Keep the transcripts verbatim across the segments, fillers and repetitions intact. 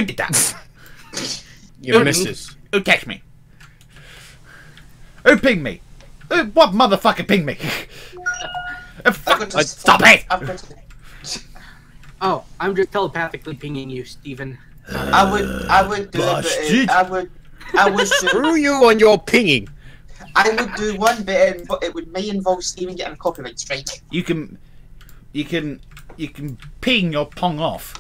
Who did that? Your Who- missus. Who text me? Who pinged me? Who, what motherfucker pinged me? Uh, fuck, to- stop it! I've got to- Oh, I'm just telepathically pinging you, Stephen. I would, I would do a bit. Of, I would, I would, do, Screw you on your pinging. I would do one bit, and but it would may involve Stephen getting a copyright strike. You can, you can, you can ping your pong off.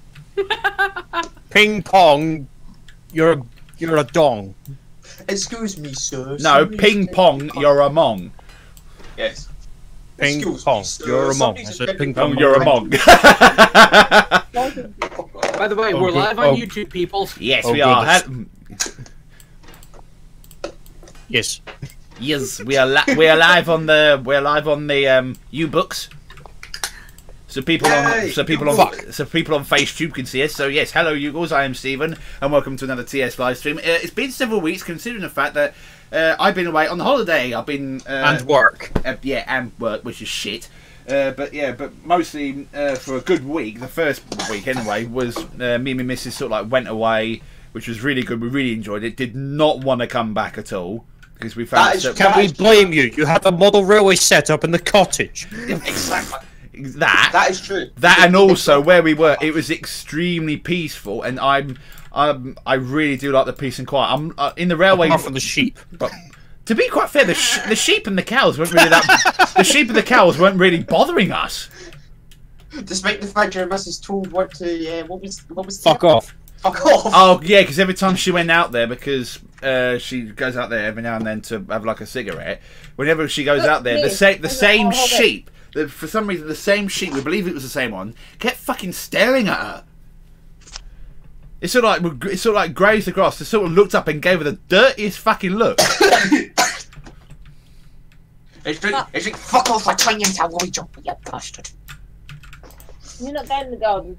Ping pong. You're a, you're a dong. Excuse me, sir. No, Somebody's ping taking pong, a you're a mong. Yes. Ping Excuse me, pong. sir, You're a mong. somebody's I said taking ping a pong. Oh, you're a mong. By the way, Oh, we're good. live on Oh. YouTube, people. Yes, Oh, we are. goodness. Yes. Yes, we are. Li we are live on the. We're live on the um, U-books. So people on, Yay, so people on, fuck. so people on FaceTube can see us. So yes, hello, Yugos. I am Stephen, and welcome to another T S live stream. Uh, it's been several weeks, considering the fact that uh, I've been away on the holiday. I've been uh, And work. uh, yeah, and work, which is shit. Uh, but yeah, but mostly uh, for a good week. The first week anyway was uh, me and my missus sort of like went away, which was really good. We really enjoyed it. Did not want to come back at all because we found That is so- Can we blame you? You had the model railway set up in the cottage. exactly that. That is true. That and also where we were, it was extremely peaceful, and I'm, um, I really do like the peace and quiet. I'm uh, in the railway. Apart from the sheep. But to be quite fair, the, sh the sheep and the cows weren't really that. The sheep and the cows weren't really bothering us. Despite the fact your missus told what to, uh, what was, what was. Fuck off. Fuck off. Oh yeah, because every time she went out there, because uh, she goes out there every now and then to have like a cigarette. Whenever she goes out there, the same the same sheep. The, for some reason, the same sheep. We believe it was the same one. Kept fucking staring at her. It sort of like it sort of like grazed the grass. It sort of looked up and gave her the dirtiest fucking look. It's like, it's like, fuck off, I tell you to avoid you, you bastard. You're not going in the garden.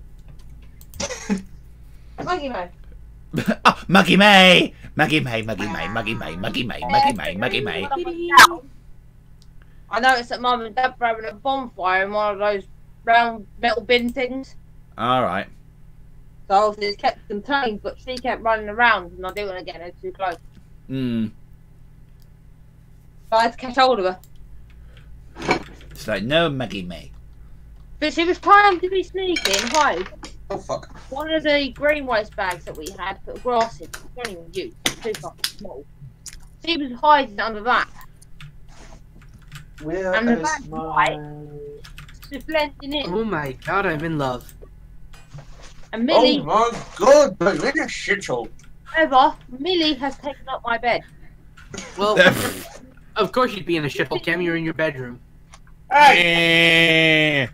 Maggie May. Oh, Muggy May, Muggy May, Muggy May, Muggy May, Muggy May, Muggy May, Muggy May. I noticed that Mum and Dad were having a bonfire in one of those round metal bin things. All right. So obviously it's kept contained, but she kept running around and I didn't want to get her too close. Hmm. So I had to catch hold of her. It's like no Muggy May. But she was trying to be sneaky and hide. Oh fuck. One of the green waste bags that we had put grass in. It's not even used. It's too fucking small. She was hiding under that. Where And the is back my... She's blending in. Oh my god, I'm in love. And Millie, Oh my god, but in a shithole. however, Millie has taken up my bed. Well, of course you'd be in a shithole, Cam. You're in your bedroom. Eh.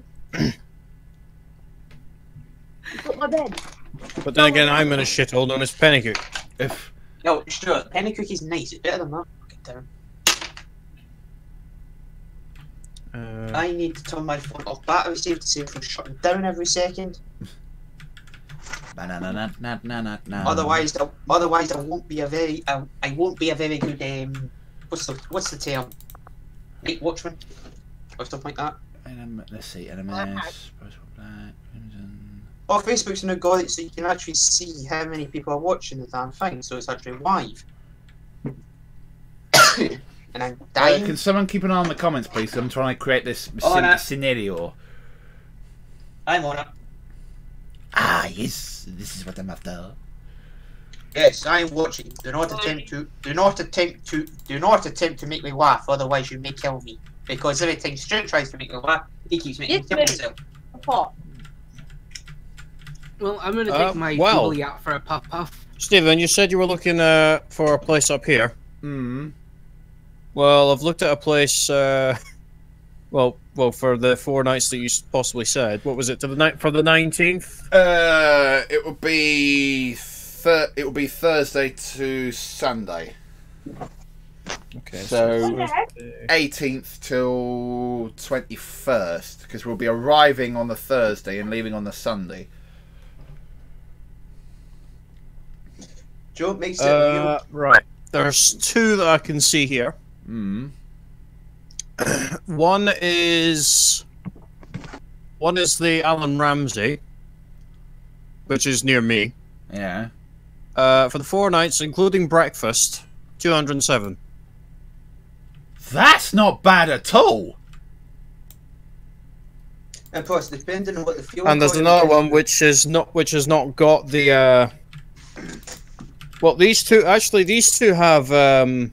She's got my bed. But then again, I'm in a shithole known as Pennycook. If No, sure, Penny Cookie's nice, it's better than that. Fucking down. Uh, I need to turn my phone off. Battery safe to save from shutting down every second. Otherwise, I, otherwise I won't be a very, I, I won't be a very good um. What's the what's the term? Night watchman, or stuff like that. Um, let's see, N M S, Black, Crimson. Oh, Facebook's now got it so you can actually see how many people are watching the damn thing, so it's actually live. And I'm Uh, dying. can someone keep an eye on the comments, please? I'm trying to create this Oh, scen- no. scenario. I'm on it. Ah, yes, this is what I'm after. Yes, I am watching. Do not attempt to. Do not attempt to. Do not attempt to make me laugh. Otherwise, you may kill me. Because every time Stuart tries to make me laugh, he keeps making me Yes, kill mate. myself. What? Well, I'm gonna Uh, take my well. googly out for a puff puff. Stephen, you said you were looking uh, for a place up here. Hmm. Well, I've looked at a place. Uh, well, well, for the four nights that you s- possibly said. What was it to the night for the nineteenth? Uh, it will be thir- it will be Thursday to Sunday. Okay. So eighteenth till twenty-first, because we'll be arriving on the Thursday and leaving on the Sunday. Joe makes it Uh, right. There's two that I can see here. Hmm. One is one is the Alan Ramsey, which is near me. Yeah. Uh, for the four nights, including breakfast, two hundred and seven. That's not bad at all. And plus, depending on what the fuel. And there's another one which is not which has not got the. Uh... Well, these two actually these two have um,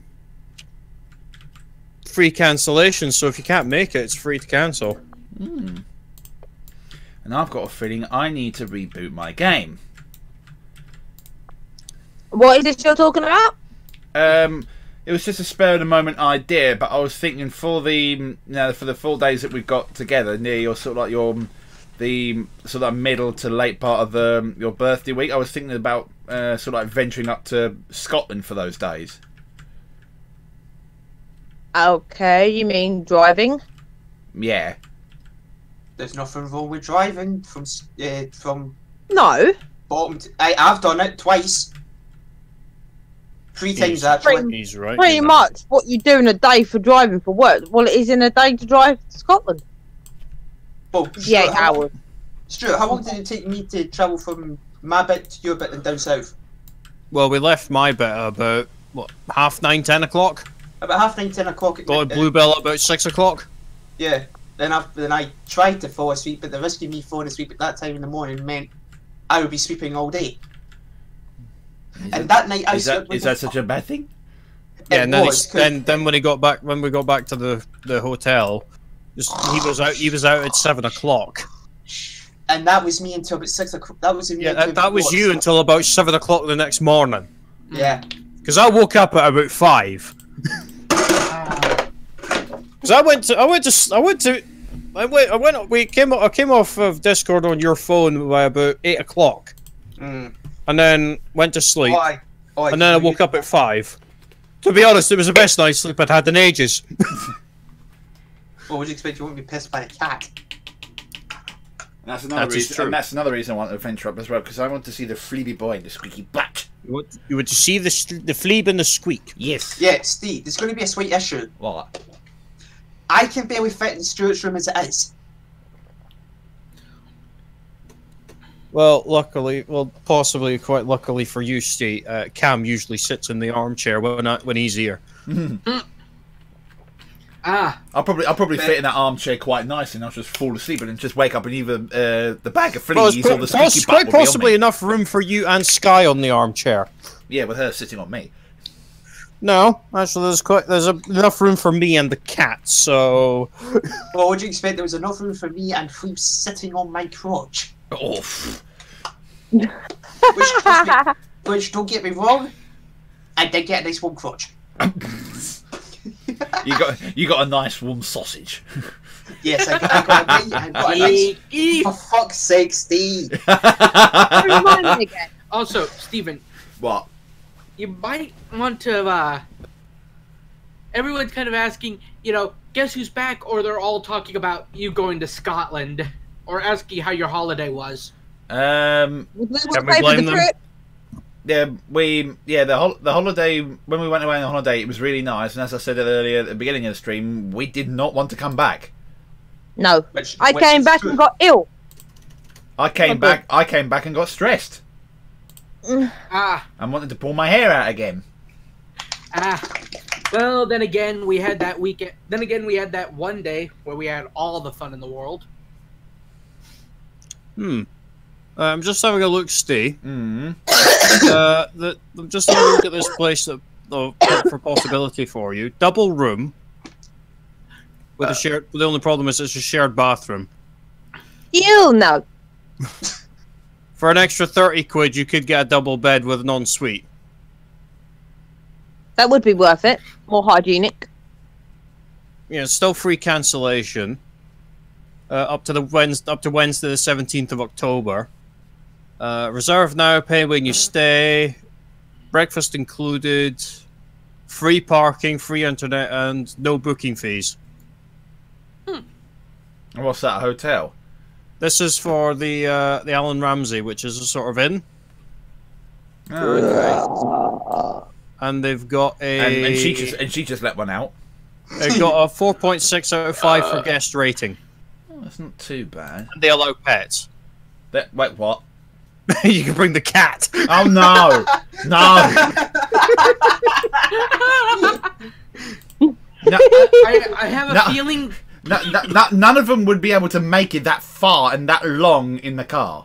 free cancellation. So if you can't make it, it's free to cancel. Hmm. And I've got a feeling I need to reboot my game. What is this you're talking about? Um, it was just a spur of the moment idea, but I was thinking for the you know, for the four days that we've got together near your sort of like your the sort of middle to late part of the, your birthday week, I was thinking about uh, sort of like venturing up to Scotland for those days. Okay, you mean driving? Yeah. There's nothing wrong with driving from uh, from No. bottom. To, I, I've done it twice. Three times He's- actually. He's right. Pretty you know. much what you do in a day for driving for work. Well, it is in a day to drive to Scotland. Well, Yeah, Stuart, how, hours. Stuart, how long did it take me to travel from my bit to your bit and down south? Well, we left my bit about what half nine, ten o'clock. About half nine, ten o'clock at Got a night. Bluebell about six o'clock. Yeah. Then I then I tried to fall asleep, but the risk of me falling asleep at that time in the morning meant I would be sleeping all day. And that night I Is that, slept is that such a bad thing? Yeah, and then, was, he, then then when he got back, when we got back to the the hotel, just, he was out. He was out at seven o'clock. and that was me until about six o'clock. That was me Yeah, until that, that was what? you until about seven o'clock the next morning. Yeah. Because I woke up at about five. Because I went to, I went to, I went to, I went, I went. We came, I came off of Discord on your phone by about eight o'clock, Mm. and then went to sleep, Oi, oi, and then I woke up at five. To be honest, it was the best night's sleep I'd had in ages. What would you expect? You wouldn't be pissed by a cat. That's another That is reason. true. And that's another reason I want to venture up as well, because I want to see the Fleeby boy and the squeaky butt. You would, you would see the s- the flea and the squeak. Yes. Yeah, Steve, there's going to be a slight issue. What? I can barely fit in Stuart's room as it is. Well, luckily, well, possibly quite luckily for you, Steve, uh, Cam usually sits in the armchair when I, when he's here. Ah, I'll probably I'll probably But- fit in that armchair quite nicely, and I'll just fall asleep and then just wake up and either uh, the bag of Well, it's fleas pro- or the squeaky poss- butt quite will be on possibly me. enough room for you and Sky on the armchair. Yeah, with her sitting on me. No, actually, there's quite there's a, enough room for me and the cat. So, Well, would you expect there was enough room for me and Fleep sitting on my crotch? Oh, pff. Which, trust me, which don't get me wrong, I did get a nice warm crotch. you got you got a nice warm sausage. Yes, I got, I got, a, nice- I got a nice. eek. For fuck's sake, Steve. Remind me again. Also, Stephen, What? you might want to, uh... Everyone's kind of asking, you know, guess who's back? Or they're all talking about you going to Scotland. Or asking how your holiday was. Um. Would we Can we pay for blame the them? trip? Yeah, we yeah the hol- the holiday when we went away on holiday, it was really nice. And as I said earlier at the beginning of the stream, we did not want to come back. No. Which, I which came is back true. and got ill. I came Okay. back. I came back and got stressed Ah, and wanted to pull my hair out again. ah. Well, then again, we had that weekend. Then again, we had that one day where we had all the fun in the world. hmm. Uh, I'm just having a look, Steve. Mm. Uh, the, I'm just having a look at this place that, uh, for possibility for you. Double room with a shared. The only problem is it's a shared bathroom. You know. For an extra thirty quid, you could get a double bed with an ensuite. That would be worth it. More hygienic. Yeah, it's still free cancellation. Uh, up to the Wednesday, up to Wednesday the seventeenth of October. Uh, reserve now, pay when you stay. Breakfast included. Free parking, free internet, and no booking fees. What's that? A hotel? This is for the uh, the Alan Ramsey, which is a sort of inn, Oh, okay. and they've got a And, and she just and she just let one out. they've got a four point six out of five for guest rating. Oh, that's not too bad. And they allow pets. That, wait, what? You can bring the cat. Oh no, no. no I, I have a No. feeling. No, no, no, none of them would be able to make it that far and that long in the car.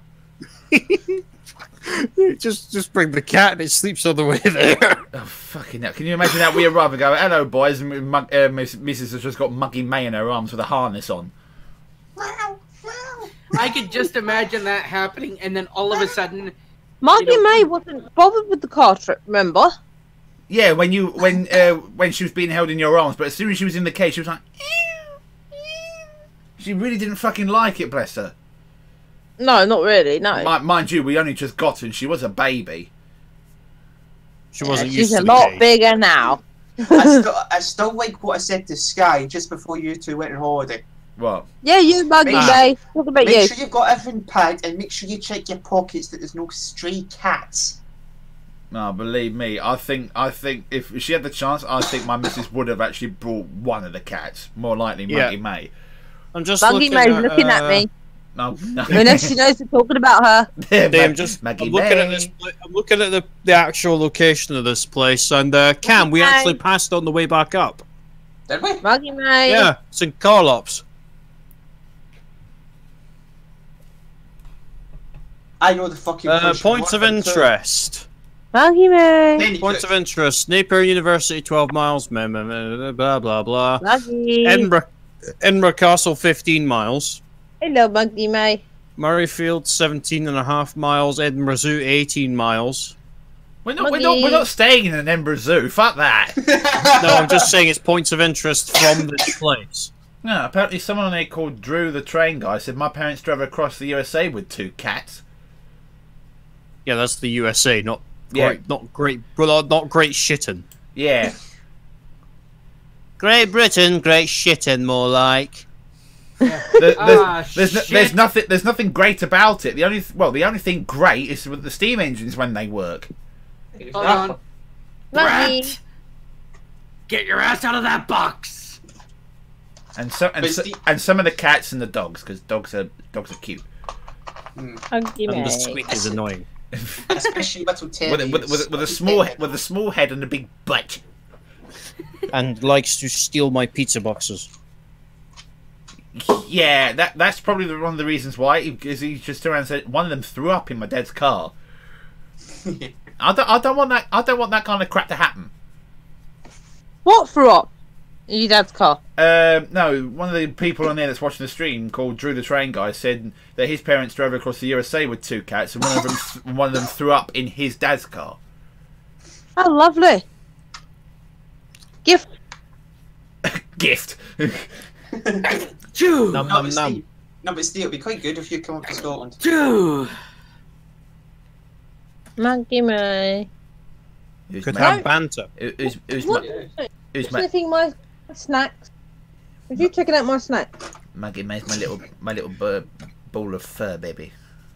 just just bring the cat and it sleeps all the way there. Oh, fucking hell. Can you imagine that? We arrive and go, hello, boys, and Mug, uh, Miss, Missus has just got Muggy May in her arms with a harness on. I could just imagine that happening, and then all of a sudden, Margie You know- May wasn't bothered with the car trip, remember? Yeah, when you when uh, when she was being held in your arms, but as soon as she was in the cage, she was like, ew, ew. She really didn't fucking like it, bless her. No, not really, no. Mi- mind you, we only just got her and she was a baby. She Yeah, wasn't she's used a to the lot cage. bigger now. I still, I still like what I said to Sky just before you two went on holiday. What? Yeah, you, Margie Ah. May. Talk about Make you. sure you've got everything packed and make sure you check your pockets that there's no stray cats. No, believe me, I think I think if she had the chance, I think my missus would have actually brought one of the cats. More likely, Yeah. Maggie May. I'm just Margie looking May's at, looking uh, at me. No, no. Unless she knows we're talking about her. Yeah, Dave, I'm Mag- just Maggie I'm looking at May. this. pla- I'm looking at the, the actual location of this place, and uh, Cam, we May. actually passed on the way back up. Did we? Margie May. Yeah, it's in Carlops. I know the fucking Uh, place you points of work in, too. interest. Margie May. Penny Points Cook. of interest. Napier University, twelve miles. Blah blah blah. blah. Margie. Edinburgh, Edinburgh Castle, fifteen miles. Hello, Margie May. Murrayfield, seventeen and a half miles. Edinburgh Zoo, eighteen miles. We're not, we're not, we're not staying in an Edinburgh Zoo. Fuck that. No, I'm just saying it's points of interest from this place. No, apparently someone on there called Drew the train guy said my parents drove across the U S A with two cats. Yeah, that's the U S A, not Yeah. great, not great, well, not Great Shitton. Yeah. Great Britain, Great Shitton, more like. There- there's, Ah, there's, no- there's shit. nothing. There's nothing great about it. The only th- well, the only thing great is with the steam engines when they work. Hold on. Margie. Rat! Get your ass out of that box! And so and, But so, Steve- and some of the cats and the dogs, because dogs are dogs are cute. Margie And May. the squeak is annoying. Especially little With, terriers. a- with, with, with a small with a small head and a big butt. And likes to steal my pizza boxes. Yeah, that that's probably the, one of the reasons why. Because he just turned around and said one of them threw up in my dad's car. I don't I don't want that I don't want that kind of crap to happen. What threw up? In your dad's car. Um, no, one of the people on there that's watching the stream called Drew the Train Guy said that his parents drove across the U S A with two cats, and one of them one of them threw up in his dad's car. Oh, lovely. Gift. Gift. Choo! Num No, num but num. Steve, no, but Steve, it'd be quite good if you come up to Scotland. Choo! Margie May. Who's Could ma- have banter. who- who's, who's, What? ma- who's ma- Anything my snacks? Are you checking out my snacks? Maggie May's my little my little bu- ball of fur, baby.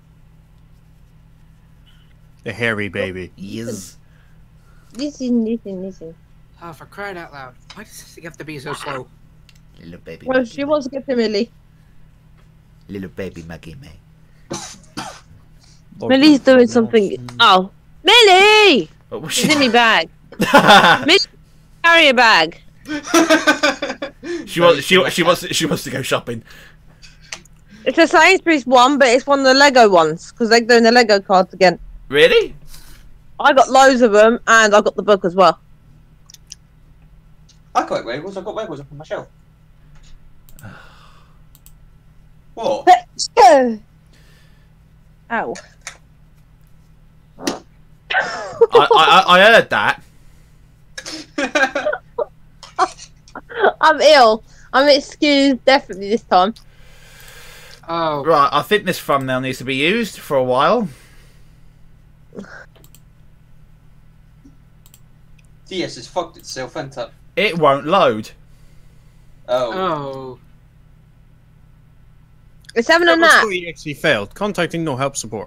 The hairy baby. Yes. Listen, listen, listen. Oh, for crying out loud. Why does this thing have to be so slow? Little baby. Well, Maggie she May. wants to get to Millie. Little baby Maggie May. Millie's doing something. Oh, Millie! What was She's in she? my bag. Millie, carry a bag. she wants she she wants she wants to go shopping. It's a Sainsbury's one, but it's one of the Lego ones because they're doing the Lego cards again. Really? I got loads of them, and I got the book as well. I got Legos, I've got Legos up on my shelf. What? Let's go. Ow. I, I I heard that. I'm ill. I'm excused definitely this time. Oh, Right, I think this thumbnail needs to be used for a while. Yes, it's fucked itself, isn't it? It won't load. Oh. oh. It's having a nap. He actually failed. Contacting no help support.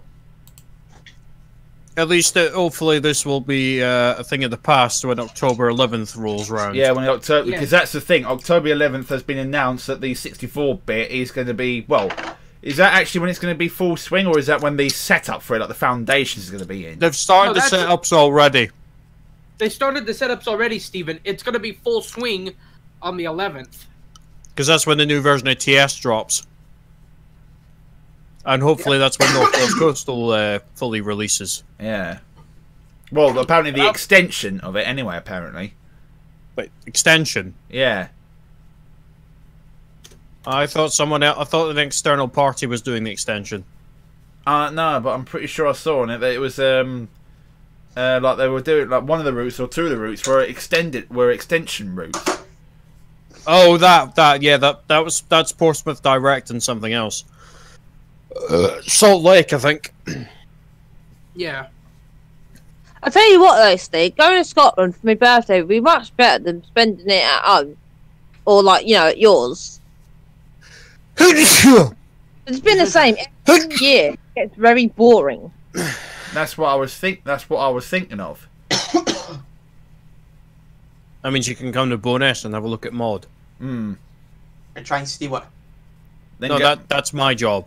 At least, uh, hopefully, this will be uh, a thing of the past when October eleventh rolls round. Yeah, when October, Yeah. because that's the thing. October eleventh has been announced that the sixty-four bit is going to be well. Is that actually when it's going to be full swing, or is that when the setup for it, like the foundations, is going to be in? They've started No, the that's- setups already. They started the setups already, Steven. It's going to be full swing on the eleventh. Because that's when the new version of T S drops. And hopefully that's when North Wales Coastal uh, fully releases. Yeah. Well, apparently the extension of it, anyway. Apparently. But extension. Yeah. I thought someone else. I thought an external party was doing the extension. Uh no, but I'm pretty sure I saw on it that it was um, uh, like they were doing like one of the routes or two of the routes were extended, were extension routes. Oh, that that yeah, that that was that's Portsmouth Direct and something else. Uh, Salt Lake, I think. Yeah. I tell you what, though, Steve, going to Scotland for my birthday would be much better than spending it at home, or like you know at yours. It's been the same every year. It gets very boring. That's what I was think. That's what I was thinking of. That means you can come to Bo'ness and have a look at Mod. Hmm. And try and steal it. Then No, go- that that's my job.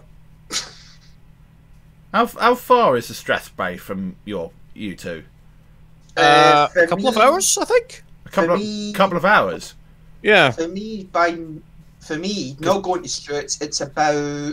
How how far is the Strathspey from your you two? Uh, for a couple of me- hours, I think. A couple For of me- couple of hours. Yeah. For me, by for me, not going to Stuart's, it's about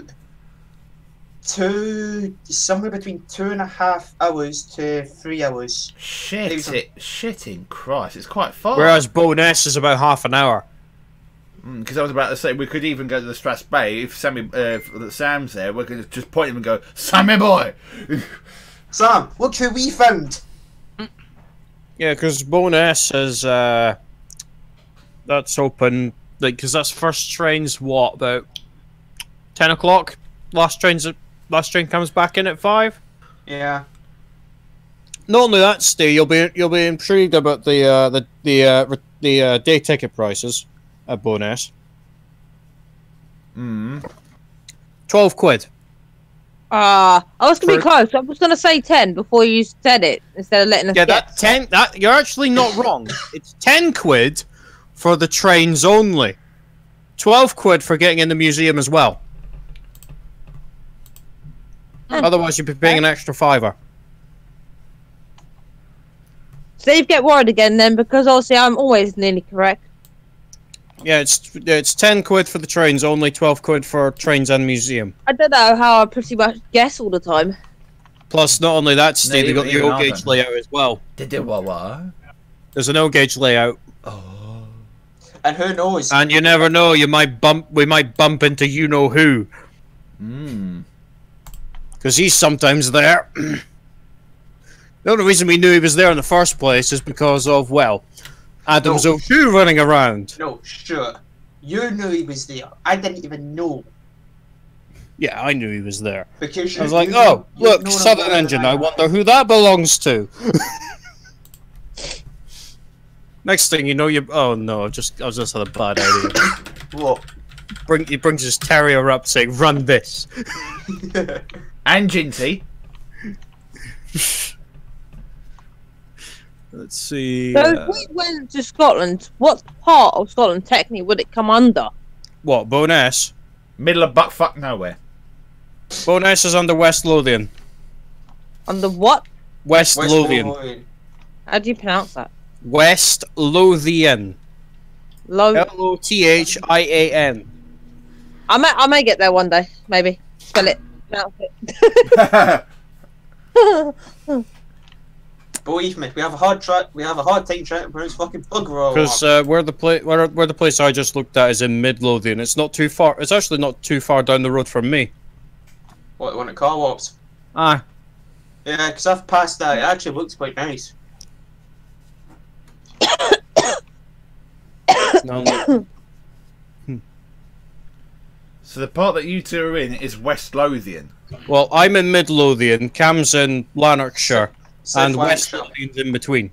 two, somewhere between two and a half hours to three hours. Shit These are- it, shitting Christ! It's quite far. Whereas Bo'ness is about half an hour. Because I was about to say we could even go to the Strathspey if Sammy, uh, if Sam's there. We could just point him and go, "Sammy boy." Sam, look who we found. Yeah, because Bo'ness is uh, that's open. Like, because that's first train's what about ten o'clock. Last train's at, last train comes back in at five. Yeah. Not only that, Steve, you'll be you'll be intrigued about the uh, the the uh, re- the uh, day ticket prices at Bo'ness. Hmm. Twelve quid. Ah, uh, I was gonna be For- close. I was gonna say ten before you said it instead of letting us Yeah, guess. that ten. That you're actually not wrong. It's ten quid for the trains only. Twelve quid for getting in the museum as well. Otherwise, you'd be paying an extra fiver. Steve, get worried again then, because obviously I'm always nearly correct. Yeah, it's yeah, it's ten quid for the trains only. Twelve quid for trains and museum. I don't know how I pretty much guess all the time. Plus, not only that, Steve, they even- got the even O gauge Arden. layout as well. Did it what? What? There's an O gauge layout, Oh. And who knows? and you never know. You might bump. We might bump into you know who, Hmm. because he's sometimes there. The only reason we knew he was there in the first place is because of well, Adam's No. O'Shoe running around. No, sure. You knew he was there. I didn't even know. Yeah, I knew he was there. Because you, I was like, you- oh, you've look, known him Southern more than Engine. I have. wonder who that belongs to. Next thing you know, you oh no, I just I just had a bad idea. What? Bring he brings his terrier up, saying, "Run this." And Ginty. Let's see. So uh, if we went to Scotland, what part of Scotland technically would it come under? what Bo'ness? Middle of buckfuck nowhere. Bo'ness is under West Lothian. Under what? West, West Lothian. Lothian. How do you pronounce that? West Lothian. Low. L O T H I A N. I may, I may get there one day. Maybe spell it. Pronounce it. Believe me, we have a hard try. We have a hard time trying to pronounce fucking bugger all Because uh, where the place where, where the place I just looked at is in Mid Lothian. It's not too far. It's actually not too far down the road from me. What, one at car wops? Ah, Yeah, because I've passed that. It actually looks quite nice. no. So the part that you two are in is West Lothian. Well, I'm in Mid Lothian. Cam's in Lanarkshire, South and West Lanarkshire. Lothian's in between.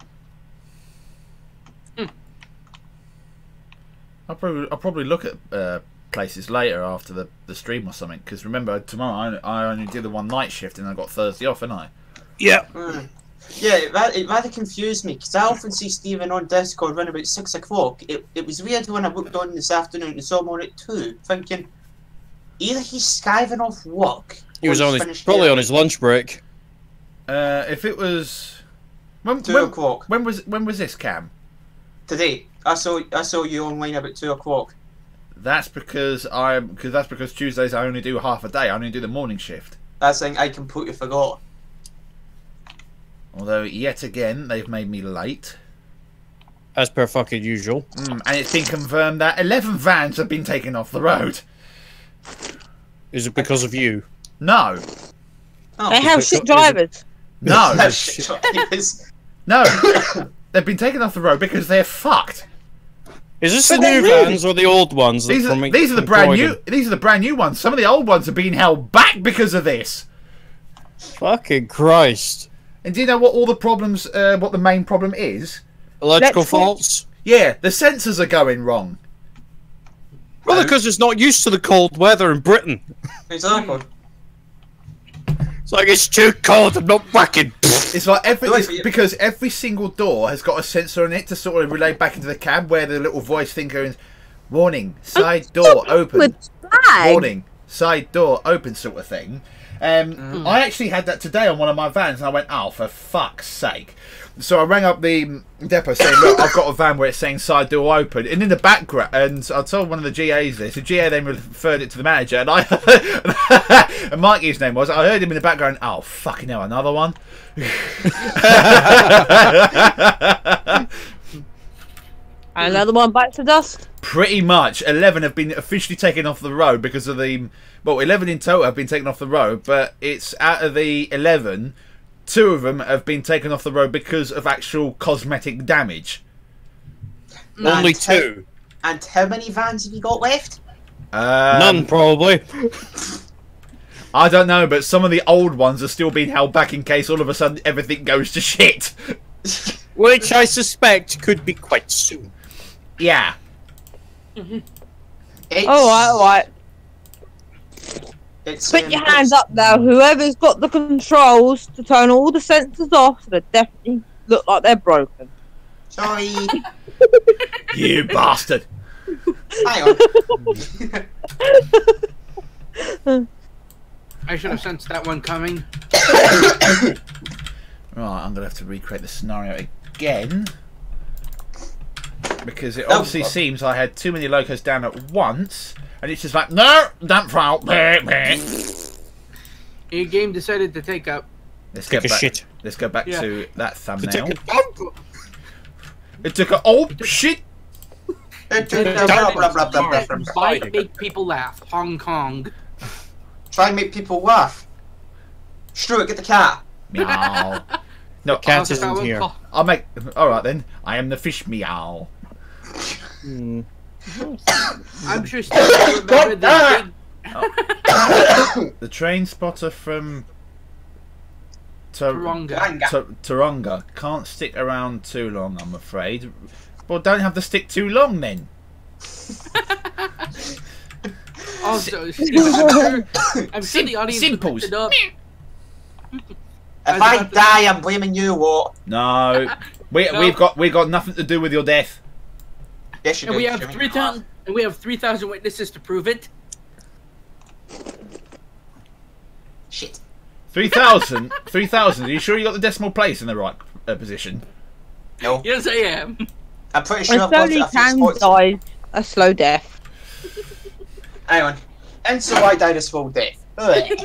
I'll probably I'll probably look at uh, places later after the, the stream or something. Because remember tomorrow I, I only did the one night shift and I got Thursday off, didn't I? Yeah. Mm. Yeah, it, ra- it rather confused me because I often see Stephen on Discord around about six o'clock. It, it was weird when I looked on this afternoon and saw him on at two, thinking either he's skiving off work. He or was he's on his finished probably early. on his lunch break. Uh, if it was when Two when, o'clock when was when was this, Cam? today. I saw I saw you online about two o'clock. That's because I'm because that's because Tuesdays I only do half a day. I only do the morning shift. That's something I completely forgot. Although yet again they've made me late, As per fucking usual. mm, and it's been confirmed that eleven vans have been taken off the road. Is it because of you? No, Oh, They have it- shit is it- drivers. no, that's shit. Drivers. no. They've been taken off the road because they're fucked. Is this But the they're new really- vans or the old ones? These are from- these are the from brand Croydon? new. These are the brand new ones. Some of the old ones are being held back because of this. Fucking Christ. And do you know what all the problems? Uh, what the main problem is? Electrical Let's go- faults? Yeah, the sensors are going wrong. Well, because it's not used to the cold weather in Britain. Exactly. It's like, it's too cold, I'm not working. It's like every No, it's but you- because every single door has got a sensor on it to sort of relay back into the cab, where the little voice thing goes, "Warning, side door open." With flag. Warning, side door open, sort of thing. Um, I actually had that today on one of my vans, and I went, "Oh, for fuck's sake!" So I rang up the depot saying, "Look, I've got a van where it's saying side door open," and in the background, and I told one of the G As this. The G A then referred it to the manager, and I, and Mikey's name was. I heard him in the background. Oh, fucking hell, another one. Another one back to dust. Pretty much, eleven have been officially taken off the road because of the. Well, eleven in total have been taken off the road, but it's out of the eleven, two of them have been taken off the road because of actual cosmetic damage. Only And how- two. And how many vans have you got left? Um, None, probably. I don't know, but some of the old ones are still being held back in case all of a sudden everything goes to shit. Which I suspect could be quite soon. Yeah. It's, All right, all right. It's, Put um, your hands up now. Whoever's got the controls to turn all the sensors off, they definitely look like they're broken. Sorry. You bastard. Hang on. I should have sensed that one coming. Right, I'm going to have to recreate the scenario again. Because it Oh, obviously fuck. seems I had too many locos down at once. And it's just like, no, don't fault. Your game decided to take up. Let's Take get a back. shit. Let's go back Yeah. to that thumbnail. Take a bump. It took a oh shit. blah, blah, blah, blah, blah, blah. Might make people laugh. Hong Kong. Try and make people laugh. Stuart, get the cat. Meow. No, Cat Also, isn't that one here. call- I'll make. All right then. I am the fish meow. Hmm. I'm sure Steve will remember the big The train spotter from Tar- Taronga. Ranga. Tar- Taronga can't stick around too long, I'm afraid. Well, don't have to stick too long then. Also, Steve, I'm sure, I'm sure the audience Simples. looked it up. If I die, I'm blaming you, what? No, we No. we've got we've got nothing to do with your death. Yes, you And do. we have You make three me laugh. thousand. And we have three thousand witnesses to prove it. Shit. Three thousand. Three thousand. Are you sure you got the decimal place in the right uh, position? No. Yes, I am. I'm pretty sure I I've got slowly it a few can spots. die a slow death. Hang on. And so I died a slow death. Ugh.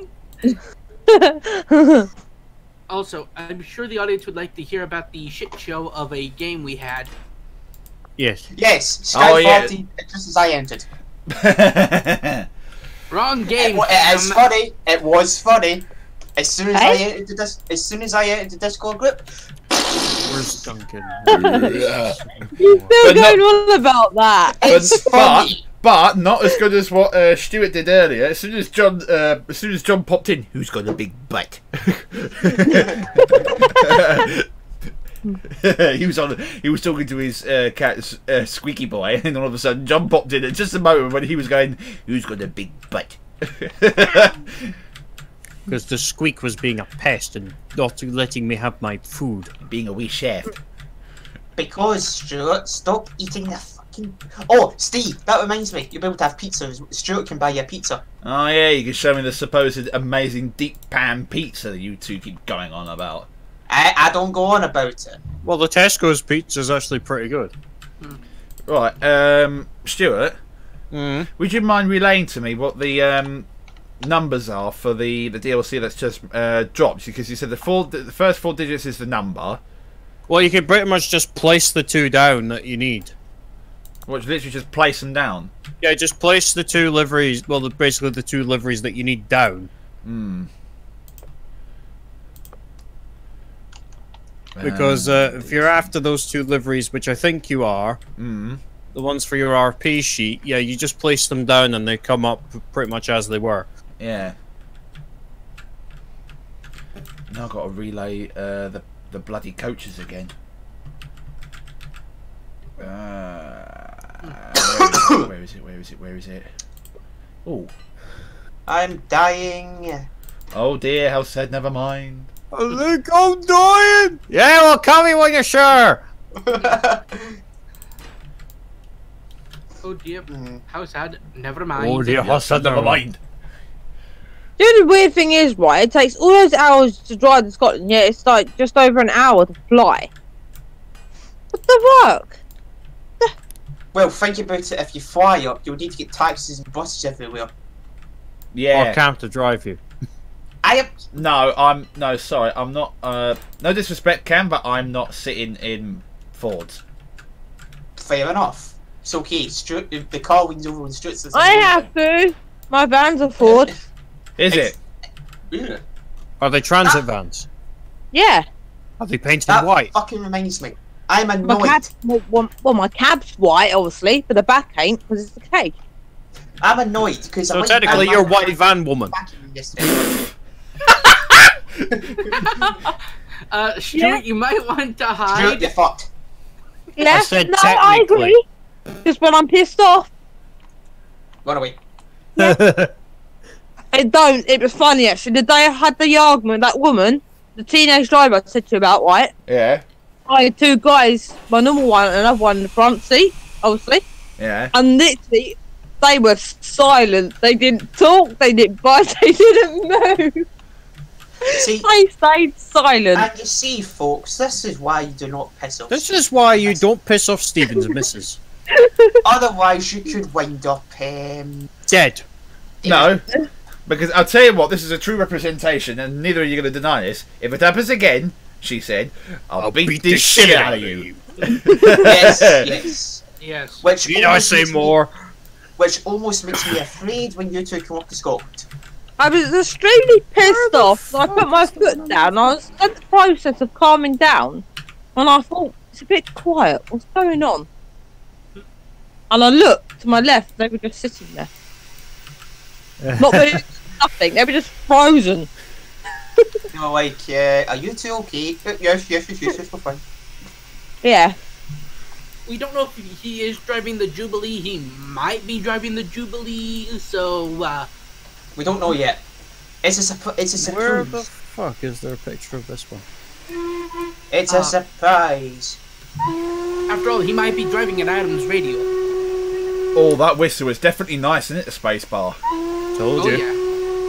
Also, I'm sure the audience would like to hear about the shit show of a game we had. Yes. Yes, Sky Oh, yeah. forty, just as I entered. Wrong It, game. wa- it is Sam. funny. It was funny. As soon as I Hey? entered the dis- as soon as I entered the Discord group, Where's Duncan? You're still But not- going on about that. it's but, funny. but not as good as what uh, Stuart did earlier. As soon as John, uh, as soon as John popped in, who's got a big butt? he was on. He was talking to his uh, cat, uh, Squeaky Boy, and all of a sudden John popped in at just a moment when he was going, "Who's got a big butt?" Because the squeak was being a pest and not letting me have my food. Being a wee shaft. Because, Stuart, stop eating the fucking... Oh, Steve, that reminds me. You'll be able to have pizza. Stuart can buy you a pizza. Oh yeah, you can show me the supposed amazing deep pan pizza that you two keep going on about. I, I don't go on about it. Well, the Tesco's pizza is actually pretty good. Right, um, Stuart, Mm. would you mind relaying to me what the um, numbers are for the, the D L C that's just uh, dropped? Because you said the four, the first four digits is the number. Well, you can pretty much just place the two down that you need. Which literally just place them down. Yeah, just place the two liveries. Well, the, basically the two liveries that you need down. Hmm. Because uh, if you're after those two liveries, which I think you are, Hmm. the ones for your R P sheet, yeah, you just place them down and they come up pretty much as they were. Yeah. Now I've got to relay uh, the the bloody coaches again. Uh, where is it? Where is it? Where is it? Oh, I'm dying. oh dear! How sad. Never mind. I think I'm dying! Yeah, well, call me when you're sure! Oh dear. Mm. How sad. Never mind. Oh dear, how sad, never mind. The only weird thing is, right, it takes all those hours to drive to Scotland, yet it's like just over an hour to fly. What the work? Well, think about it. If you fly up, you'll need to get taxis and buses everywhere. Or Yeah. camp to drive you. I am... No, I'm no. Sorry, I'm not. Uh, no disrespect, Cam, but I'm not sitting in Fords. Fair enough. It's okay. Stuart, the car wins over when Stuart says... I have to. My van's a Ford. Is it? Yeah. Are they transit vans? Yeah. Are they painted That white? fucking reminds me. I'm My annoyed. cab, well, well, well, my cab's white, obviously, but the back ain't because it's the cage. I'm annoyed because So technically you're white van woman. Uh, Stuart, Yeah. you might want to Stuart, hide. you're fucked. Yeah. said no, I technically. agree. Just when I'm pissed off, Run away. it don't. It was funny actually. The day I had the argument, that woman, the teenage driver I said to you about, right? Yeah. I had two guys, my normal one and another one in the front seat, obviously. Yeah. And literally, they were silent. They didn't talk. They didn't bite. They didn't move. See, They stayed silent. and you see, folks, this is why you do not piss off. This is why you don't piss off Stevens and missus Otherwise, you could wind up um, Dead. No. Because I'll tell you what, this is a true representation, and neither are you going to deny this. If it happens again, she said, I'll, beat, the shit out of you. yes, yes. Yes. Which Need I almost say makes me- more? Which almost makes me afraid when you two come up to Scotland. I was extremely pissed off. I put my foot down. I was in the process of calming down, and I thought it's a bit quiet. What's going on? And I looked to my left. They were just sitting there, not doing nothing. They were just frozen. You know, like, uh, are you two okay? Uh, Yes, yes, yes, yes, yes, we're fine. Yeah. We don't know if he is driving the Jubilee. He might be driving the Jubilee. So, uh, We don't know yet. It's a surprise. It's a Where the surprise. fuck is there a picture of this one? It's Uh, a surprise. after all, he might be driving an Adams radio. Oh, that whistle is definitely nice, isn't it, the space bar? Told Oh you. yeah.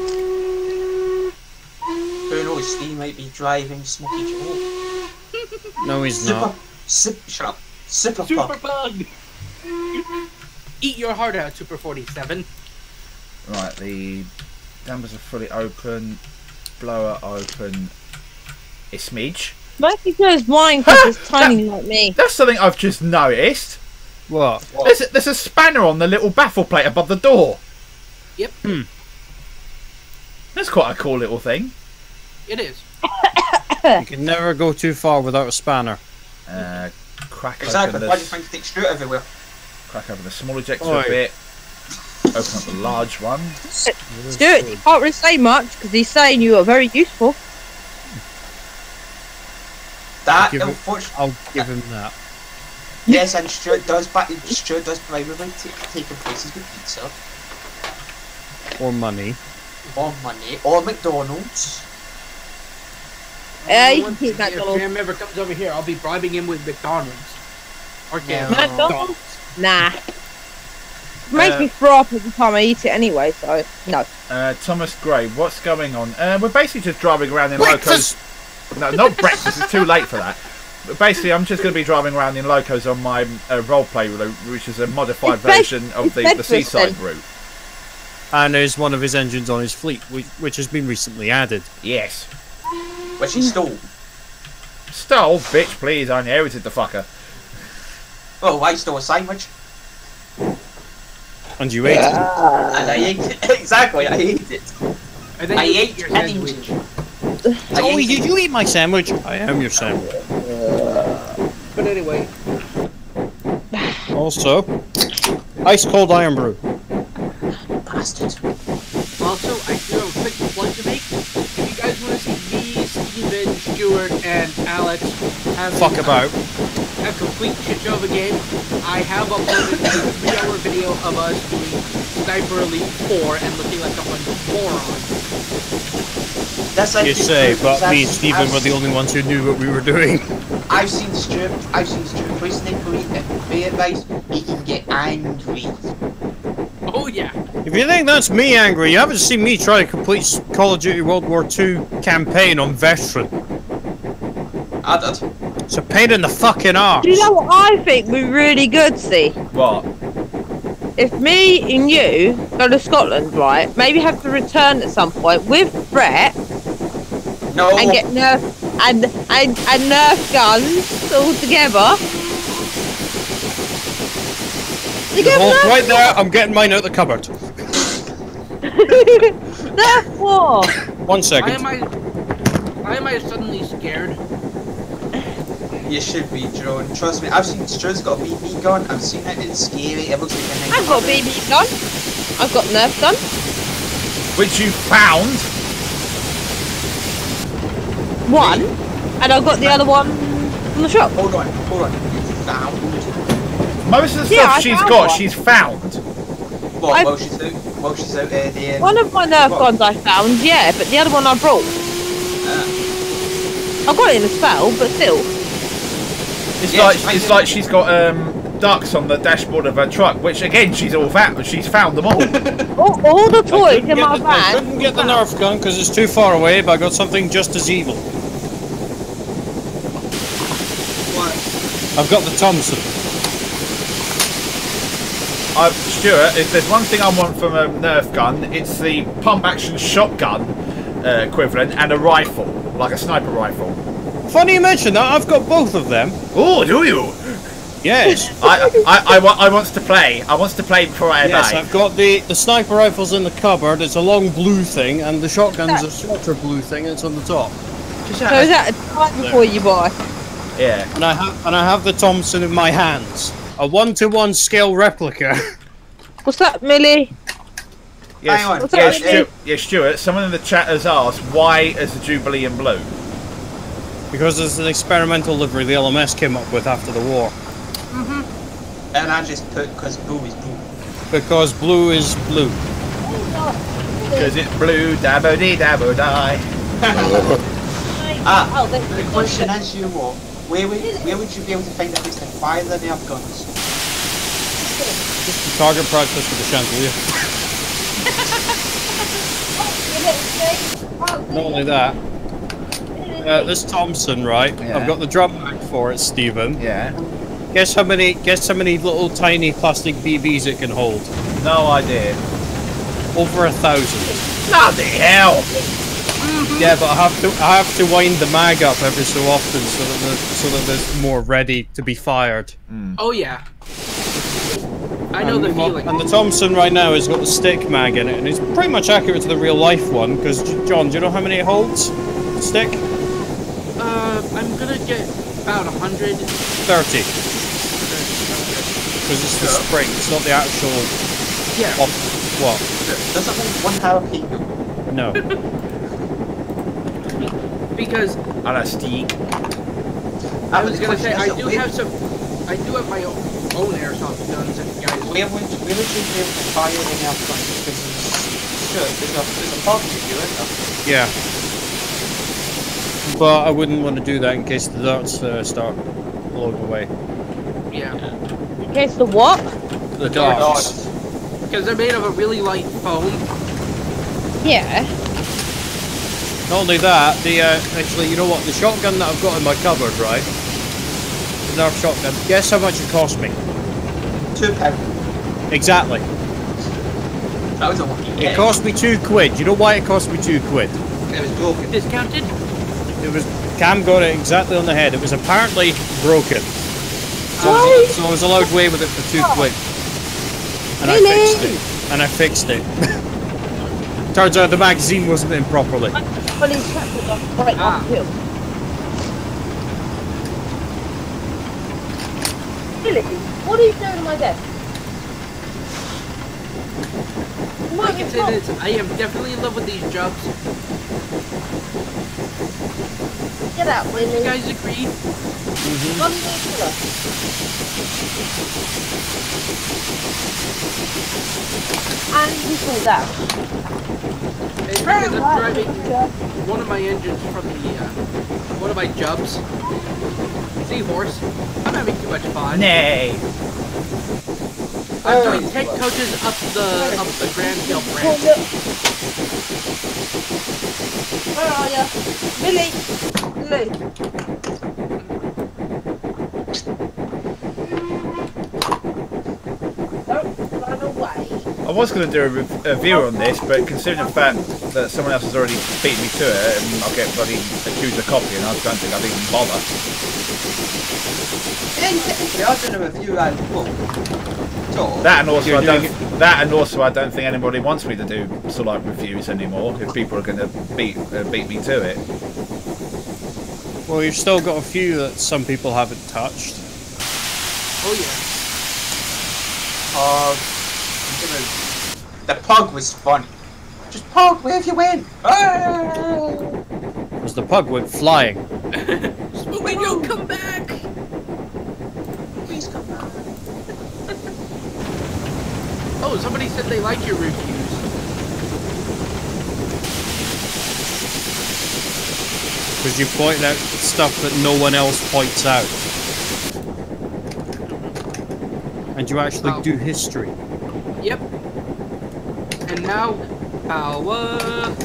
Who knows? Steve might be driving Smoky Joe. No, he's Super. not. Sip, shut up. Super, Super Puck. Bug. Eat your heart out, Super forty-seven. Right, the dampers are fully open, blower open. A smidge. Maybe because mine because it's tiny like me. That's something I've just noticed. What? There's a, there's a spanner on the little baffle plate above the door. Yep, That's quite a cool little thing. it is. You can never go too far without a spanner. Uh, crack Exactly. open Why do you the think it takes Stuart everywhere? crack open the small ejector Oi. a bit. Open up the large one. Stuart, you can't really say much because he's saying you are very useful. That, give it- unfortunately, I'll give him that. yes, and Stuart does. Back, Stuart does primarily take taking places with pizza Or money. or money or McDonald's. Yeah, you can Once- keep If McDonald's. Sam ever comes over here, I'll be bribing him with McDonald's. Or Yeah. K F C. McDonald's? Nah. Makes Uh, me throw up every time I eat it anyway, so no. Uh, Thomas Gray, what's going on? Uh, we're basically just driving around in Breakfast! locos. No, not breakfast. It's too late for that. But basically, I'm just going to be driving around in locos on my uh, roleplay route, which is a modified It's bed- version of it's the, the breakfast seaside then. route. And there's one of his engines on his fleet, which, which has been recently added. Yes. Which she stole. Stole, bitch, please. I inherited the fucker. Oh, I stole a sandwich. And you ate it. And I ate it. Exactly, I ate it. And then I you ate eat your an sandwich. engine. I Oh, ate did it. you eat my sandwich? I am your sandwich. But anyway, Also, ice cold iron brew. Bastard. also, I do have a quick plug to make. If you guys want to see me, Steven, Stuart, and Alex have Fuck about. a complete shit show of a game, I have uploaded a three-hour video of us doing Sniper Elite four and looking like a bunch of morons. That's like You say, but me and Stephen were the only ones who knew what we were doing. I've seen Stuart. I've seen Stuart play Sniper Elite and play advice. He can get angry. Oh yeah. If you think that's me angry, you haven't seen me try to complete Call of Duty World War Two campaign on Veteran. I did. It's a pain in the fucking arse. Do you know what I think would be really good, see? What? If me and you go to Scotland, right, maybe have to return at some point with Brett No. and get nerf and and, and nerf guns all together. You get Hold nerf right there, I'm getting mine out the cupboard. nerf war. One Why second. am I? Why am I suddenly scared? You should be, John. Trust me. I've seen Stuart's got a B B gun. I've seen it. It's scary. It looks like a I've got a B B gun. I've got nerf gun. Which you found? One, and I've got the other one from the shop. Hold on. Hold on. You found. Most of the Yeah, stuff I she's found got, one. she's found. What? I've- While she's out. While she's out uh, there. One of my nerf What? guns I found, yeah, but the other one I brought. I got it in a spell, but still. It's Yes, I like it's do. like she's got um, ducks on the dashboard of her truck, which again she's all found. She's found them all. All, all the I toys couldn't in get my the, I van. couldn't get the Nerf gun because it's too far away, but I got something just as evil. What? I've got the Thompson. Uh, Stuart, if there's one thing I want from a Nerf gun, it's the pump action shotgun uh, equivalent and a rifle, like a sniper rifle. Funny you mention that, I've got both of them. Oh, do you? Yes. I, I, I, wa- I wants to play. I wants to play before I Yes, die. I've got the, the sniper rifles in the cupboard, it's a long blue thing, and the shotgun's a shorter blue thing, and it's on the top. Just So out is of- that a time before you buy? yeah. And I have and I have the Thompson in my hands. A one-to-one scale replica. What's that, Millie? Yes, Hang on. What's yeah, that, Stu- Millie? yeah, Stuart. Someone in the chat has asked why is the Jubilee in blue? Because it's an experimental livery the L M S came up with after the war. And I just put because blue is blue. Because blue is blue. Because it's blue, dabbo dee dabbo die. Ah, Oh, there's the question is, you what? Where would where would you be able to find a place to fire the Nerf guns? Target practice with the chandelier. Not only that, uh, this Thompson, right? Yeah. I've got the drum mag for it, Stephen. Yeah. Guess how many? Guess how many little tiny plastic B Bs it can hold? No idea. Over a thousand. Bloody hell! Yeah, but I have to I have to wind the mag up every so often so that the, so that there's more ready to be fired. Oh yeah. I know and, the feeling. And the Thompson right now has got the stick mag in it, and it's pretty much accurate to the real life one. Because John, do you know how many it holds? The stick? Uh, I'm gonna get about a hundred. Thirty. Because it's the spring, it's not the actual. Yeah. Off, what? Does that mean one jalapeno? No. Because On a stick. I was gonna say I Is it do weird? have some. I do have my own, own airsoft guns, and guys. Where would, where would you be able to fire the Nerf guns? Because sure, there's a, there's a problem with you, isn't there? Yeah. but I wouldn't want to do that in case the darts uh, start blowing away. Yeah. In case the what? The darts. Because they're made of a really light foam. Yeah. Not only that, the uh, actually, you know what? The shotgun that I've got in my cupboard, right? The Nerf shotgun. Guess how much it cost me? Two pounds. Exactly. That was a lucky It guess. cost me two quid. You know why it cost me two quid? It was broken. Discounted? It was Cam got it exactly on the head. It was apparently broken. So, I Why? was, so I was allowed away with it for two quid. And I Really? fixed it. And I fixed it. Turns out the magazine wasn't in properly. Well, he's kept it off right Ah. uphill. Billy, what are you doing on my desk? I What can is say wrong? this, I am definitely in love with these jobs. Get out, You Willie. guys agree? One more killer. And he pulled out. It's because I'm driving one of my engines from the, uh, one of my jobs. Seahorse. I'm having too much fun. Nay. I'm doing tech coaches up the, up the Grand Hill branch. Where are you? Billy! Billy! Don't run away. I was going to do a, rev- a review on this, but considering the fact that someone else has already beaten me to it, and I'll get bloody accused of copying, I don't think I'll even bother. Yeah, technically, I've done a review around the book. Sort of. That and also You're I don't. doing That and also I don't think anybody wants me to do sort of like reviews anymore. If people are going to beat uh, beat me to it. Well, you've still got a few that some people haven't touched. Oh yeah. Uh, the pug was funny. Just pug, where have you went? Ah! Because the pug went flying. Scooby-Doo, come back! Please come back. Oh, somebody said they like your reviews. Because you point out stuff that no one else points out. And you actually Oh. do history. Yep. And now, power.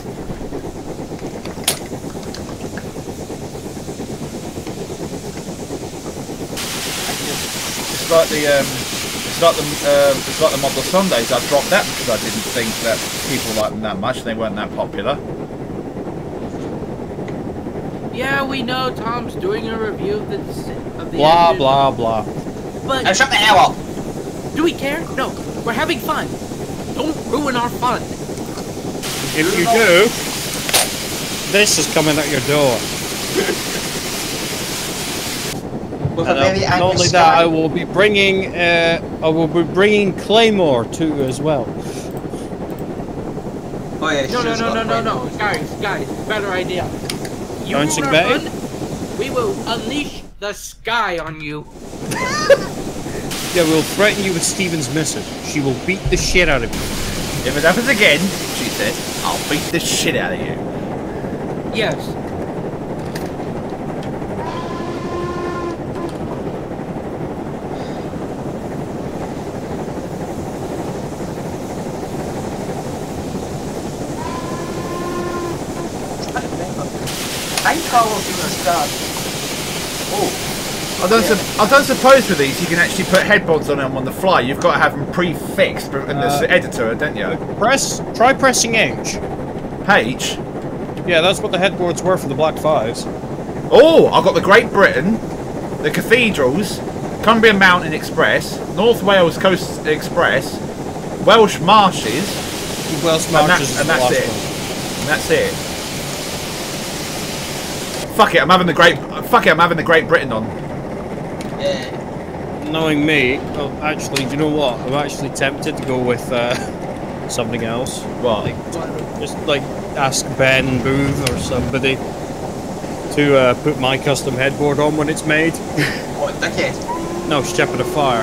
It's like the um, it's like the um, it's like the Model Sundays. I dropped that because I didn't think that people liked them that much. They weren't that popular. Yeah, we know Tom's doing a review of the of the Blah, engine, blah, blah. Now But shut the hell up. do we care? No, we're having fun. Don't ruin our fun. If you do, this is coming at your door. With a And very uh, not angry only that, sky. I will be bringing, uh, I will be bringing Claymore too as well. Oh yeah, No, no, she's no, got no, no, brain. no, guys, guys, better idea. You Bouncing ruin our back? fun, we will unleash the sky on you. Yeah, we'll threaten you with Steven's missus. She will beat the shit out of you. If it happens again, she said, I'll beat the shit out of you. Yes. I think Carl will give us that. Oh, I don't, sup- I don't suppose with these you can actually put headboards on them on the fly. You've got to have them pre-fixed in the Uh, editor, don't you? Press, try pressing H. H. Yeah, that's what the headboards were for the Black Fives. Oh, I've got the Great Britain, the Cathedrals, Cumbria Mountain Express, North Wales Coast Express, Welsh Marshes, Welsh and, that, Marches is and the that's last it. one. And that's it. Fuck it, I'm having the Great. Fuck it, I'm having the Great Britain on. yeah. Knowing me, oh, actually, do you know what? I'm actually tempted to go with uh, something else. What? Like, just like ask Ben Booth or somebody to uh, put my custom headboard on when it's made. What, dickhead? No, Shepherd of Fire.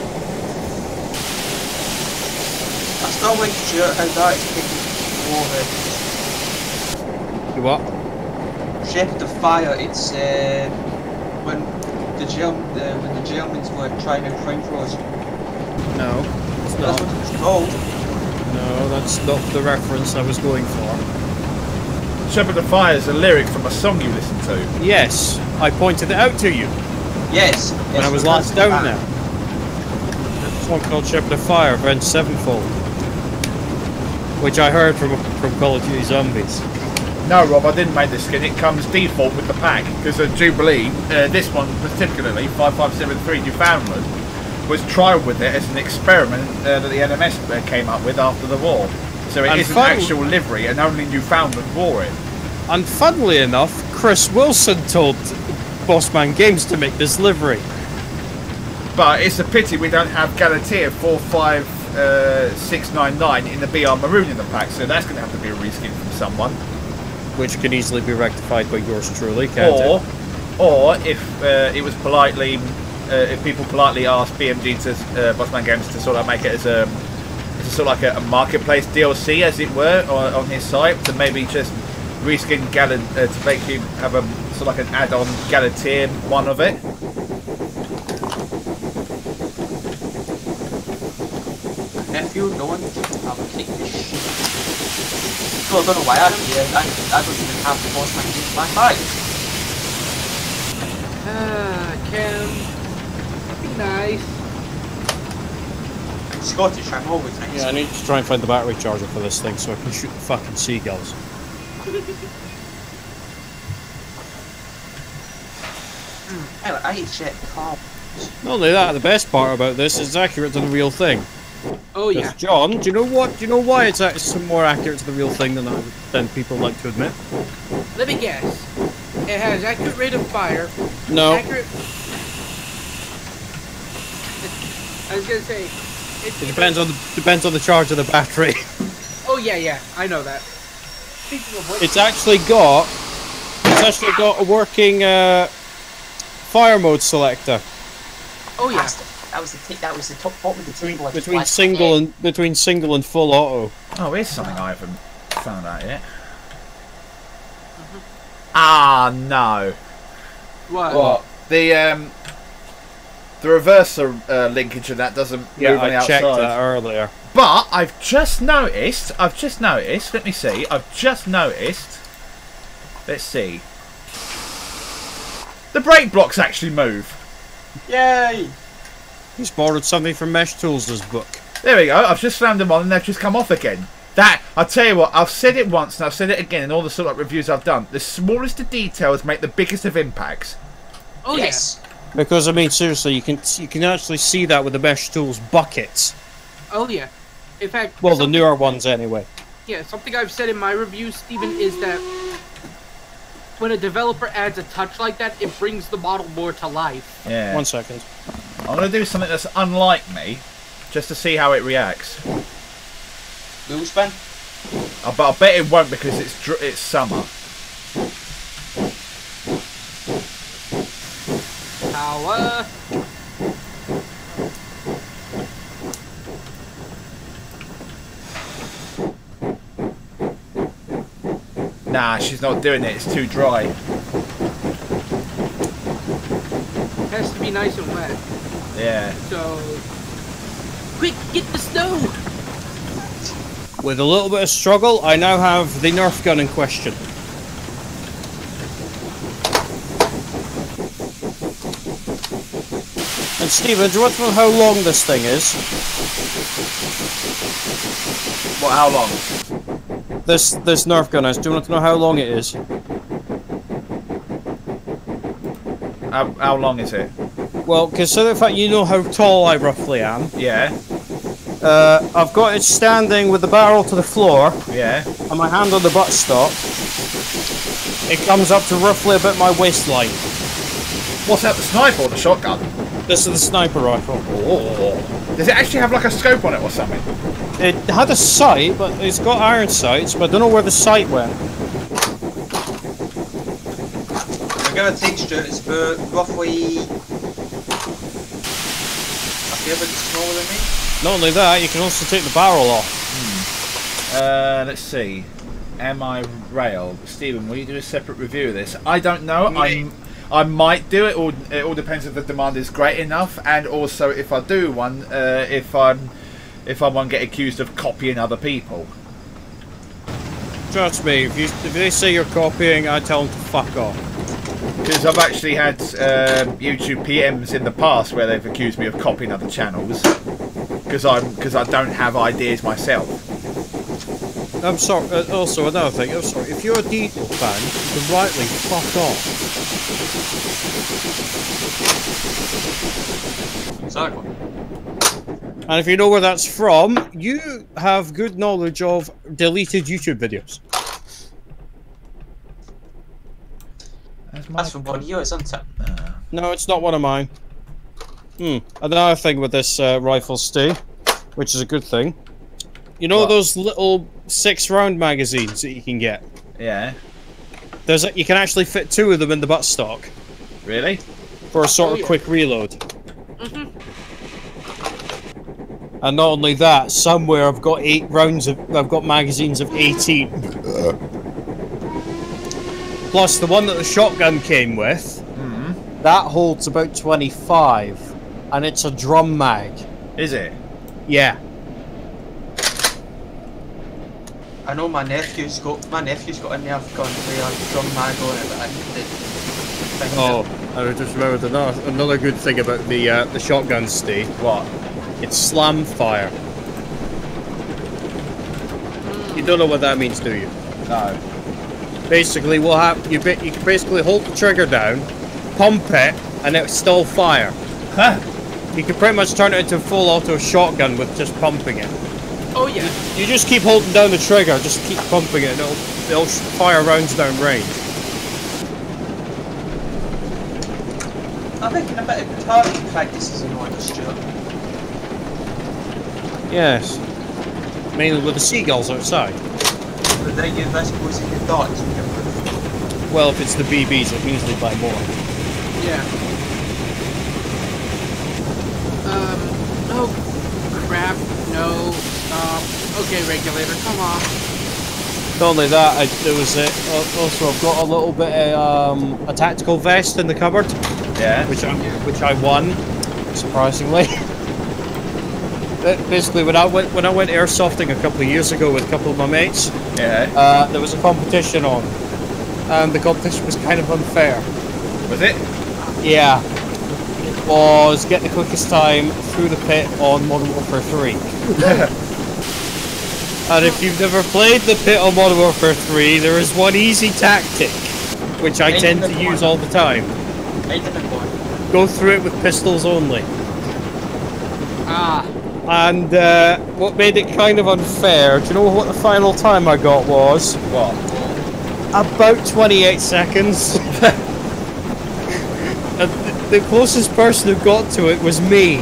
I still like sure how that is taking over. You what? Shepherd of Fire, it's uh, when the Germ the, when the Germans were trying to crown for us. No, it's That's not. what it's called. No, that's not the reference I was going for. Shepherd of Fire is a lyric from a song you listen to. Yes, I pointed it out to you Yes. when yes, I was because last down of there. that. There's one called Shepherd of Fire, Avenged Sevenfold, which I heard from from Call of Duty Zombies. No, Rob, I didn't make this skin. It comes default with the pack because of Jubilee. Uh, this one particularly, five five seven three Newfoundland, was trialled with it as an experiment uh, that the N M S came up with after the war. So it And is an fun- actual livery, and only Newfoundland wore it. And funnily enough, Chris Wilson told Bossman Games to make this livery. But it's a pity we don't have Galatea four five six nine nine in the B R Maroon in the pack, so that's going to have to be a reskin from someone. Which can easily be rectified by yours truly, can't Or, it? or if uh, it was politely, uh, if people politely asked B M G to uh, Bossman Games to sort of make it as a, as a sort of like a, a marketplace D L C, as it were, on, on his site, to maybe just reskin Gal uh, to make you have a sort of like an add-on Galatea one of it. If you don't, I will take this shit. Well, I don't know why I'm here. I, I don't even have the boss man in my bag. Ah, Cam. Be nice. I'm Scottish, I'm always nice. Yeah, I need to try and find the battery charger for this thing so I can shoot the fucking seagulls. I, I hate shit. Calm. Not only that, the best part about this is it's accurate to the real thing. Oh yeah. 'Cause, John, do you know what? Do you know why it's actually more accurate to the real thing than I, than people like to admit? Let me guess. It has accurate rate of fire. No. Accurate. I was gonna say. It depends on the depends on the charge of the battery. Oh yeah, yeah. I know that. Speaking of which, It's actually got it's actually got a working uh, fire mode selector oh yeah. Bastard. That was the t that was the top bottom of the table. I just between like single it. and between single and full auto. Oh, here's something I haven't found out yet. Ah, no. What? What? The um, the reverser uh, linkage of that doesn't Yeah, move on the I checked outside. that earlier. But I've just noticed. I've just noticed. Let me see. I've just noticed. Let's see. The brake blocks actually move. Yay! He's borrowed something from Mesh Tools' book. There we go. I've just slammed them on and they've just come off again. That, I'll tell you what, I've said it once and I've said it again in all the sort of reviews I've done. The smallest of details make the biggest of impacts. Oh Yes. Because I mean, seriously, you can you can actually see that with the Mesh Tools buckets. yeah. Oh yeah. In fact. Well, the something- newer ones anyway. Yeah, something I've said in my review, Steven, is that when a developer adds a touch like that, it brings the model more to life. Yeah. One second. I'm going to do something that's unlike me, just to see how it reacts. Wheel spin. Uh, but I bet it won't because it's dr it's summer. Power. Nah, she's not doing it. It's too dry. It has to be nice and wet. Yeah. So, quick, get the snow. With a little bit of struggle, I now have the Nerf gun in question. And Stephen, do you want to know how long this thing is? What? How long? This this Nerf gun is. Do you want to know how long it is? How, how long is it? Well, consider the fact you know how tall I roughly am. Yeah. Uh, I've got it standing with the barrel to the floor Yeah. and my hand on the buttstock. It comes up to roughly about my waistline. What's that? The sniper or the shotgun? This is the sniper rifle. Oh. Does it actually have like a scope on it or something? It had a sight, but it's got iron sights, but I don't know where the sight went. To give a texture, it's about roughly a fair bit smaller than me. Not only that, you can also take the barrel off. Uh, let's see. Am I Rail? Stephen, will you do a separate review of this? I don't know. I'm. I might do it, or it all depends if the demand is great enough, and also if I do one, uh, if I'm, if I won't get accused of copying other people. Trust me, if you if they say you're copying, I tell them to fuck off. Because I've actually had uh, YouTube P Ms in the past where they've accused me of copying other channels, because I'm because I don't have ideas myself. I'm sorry. Uh, also, another thing. I'm sorry. If you're a Diesel fan, then rightly fuck off. Exactly. And if you know where that's from, you have good knowledge of deleted YouTube videos. That's, my... That's from one of yours, isn't it? Uh. No, it's not one of mine. Hmm. Another thing with this uh, rifle stay, which is a good thing. You know what? Those little six-round magazines that you can get? Yeah. There's a, you can actually fit two of them in the buttstock. Really? For a sort Oh, of yeah. quick reload. Mm-hmm. And not only that, somewhere I've got eight rounds of, I've got magazines of eighteen. Plus the one that the shotgun came with, Mm-hmm. that holds about twenty-five, and it's a drum mag. Is it? Yeah. I know my nephew's got my nephew's got a Nerf gun with a drum mag on it, but I did. Oh, I just remembered another another good thing about the uh, the shotgun stay. What? It's slam fire. You don't know what that means, do you? No. Basically, what happen? You ba you can basically hold the trigger down, pump it, and it'll still fire. Huh? You can pretty much turn it into a full auto shotgun with just pumping it. Oh yeah. You just keep holding down the trigger, just keep pumping it, and it'll it'll fire rounds down range. I'm thinking a bit of target practice is in order, Stuart. Yes. Mainly with the seagulls outside. But then you this goes in your dots and you're proof. Well, if it's the B Bs, I can usually buy more. Yeah. Um. Oh crap! No. Stop. Okay, regulator, come on. Not only that, I, there was a, also I've got a little bit of um, a tactical vest in the cupboard, Yeah. which I which I won, surprisingly. But basically, when I went when I went airsofting a couple of years ago with a couple of my mates, Yeah. uh, there was a competition on, and the competition was kind of unfair. Was it? Yeah, it was get the quickest time through the pit on Modern Warfare three. And if you've never played the pit on Modern Warfare three, there is one easy tactic, which I tend to use all the time. I didn't want. Go through it with pistols only. Ah. And uh, what made it kind of unfair, do you know what the final time I got was? What? About twenty-eight seconds. And the, the closest person who got to it was me.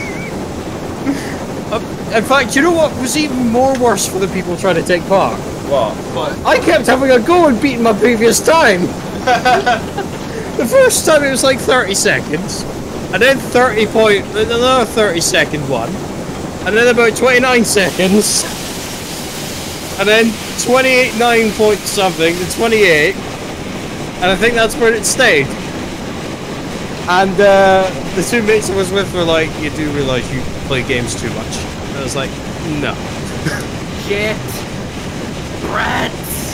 In fact, you know what was even more worse for the people trying to take part? What? What? I kept having a go and beating my previous time. The first time it was like thirty seconds, and then thirty point, another thirty second one, and then about twenty-nine seconds, and then twenty-eight nine point something, then twenty-eight, and I think that's where it stayed. And uh, the two mates I was with were like, "You do realise you play games too much?" And I was like, "No." Shit. Rats.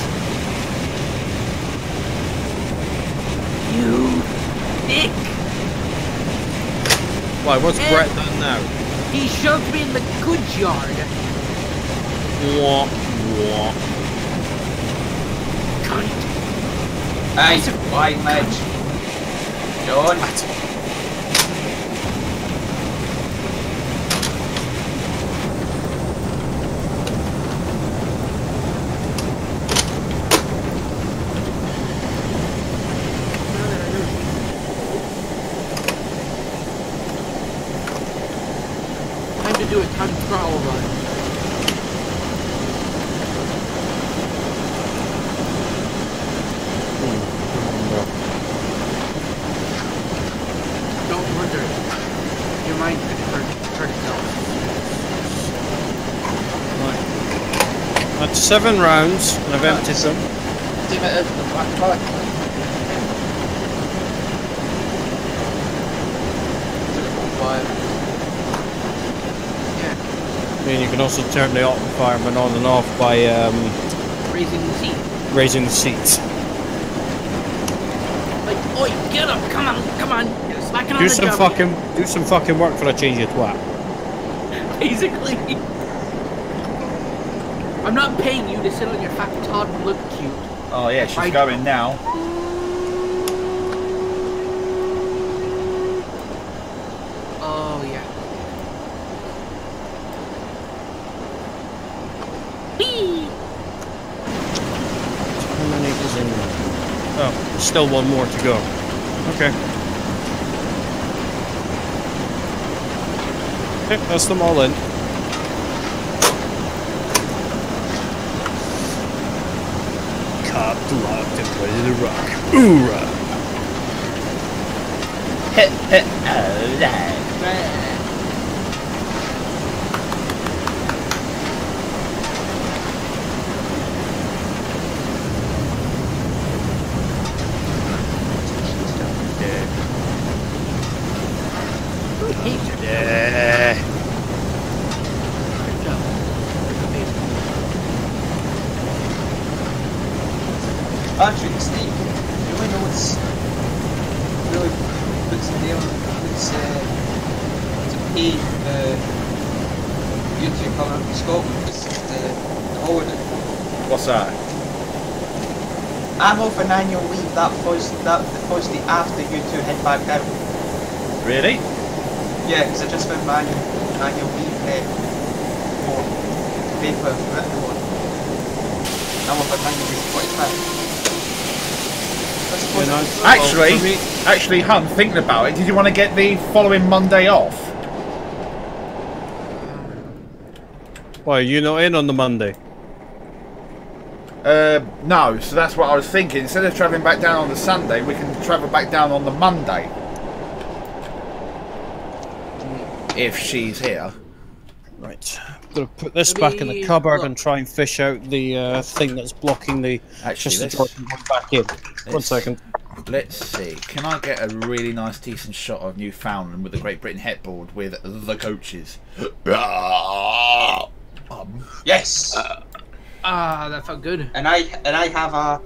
You dick. Why? What's Eh. Brett done now? He shoved me in the goods yard. Wah, wah. Cunt. Hey, why, Midge? John. Time to do a time trial run. Don't wonder. Your mind could hurt, hurt itself. Let's seven rounds, and I've emptied them. Team it is the black back. Yeah. I mean, you can also turn the auto fireman on and off by um, Raising the seat. raising the seats. Like, oi, get up! Come on, come on! You're slacking on Do the some job. fucking, do some fucking work for a change of twat. Basically. I'm not paying you to sit on your fat Todd and look cute. Oh yeah, she's I- going now. Oh, yeah. Whee! How many is in there? Oh, there's still one more to go. Okay. Okay, that's them all in. Copped, locked, and ready to rock. Hoorah! Yeah. Good job. Actually, Steve, you really know what's really puts the deal, puts uh, to pay the YouTube coming up to Scotland is the, the holiday. What's that? I'm off an annual leave that first that the first day after you two head back down. Really? Yeah, because I just found my annual, annual leave uh, for paper written one. I'm off an annual leave twenty-five. Yeah, nice. Actually, Well, for me- actually, Hun, thinking about it, did you want to get the following Monday off? Why, are you not in on the Monday? Uh, no, so that's what I was thinking. Instead of travelling back down on the Sunday, we can travel back down on the Monday. If she's here. Right. I'm gonna put this Let back in the me cupboard look. and try and fish out the uh, thing that's blocking the Actually, just the let's- door from going back in. One let's- second. Let's see. Can I get a really nice, decent shot of Newfoundland with the Great Britain headboard with the coaches? um, Yes, Ah, that felt good. and I and I have a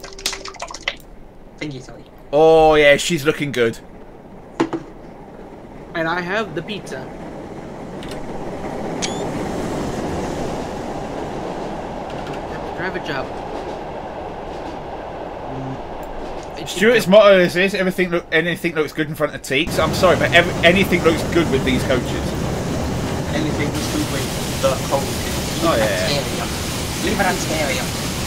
thingy to eat. oh yeah, she's looking good. And I have the pizza. Drive a job. It's Stuart's motto is this: everything look, anything looks good in front of Teeks. I'm sorry, but every, anything looks good with these coaches. Anything was good with the cold. Oh, yeah. Leave it Ontario.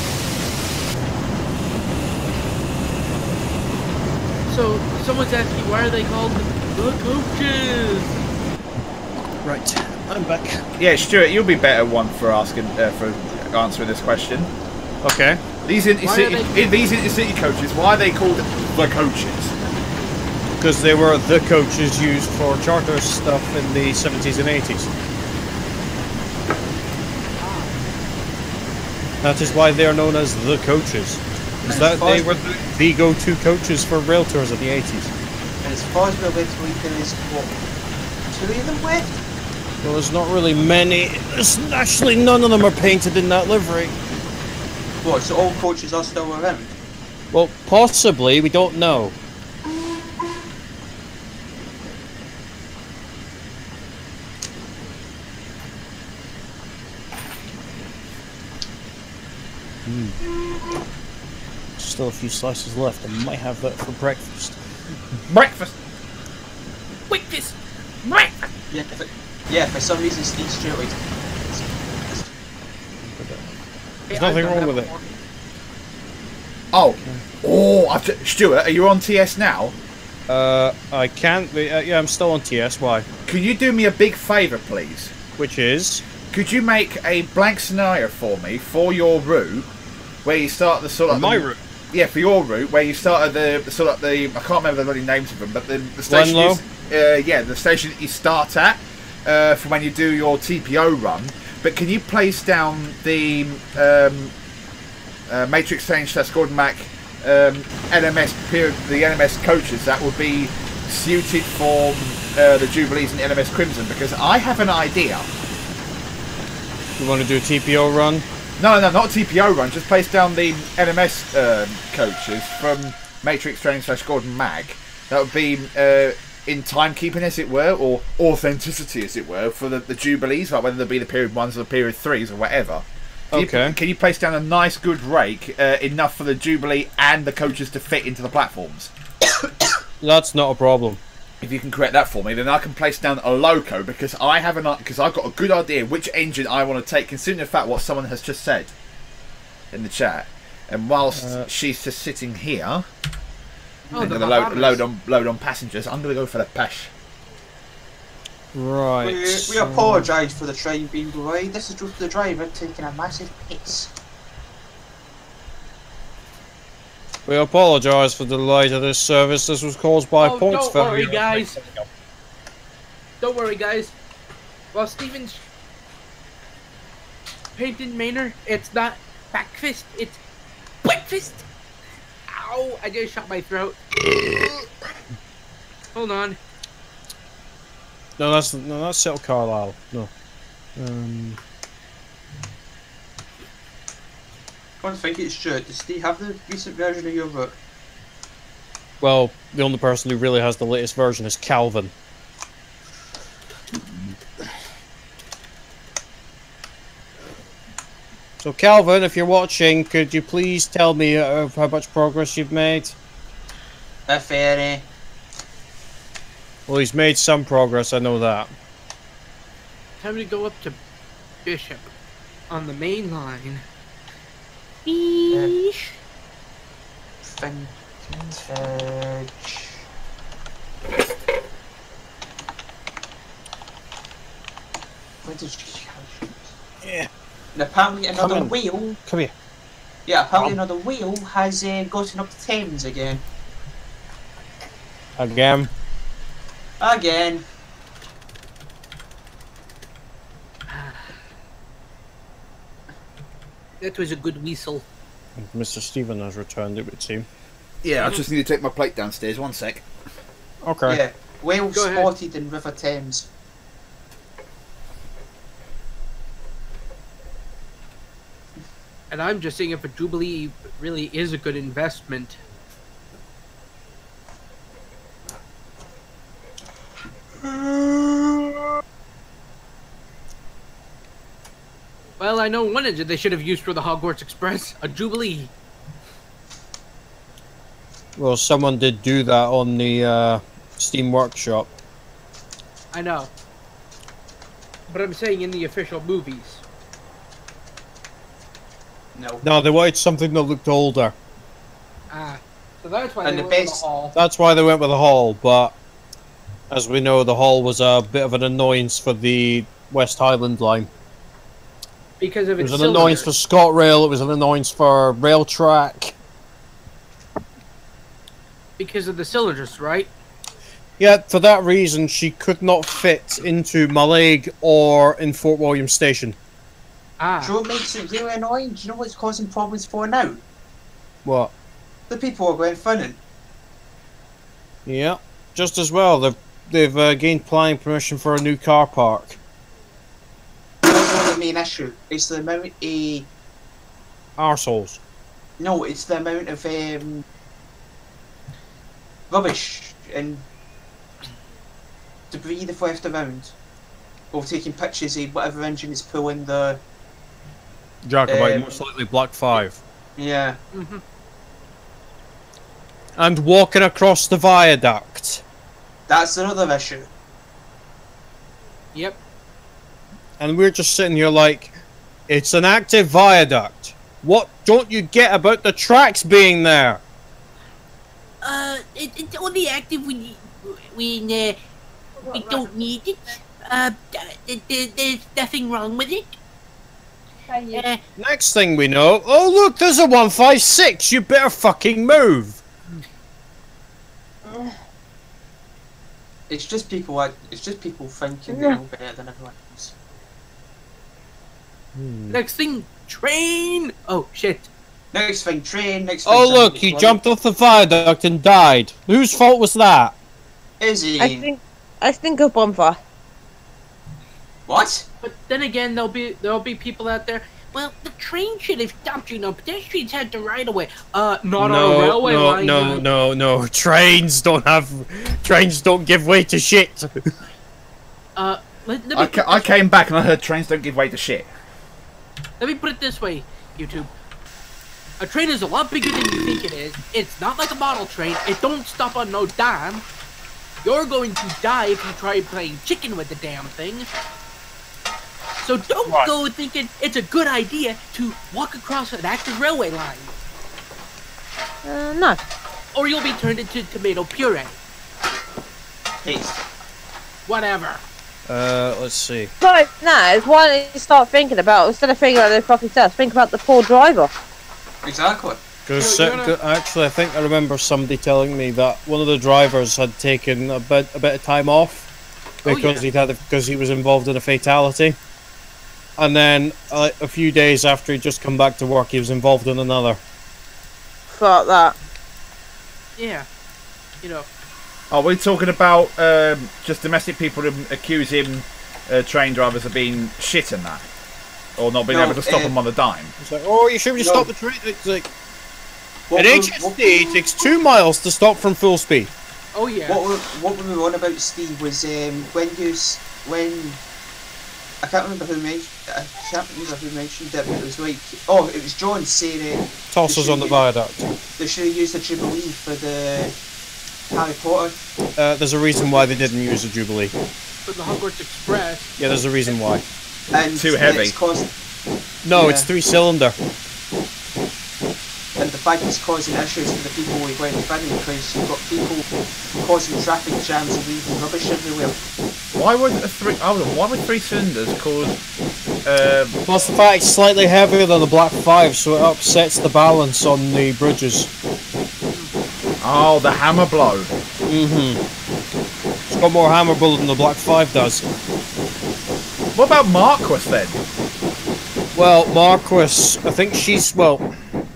So, someone's asking why are they called the coaches? Right. I'm back. Yeah, Stuart, you'll be better one for asking uh, for answering this question. Okay. These Why are intercity, they- in these intercity coaches, why are they called the coaches? Because they were the coaches used for charter stuff in the seventies and eighties. That is why they are known as the coaches. Is that they were the, the go-to coaches for rail tours in the eighties. And as far as we're led to believe, there is what two of them left. Well, there's not really many. There's actually none of them are painted in that livery. What? So all coaches are still around. Well, possibly. We don't know. Hmm. Still a few slices left. I might have that for breakfast. Breakfast. Breakfast! Breakfast! Yeah. If it, yeah. For some reason, Steve Stewart. There's nothing wrong with it. Oh, oh, I've t- Stuart, are you on T S now? Uh, I can't be. Uh, yeah, I'm still on T S. Why? Can you do me a big favour, please? Which is? Could you make a blank scenario for me for your route, where you start the sort of My the- route. Yeah, for your route, where you started the, the sort of the I can't remember the bloody names of them, but the, the station. Glenlow? You, uh, yeah, the station that you start at uh, for when you do your T P O run. but can you place down the um, uh, Matrix Strange slash Gordon Mac um, N M S period, the N M S coaches that would be suited for uh, the Jubilees and N M S Crimson? Because I have an idea. You want to do a T P O run? No, no, not a T P O run. Just place down the N M S um, coaches from Matrix Strange slash Gordon Mag. That would be uh, in timekeeping, as it were, or authenticity, as it were, for the, the Jubilees, like whether they be the period ones or the period threes or whatever. Can Okay. You, can you place down a nice, good rake, uh, enough for the Jubilee and the coaches to fit into the platforms? That's not a problem. If you can correct that for me, then I can place down a loco, because I have an because I've got a good idea which engine I want to take, considering the fact what someone has just said in the chat. And whilst Uh, she's just sitting here, Oh, I'm the going to load, Bahamas. load on load on passengers. I'm going to go for the Pesh. Right. We, we so- apologise for the train being delayed. This is just the driver taking a massive piss. We apologise for the delay to this service. This was caused by Oh, points don't worry, failure. guys. Don't worry, guys. While Steven's painting Maynard, it's not backfist, it's breakfast. Ow! I just shot my throat. Hold on. No, that's no, that's Settle Carlisle. No. Um, One thing it's Stuart, does Steve have the recent version of your book? well, the only person who really has the latest version is Calvin. So, Calvin, if you're watching, could you please tell me uh, how much progress you've made? A fairy. Well, he's made some progress, I know that. Time to go up to Bishop on the main line. Eesh. Finken's Edge. Where did you Yeah. And apparently another Come in. wheel. Come here. Yeah, apparently Come. another wheel has uh, gotten up the Thames again. Again. Again. That was a good whistle. Mister Stephen has returned, it would seem. Yeah, I just need to take my plate downstairs. One sec. Okay. Yeah. Whale Go ahead. spotted in River Thames. And I'm just saying if a Jubilee really is a good investment. Well, I know one engine they should have used for the Hogwarts Express. A Jubilee. Well, someone did do that on the uh, Steam Workshop. I know. But I'm saying in the official movies. No. No, they wanted something that looked older. Ah. So that's why And they the went with best- the Hall. That's why they went with the Hall, but as we know, the Hall was a bit of an annoyance for the West Highland line. Because of It its was an annoyance for ScotRail, it was an annoyance for Railtrack. Because of the cylinders, right? Yet, for that reason, she could not fit into Mallaig or in Fort William Station. Ah. Do you know what makes it really annoying? Do you know what's causing problems for now? What? The people are going funning. Yeah, just as well. They've, they've uh, gained planning permission for a new car park. That's not the main issue. It's the amount of... Arseholes. No, it's the amount of um, rubbish and debris they've left around. Or taking pictures of whatever engine is pulling the... Jacobite, Um, most likely Black five. Yeah. Mm-hmm. And walking across the viaduct. That's another issue. Yep. And we're just sitting here like, it's an active viaduct. What don't you get about the tracks being there? Uh, it, it's only active when you, when uh, we don't need it. Uh, th- th- there's nothing wrong with it. Uh, Next thing we know, oh look, there's a one five six. You better fucking move. It's just people like it's just people thinking they know better than everyone else. Hmm. Next thing, train. Oh shit. Next thing, train. Next thing. Oh look, he jumped off the viaduct and died. Whose fault was that? Is he? I think I think a bonfire. What? But then again, there'll be there'll be people out there. Well, the train should have stopped. You know, pedestrians had the right of way. Uh, not no, on a railway no, line. no, no, no. Trains don't have. Trains don't give way to shit. Uh, let, let me I, put ca I this- came back and I heard trains don't give way to shit. Let me put it this way, YouTube. A train is a lot bigger than you think it is. It's not like a model train. It don't stop on no dime. You're going to die if you try playing chicken with the damn thing. So don't Right. go thinking it's a good idea to walk across an active railway line. Uh, no. Or you'll be turned into tomato puree. Taste. Whatever. Uh, let's see. So now, why don't you start thinking about instead of thinking about the fucking self, think about the poor driver. Exactly. Because You're- you're gonna- actually, I think I remember somebody telling me that one of the drivers had taken a bit a bit of time off Oh, because yeah. he'd had because he was involved in a fatality, and then uh, a few days after he'd just come back to work, he was involved in another. Fuck that. Yeah. You know. Are we talking about um, just domestic people who accuse him, uh, train drivers, of being shit and that? Or not being No, able to stop uh, them on the dime? It's like, oh, you should just No. stop the train. It's like What in we- H S what- D, it takes two miles to stop from full speed. Oh yeah. What we, what we were on about, Steve, was um, when you s- when I can't remember who mentioned I can't remember who mentioned it, but it was like oh, it was John saying uh, Toss us on the viaduct. they should have used the Jubilee for the Harry Potter. Uh, there's a reason why they didn't use a Jubilee. For the Hogwarts Express. Yeah, there's a reason why. And Too heavy. It's caused, No, Yeah. it's three cylinder. and the fact it's causing issues for the people we went in because you've got people causing traffic jams and leaving rubbish everywhere. Why would a three? Hold on. Why would three cylinders cause? Um, Plus the fact it's slightly heavier than the Black Five, so it upsets the balance on the bridges. oh, the hammer blow. Mm-hmm. It's got more hammer bullet than the Black Five does. What about Marquis then? Well, Marquis, I think she's, well...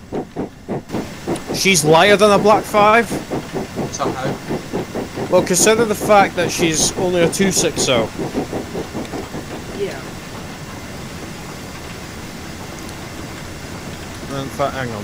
She's lighter than a Black Five. Somehow. Well, consider the fact that she's only a two sixty. Yeah. In fact, hang on.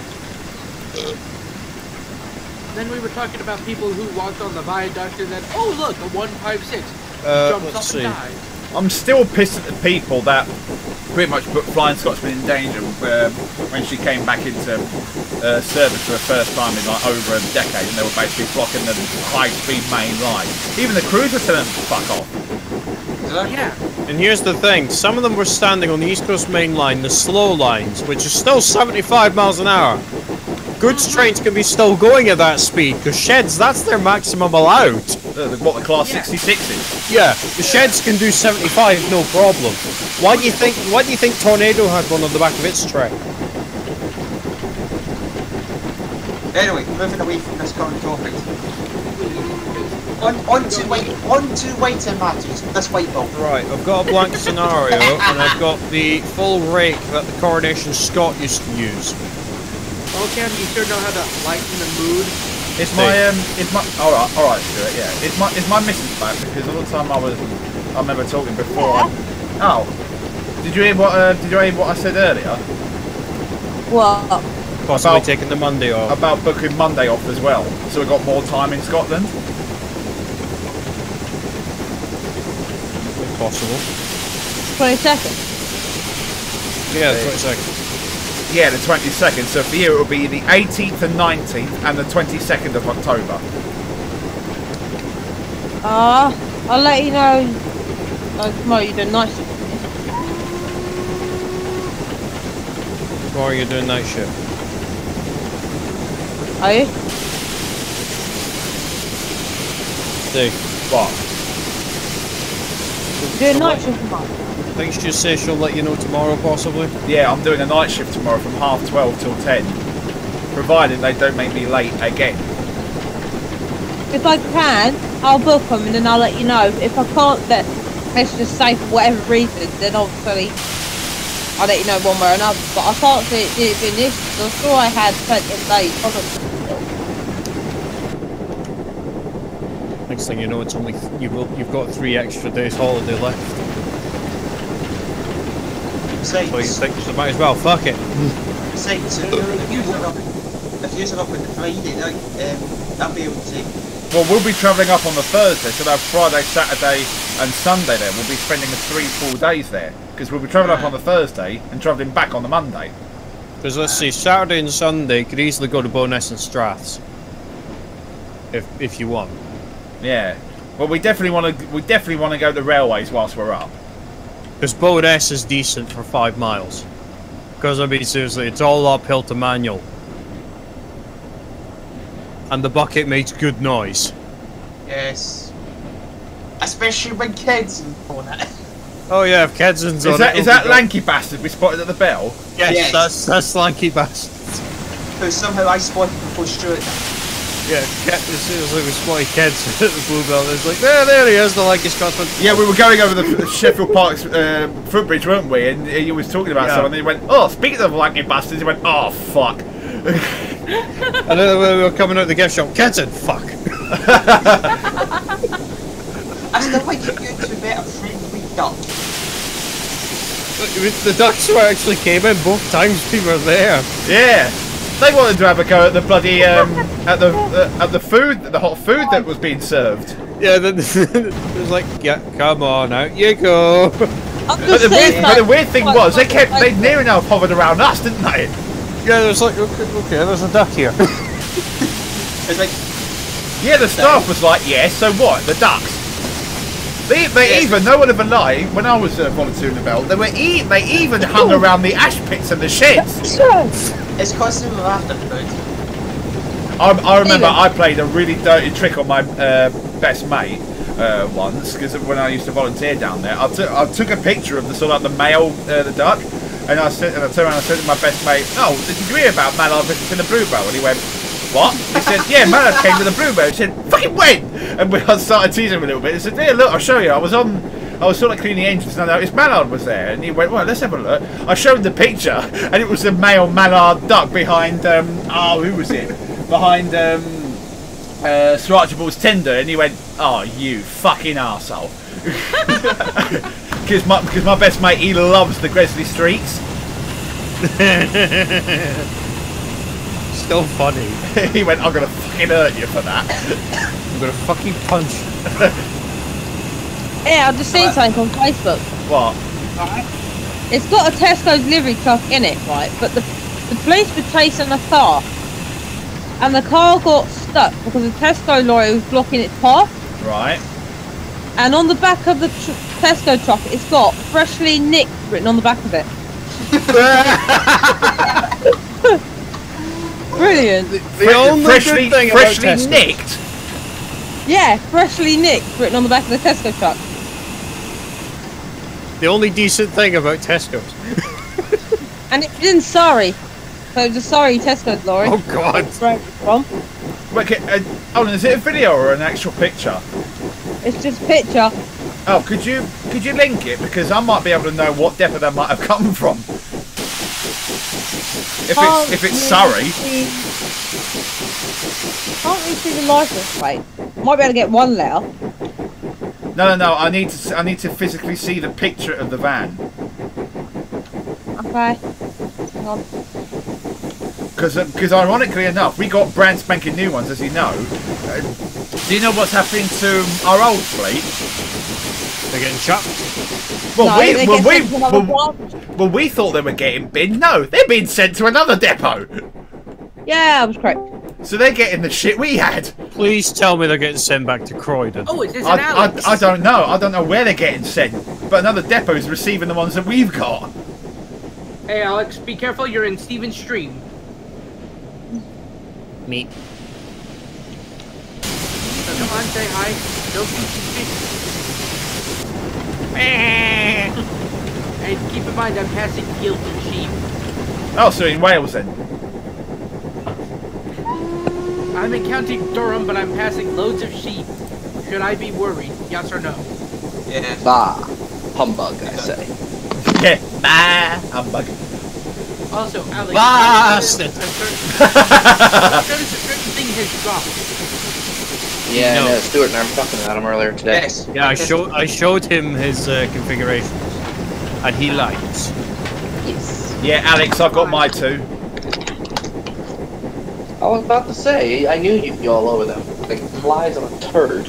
Then we were talking about people who walked on the viaduct and then, oh look, a one five six Uh, jumps let's up see. and dies. I'm still pissed at the people that pretty much put Flying Scotsman in danger um, when she came back into uh, service for the first time in like over a decade, and they were basically blocking the high-speed main line. Even the crews were telling them to fuck off. Exactly. Yeah. And here's the thing, some of them were standing on the East Coast Main Line, the slow lines, which is still seventy-five miles an hour. Goods trains can be still going at that speed, because sheds, that's their maximum allowed. The, the, what the class Yeah. sixty-sixes? Yeah, the sheds can do seventy-five, no problem. Why do you think, why do you think Tornado had one on the back of its track? Anyway, moving away from this current topic. On, on to white, on to whiter matters. This white bill. Right, I've got a blank scenario, and I've got the full rake that the Coronation Scot used to use. Okay, you sure know how to lighten the mood. It's my um, it's my. All right, all right, Stuart. Yeah, it's my it's my missus back because all the time I was, I remember talking before. I, oh, did you hear what? Uh, did you hear what I said earlier What? Possibly About- taking the Monday off. about booking Monday off as well? So we got more time in Scotland. If possible. twenty seconds. Yeah, twenty seconds. Yeah, the twenty-second. So for you, it will be the eighteenth and nineteenth and the twenty-second of October. Ah, uh, I'll let you know. Oh, tomorrow you're doing night shift. Tomorrow you're doing night shift. Are you? See. What? Doing night shift tomorrow. I think she just says she'll let you know tomorrow, possibly. Yeah, I'm doing a night shift tomorrow from half twelve till ten, provided they don't make me late again. If I can, I'll book them and then I'll let you know. If I can't, then let's just say for whatever reason, then obviously I'll let you know one way or another. But I can't see it, it being this. I'm sure I had plenty of days. Next thing you know, it's only th you've you've got three extra days holiday left. Besides, So you think you might as well fuck it. besides, if you're up, if you're up on the Friday night, um, I'll be able to. Well, we'll be travelling up on the Thursday, so they'll have Friday, Saturday, and Sunday there. We'll be spending the three full days there because we'll be travelling up on the Thursday and travelling back on the Monday. Because let's see, Saturday and Sunday could easily go to Bowness and Straths, if if you want. Yeah. Well, we definitely want to. We definitely want to go to railways whilst we're up. Because Bowness is decent for five miles. Because I mean, seriously, it's all uphill to manual, and the bucket makes good noise. Yes. Especially when kids on it. Oh yeah, if Kedson's on Is that it, is it'll that be lanky bastard we spotted at the bell? Yes, Yes. that's that's lanky bastard. Who somehow I spotted before Stuart. Yeah, Ked, as soon as we spotted Kedson at the Bluebell, it's like, there, there he is, the lanky Scotsman. Yeah, we were going over the Sheffield Park's uh, footbridge, weren't we? And he was talking about Yeah. someone. And he went, "Oh, speaking of lanky bastards," he went, "Oh, fuck." And then we were coming out of the gift shop, Kedson, fuck. I still like you to be a friendly duck. The ducks were actually came in both times we were there. Yeah, they wanted to have a go at the bloody um, at the uh, at the food, the hot food that was being served. Yeah, then it was like, yeah, come on, out you go. I'm But just the, weird, saying, but the like, weird thing like, was, they like, kept like- they near enough hovered around us, didn't they? Yeah, there's like, okay, okay, there's a duck here. It's like, Yeah, the staff was like, "Yes, so what? The ducks." They, they Yes. even, no one ever lied, when I was uh, volunteering the belt, they were e they even hung around the ash pits and the sheds. it's constantly laughter food. I, I remember Even. I played a really dirty trick on my uh, best mate uh, once, because when I used to volunteer down there, I took I took a picture of the sort of like the male, uh, the duck, and I said, and I turned around and I said to my best mate, "Oh, did you hear about Mallard visiting the Bluebell?" And he went, "What?" He said, "Yeah, Mallard came to the Bluebell." He said, "Fucking when?" And we, I started teasing him a little bit. He said, "Yeah, look, I'll show you. I was on, I was sort of cleaning the engines, and I noticed Mallard was there." And he went, "Well, let's have a look." I showed him the picture, and it was a male Mallard duck behind, um, oh, who was it? Behind um, uh, Sir Archibald's tender, and he went, "Oh, you fucking arsehole." Because my, because my best mate, he loves the Gresley Streets. Still funny. He went, "I'm gonna fucking hurt you for that." I'm gonna fucking punch you. Yeah, I've just seen something on Facebook. What? It's got a Tesco's livery truck in it, right? But the the police were chasing a car, and the car got stuck because the Tesco lorry was blocking its path. Right. And on the back of the tr Tesco truck, it's got "freshly nicked" written on the back of it. Brilliant. The Fre- only freshly, good thing freshly about Tesco. nicked. Yeah, "freshly nicked" written on the back of the Tesco truck. The only decent thing about Tesco's. And it's in Surrey. So it's a Surrey Tesco's lorry. Oh god. That's where it's from. Wait, okay, uh, hold on, is it a video or an actual picture? It's just a picture. Oh, could you could you link it, because I might be able to know what depot that might have come from. If Can't it's if it's really Surrey. see- Can't really see the license plate. Might be able to get one letter. No, no, no. I need to s- I need to physically see the picture of the van, Okay. Hang on. because because ironically enough, we got brand spanking new ones, as you know. Uh, do you know what's happening to our old fleet? They're getting chopped. Well, No, we they well, get we sent to another well, branch. well, we thought they were getting binned. No, they're being sent to another depot. Yeah, I was correct. So they're getting the shit we had. Please tell me they're getting sent back to Croydon. Oh, is this I, an Alex? I, I don't know. I don't know where they're getting sent. But another depot is receiving the ones that we've got. Hey, Alex, be careful. You're in Steven's stream. Meat. So come on, say hi. Don't be suspicious. And keep in mind, I'm passing fields of sheep. Oh, so in Wales then. I'm in County Durham, but I'm passing loads of sheep. Should I be worried? Yes or no? Yeah. Bah, humbug, I say. Yeah, bah, humbug. Also, Alex, Bastard. a certain, a certain, certain thing has dropped. Yeah, No. no. Stuart and I were talking about him earlier today. Yes. Yeah, I showed I showed him his uh, configurations, and he likes. Yes. Yeah, Alex, I've got my two. I was about to say, I knew you'd be all over them. Like flies on a turd.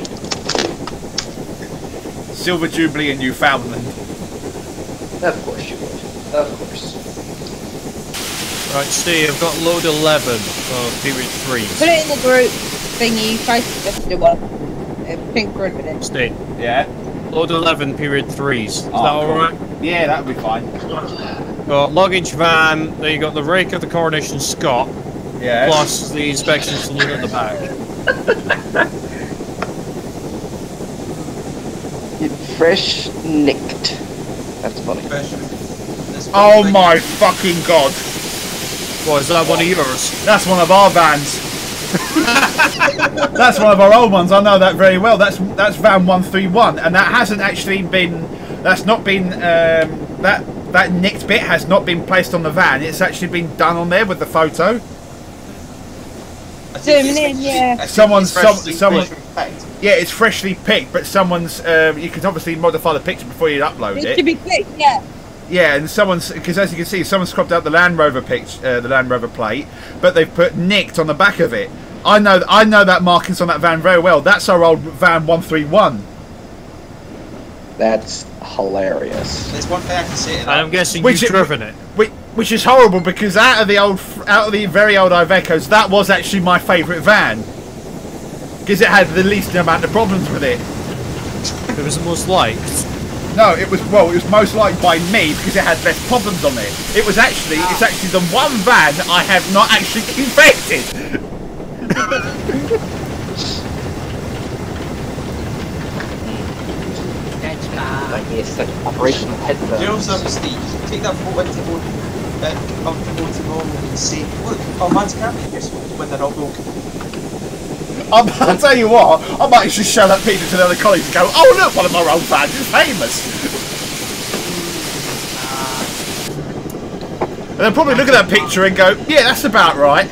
Silver Jubilee and Newfoundland. Of course you would. Of course. Right, Steve, I've got load eleven of period three. Put it in the group thingy, Facebook, just do one. Uh, pink group in it. Steve, Yeah. load eleven period threes. Is Oh, that cool. alright? Yeah, that would be fine. Got luggage van, then you got the rake of the Coronation Scot, Yeah. plus the inspection saloon at the back. Fresh nicked. That's funny. Oh my fucking god. What, is that one of yours? That's one of our vans. That's one of our old ones. I know that very well. That's that's van one three one, and that hasn't actually been. That's not been. Um, that that nicked bit has not been placed on the van. It's actually been done on there with the photo. Zooming in, yeah. Someone's some, someone. Packed. Yeah, it's freshly picked, but someone's. Um, you can obviously modify the picture before you upload Needs it. to be clicked, yeah. Yeah, and someone's, because as you can see, someone's cropped out the Land Rover pitch, uh, the Land Rover plate, but they've put nicked on the back of it. I know, I know that markings on that van very well. That's our old van one three one. That's hilarious. There's one thing I can say to And that. I'm guessing Which you've it- driven it. Which, which is horrible because out of the old, out of the very old Ivecos, that was actually my favourite van because it had the least amount of problems with it. It was the most liked. No, it was well, it was most liked by me because it had less problems on it. It was actually, it's actually the one van I have not actually infected. That's bad. Like he has such operational head Do you know something, Steve? Take that photo into the uh, of the photo and say, look, oh man's car here when they're all broken. I'm, I'll tell you what, I might actually show that picture to the other colleagues and go, oh look, one of our old fans is famous. And they'll probably look at that picture and go, yeah, that's about right.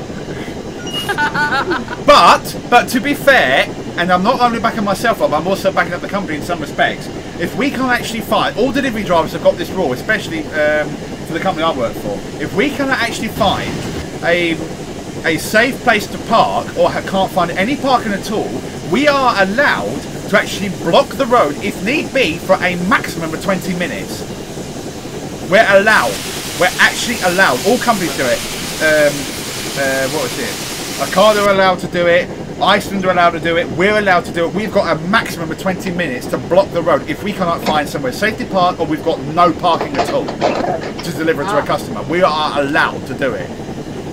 But, but to be fair, and I'm not only backing myself up, I'm also backing up the company in some respects. If we can't actually find, all delivery drivers have got this rule, especially um, for the company I work for. If we cannot actually find a a safe place to park or ha can't find any parking at all, we are allowed to actually block the road if need be for a maximum of twenty minutes. We're allowed. We're actually allowed. All companies do it. Um, uh, what was it? Ocado are allowed to do it. Iceland are allowed to do it. We're allowed to do it. We've got a maximum of twenty minutes to block the road if we cannot find somewhere safe to park or we've got no parking at all to deliver to a customer. We are allowed to do it.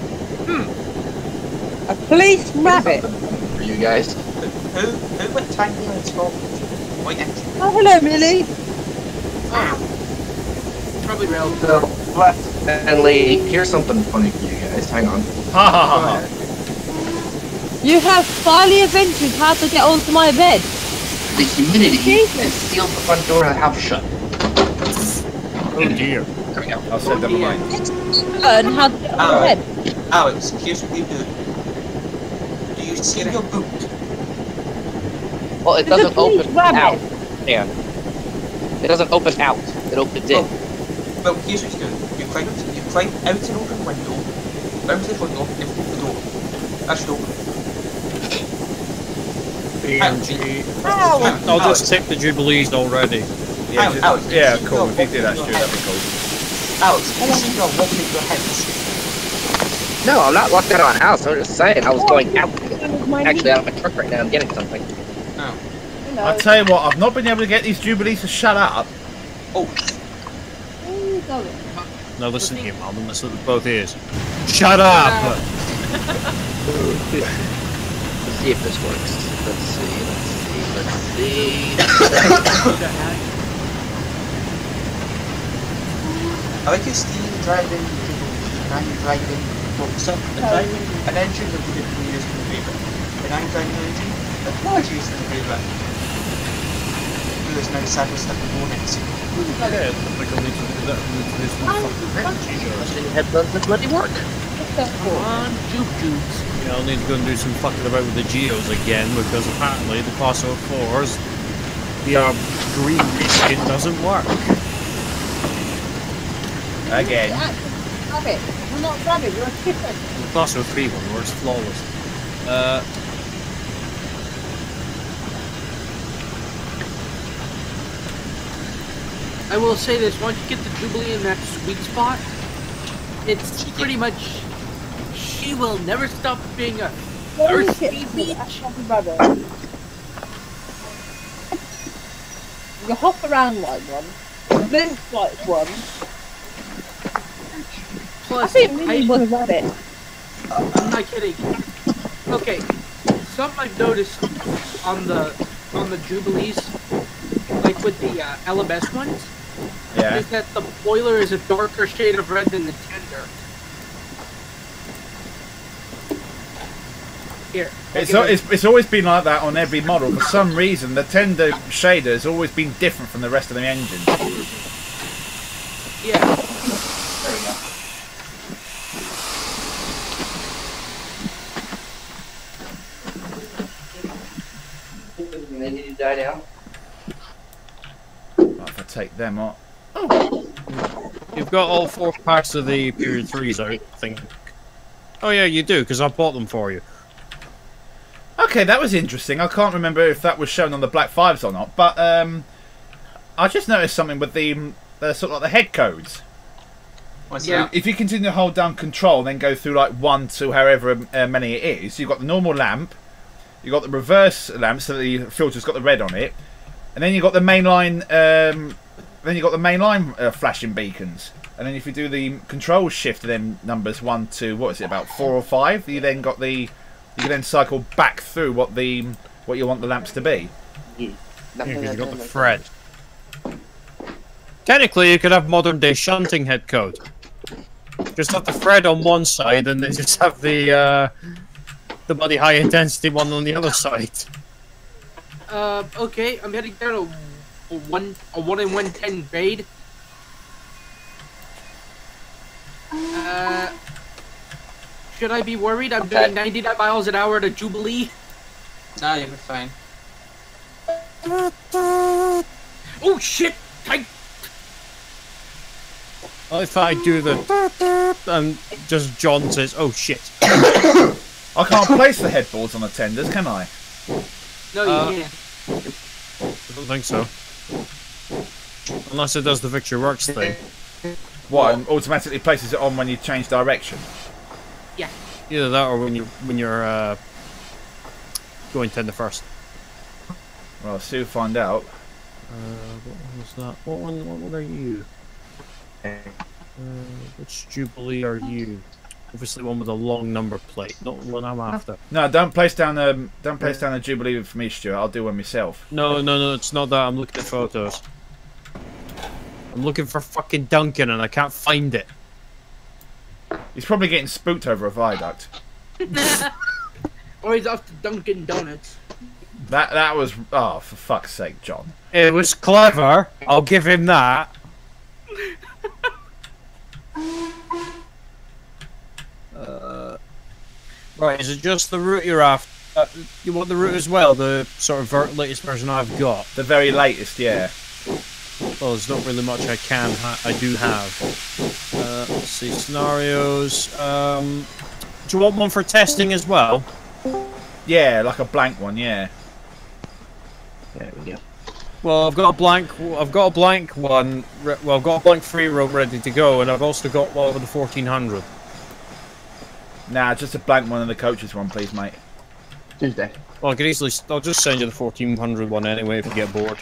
A police rabbit. for you guys. Who, who went tanking in Scotland? Quite interesting. Oh, hello, Millie. Oh, probably real. So, left and lady, here's something funny for you guys. Hang on. Ha ha ha ha. You have finally adventured how to get onto my bed. The humidity Jesus. has sealed the front door of the house shut. Oh dear. There we go. I'll send them a line. Learn how to get on Oh. my bed. Alex, here's what you do. Do you seal your boot? Well, it It's a doesn't police open rabbit. out. Yeah. It doesn't open out. It opens in. Oh. Well, here's what you do. You climb, you climb out an open window, down to the front door, and open the door. That's your door. B M G. Ow. I'll just tick the Jubilees already. Yeah, Alex, just- Alex, yeah, you cool. know If you what do that, your Stu, that'd be head- cool. Alex, you see you're walking into your house. No, I'm not locked out on house. I was just saying I was going out. My Actually, out of my truck right now. I'm getting something. Oh. Hello. I tell you what, I've not been able to get these Jubilees to shut up. Oh. Where are you going? No, listen to you, Mum, and listen to both ears. Shut up! Let's see if this works. Let's see. Let's see. Let's see. I like your Steve driving, and I'm driving, well, some, I'm driving an engine that we did three years from the river, and I'm driving an engine that was used in the river. is now sadly stuck with Monex. Yeah, I think I'll need to do that. Move to this one. Must head does the bloody work. Come on, Juke Jukes. Yeah, I'll need to go and do some fucking about with the geos again because apparently the Paso fours, the uh, green reskin doesn't work. Again. Rabbit. We're not rabbit, we're a kitten. The Paso three one works flawless. Uh, I will say this: once you get the Jubilee in that sweet spot, it's pretty much. She will never stop being a thirsty beach. You hop around like one, then like one. Plus, I think Minnie I- was a rabbit. I'm not kidding. Okay, something I've noticed on the on the Jubilees, like with the uh, L M S ones, Yeah. is that the boiler is a darker shade of red than the tender. Here. It's, al- it's, it's always been like that on every model. For some reason, the tender shader has always been different from the rest of the engine. Yeah. There we go. They need to die down. Right, if I take them off. you've got all four packs of the period threes out, I think. Oh yeah, you do, because I bought them for you. Okay, that was interesting. I can't remember if that was shown on the Black Fives or not, but um, I just noticed something with the um, uh, sort of like the head codes. What's Yeah. that? If you continue to hold down Control, and then go through like one to however uh, many it is, you've got the normal lamp, you've got the reverse lamp, so the filter's got the red on it, and then you've got the mainline. Um, then you've got the mainline uh, flashing beacons, and then if you do the Control shift to them numbers one to what is it about four or five, you then got the you can then cycle back through what the what you want the lamps to be. Yeah, because you got the thread. Technically, you could have modern day shunting head code. Just have the thread on one side, and then just have the uh, the bloody high intensity one on the other side. Uh, okay, I'm heading down a, a one a one in one ten grade. Uh, should I be worried? I'm doing ninety-nine miles an hour to Jubilee. Nah, you'll be fine. Oh shit! I If I do the and just John says, "Oh shit." I can't place the headboards on the tenders, can I? no, you Uh, can't. I don't think so. Unless it does the Victor Works thing. What? And automatically places it on when you change direction. Yeah. Either that or when you when you're uh, going tender first. Well, I'll soon find out. Uh, what one was that? What one? What one are you? Uh, which Jubilee are you? Obviously, one with a long number plate, not the one I'm after. No, don't place down um, don't place down a Jubilee for me, Stuart. I'll do one myself. No, no, no, it's not that. I'm looking at photos. I'm looking for fucking Duncan and I can't find it. He's probably getting spooked over a viaduct. Or he's off to Dunkin' Donuts. That that was oh for fuck's sake, John. It was clever. I'll give him that. uh, right, is it just the route you're after? Uh, you want the route as well? The sort of ver latest version I've got. The very latest, yeah. Well, there's not really much I can. Ha I do have. Uh, let's see scenarios. Um, do you want one for testing as well? Yeah, like a blank one, yeah. There we go. Well, I've got a blank. I've got a blank one. re- Well, I've got a blank free roam ready to go, and I've also got one with the fourteen hundred. Nah, just a blank one and the coaches one, please, mate. Tuesday. Well, I could easily. I'll just send you the fourteen hundred one anyway if you get bored.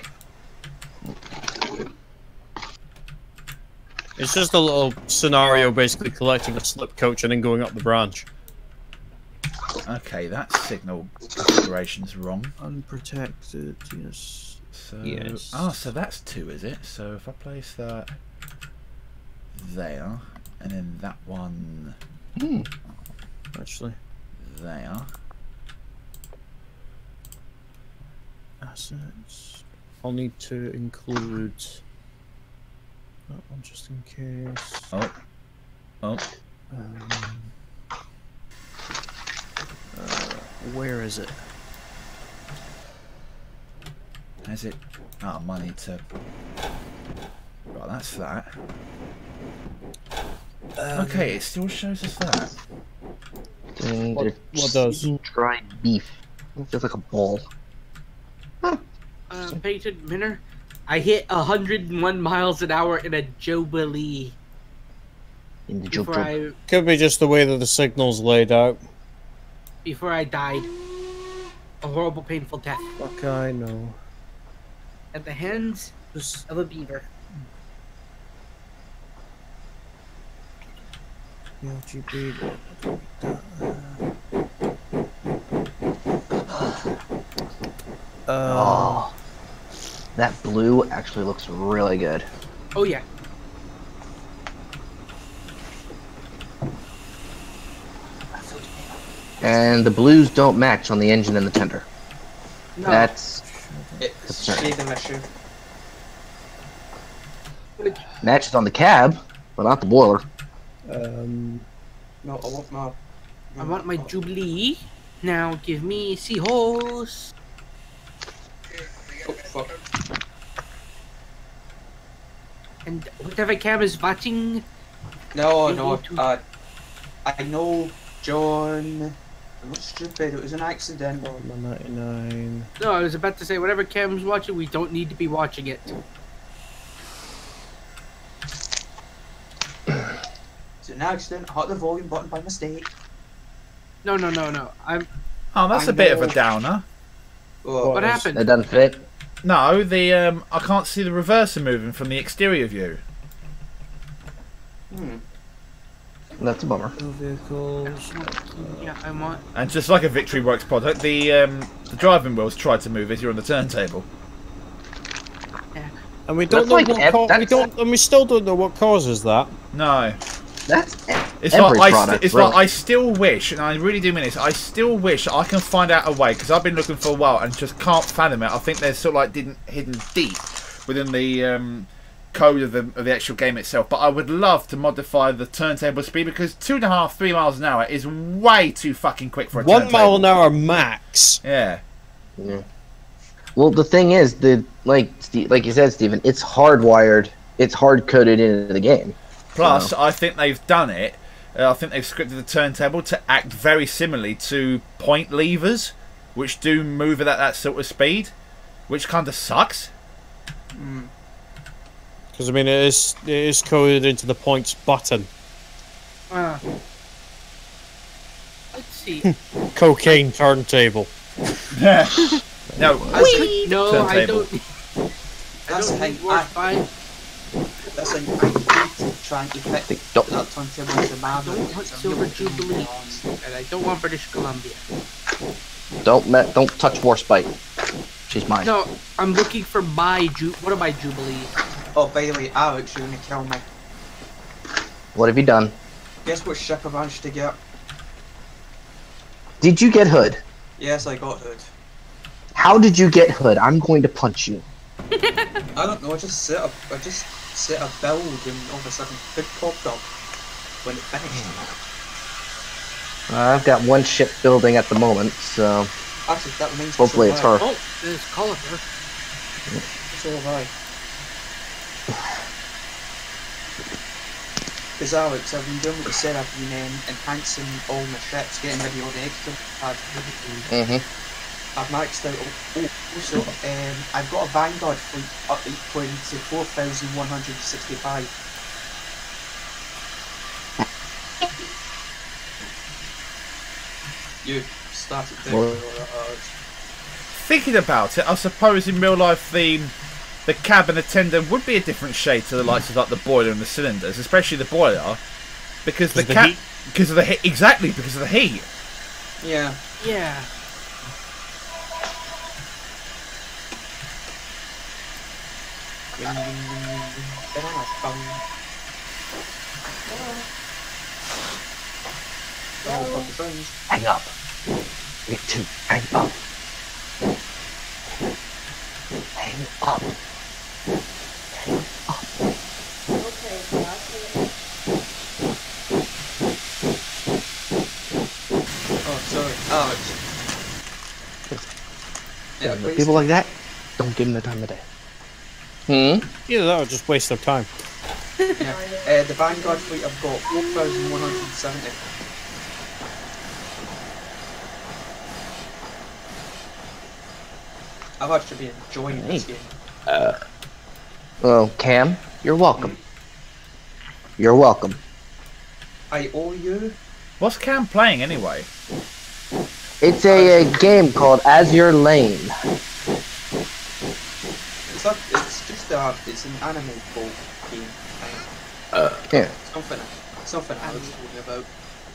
It's just a little scenario, basically collecting a slip coach and then going up the branch. Okay, that signal configuration's wrong. Unprotected, yes. So, Yes. oh, so that's two, is it? So if I place that there, and then that one Hmm. Actually, there. assets. I'll need to include that one just in case. Oh. Oh. Um, uh, where is it? Has it? Oh, money to. Right, that's that. Um, Okay, it still shows us that. And What- they're what does? dried beef? It feels like a ball. Uh, Peyton Minner, I hit one hundred one miles an hour in a Jubilee In the joke before joke. I Could be just the way that the signal's laid out. before I died. A horrible, painful death Fuck, I know. at the hands Just of a beaver. L G B. Uh, Oh, that blue actually looks really good. Oh yeah. And the blues don't match on the engine and the tender. No. That's It's That's right. shading issue. matches on the cab, but not the boiler. um, No, I want my. I want my Jubilee. Now give me Seahorse. Oh, fuck. And whatever cam is watching, No, You no. want to- Uh, I know, John. I'm not stupid. It was an accident. my ninety-nine. no, I was about to say whatever cam's watching, we don't need to be watching it. It's an accident. I hit the volume button by mistake. No, no, no, no. I'm. Oh, that's I a bit of know. a downer. Oh, What is- happened? That doesn't fit. No, the um, I can't see the reverser moving from the exterior view. Hmm. That's a bummer. No vehicles. Yeah, I want. And just like a Victory Works product, the um, the driving wheels tried to move as you're on the turntable. And we don't That's know like what ev- ca- we that's- don't, and we still don't know what causes that. No, That's e- it's every like I, product. st- it's really. like I still wish, and I really do mean this. I still wish I can find out a way because I've been looking for a while and just can't fathom it. I think they're sort of like didn't hidden deep within the um, code of the of the actual game itself. But I would love to modify the turntable speed because two and a half, three miles an hour is way too fucking quick for a One turntable. mile an hour max. Yeah. Yeah. Well, the thing is, the like Steve, like you said, Stephen, it's hardwired. It's hard coded into the game. Plus, So- I think they've done it. Uh, I think they've scripted the turntable to act very similarly to point levers, which do move at that, that sort of speed, which kind of sucks. Because I mean, it is it is coded into the points button. Uh, let's see. Cocaine turntable. No, I, no, I Turntable. don't. I That's don't how need I- War five. That's like I hate trying to fit Don't- that turntable into my I don't want Silver Jubilee, and I don't want British Columbia. Don't met, don't touch Warspite. She's mine. No, I'm looking for my Ju. What are my Jubilees? Oh, by the way, Alex, you're gonna kill me. What have you done? Guess what ship I managed to get? Did you get Hood? Yes, I got Hood. How did you get Hood? I'm going to punch you. I don't know. I just set up. I just set a build, and all of a sudden, Hood popped up when it finished. Uh, I've got one ship building at the moment, so Actually, that reminds me. hopefully it's her. Oh, there's Colliver. So have I. Because Alex, I've been doing what you said. I've been um, enhancing all my ships, getting rid of all the extra. I've, Mm-hmm. I've maxed out. Oh, also, um, I've got a Vanguard fleet up equaling to four thousand one hundred sixty-five. You started doing Well- uh, thinking about it, I suppose in real life the the cab and the tender would be a different shade to the likes of like the boiler and the cylinders, especially the boiler, because the Because of the cab heat. because of the heat exactly because of the heat. yeah. Yeah. Ring, ring, ring, ring, ring. Banana phone. Oh, fuck the phones. Hang up. Get two. Hang up. Hang Hang up. Oh, sorry. Alex. Yeah, please. People like that, don't give them the time of day. Hmm? Either that or just waste their time. Yeah. Uh, the Vanguard fleet I've got four thousand one hundred seventy. I've actually been enjoying this Hey. game. Uh, well, Cam, you're welcome. You're welcome. I owe you. What's Cam playing anyway? It's a, a game called Azure Lane. It's not. It's just a. It's an anime boat game. Thing. Uh, yeah. Something. Something I was talking about.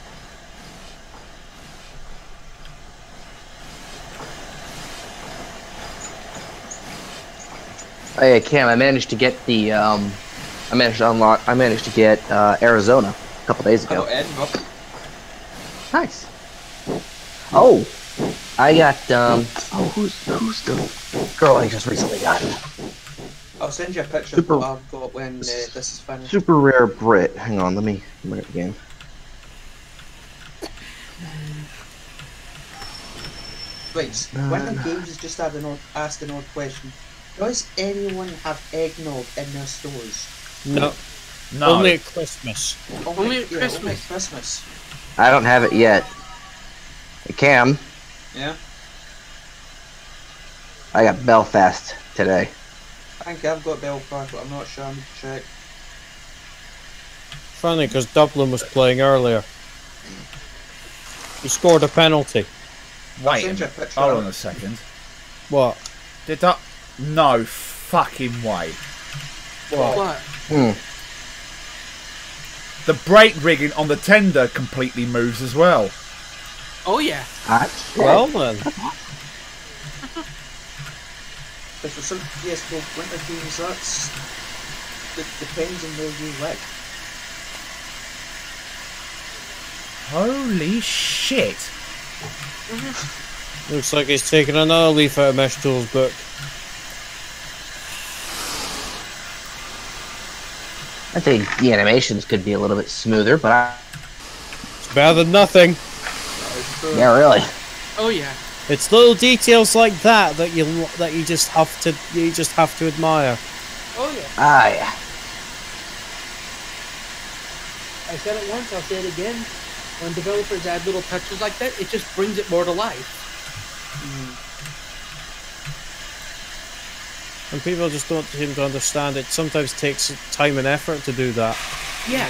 Oh yeah, Cam, I managed to get the, um, I managed to unlock, I managed to get, uh, Arizona a couple days I ago. got Edinburgh. Nice. Oh, I got, um, oh, who's, who's the girl I just recently got? I'll send you a picture Super- of what I've got when uh, this is finished. Super rare Brit. Hang on, let me bring it up again. Right, when the games has just had an odd, asked an odd question. Does anyone have eggnog in their stores? No. No. Only at Christmas. Only at yeah, Christmas. Only at Christmas. I don't have it yet. Cam, Yeah. I got Belfast today. I think I've got Belfast, but I'm not sure. I need to check. Funny, because Dublin was playing earlier. He scored a penalty. Wait, a send you a minute. picture hold of on it. a second. What? Did that? No fucking way. What? What? Hmm. The brake rigging on the tender completely moves as well. Oh yeah. Hot shit. Well then. But for some P S four winter games, that's it depends on where you live. Holy shit. Looks like he's taking another leaf out of Mesh Tool's book. I'd say the animations could be a little bit smoother, but I, It's better than nothing. yeah, really. Oh yeah. It's little details like that that you that you just have to you just have to admire. Oh yeah. Ah, yeah. I said it once, I'll say it again. When developers add little touches like that, it just brings it more to life. And people just don't seem to understand it. Sometimes takes time and effort to do that. Yeah.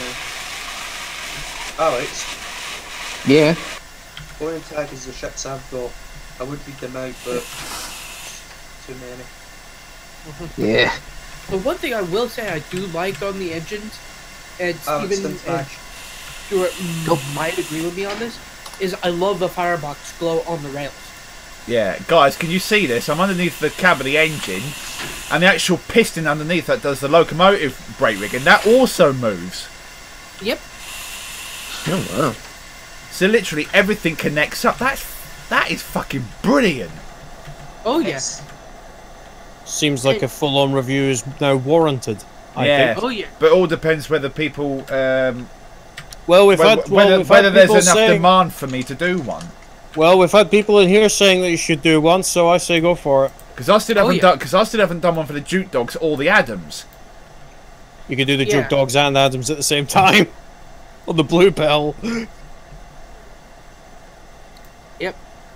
Alex, Yeah. going tag is the ships I've got. I would read them out, but too many. Yeah. The one thing I will say I do like on the engines, and Alex, Steven them and tag. Stuart might agree with me on this, is I love the firebox glow on the rails. Yeah, guys, can you see this? I'm underneath the cab of the engine, and the actual piston underneath that does the locomotive brake rigging. That also moves. Yep. Oh, wow. So literally everything connects up. That's that is fucking brilliant. Oh Yes. Seems like a full-on review is now warranted. I Yeah. think. Oh yeah. But it all depends whether people, um, Well, we've whether, had well, whether, we've whether had there's people enough saying, demand for me to do one. well, we've had people in here saying that you should do one, so I say go for it. Because I still Oh, haven't yeah. done. Because I still haven't done one for the Duke Dogs or the Adams. You could do the Yeah. Duke Dogs and Adams at the same time on the Blue Bell. Yep.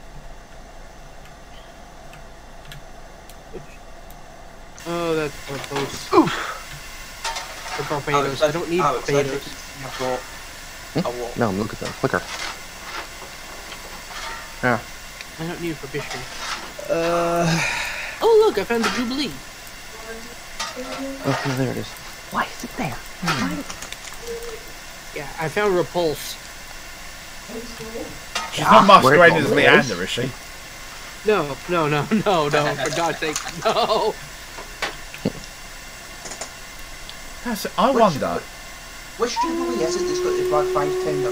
Oh, that's torpedoes. The torpedoes. I don't need Alex, torpedoes. I've got a lot. No, look at that. Quicker. Yeah. I don't need it for fishing. Uh, Oh look, I found the Jubilee. Okay, there it is. Why is it there? Yeah, I found Repulse. She's not where- masquerading as where is- Leander, is she? No, no, no, no, no, for God's sake, no. That's, I wonder. Which Jubilee is it that's got the Black Five tender?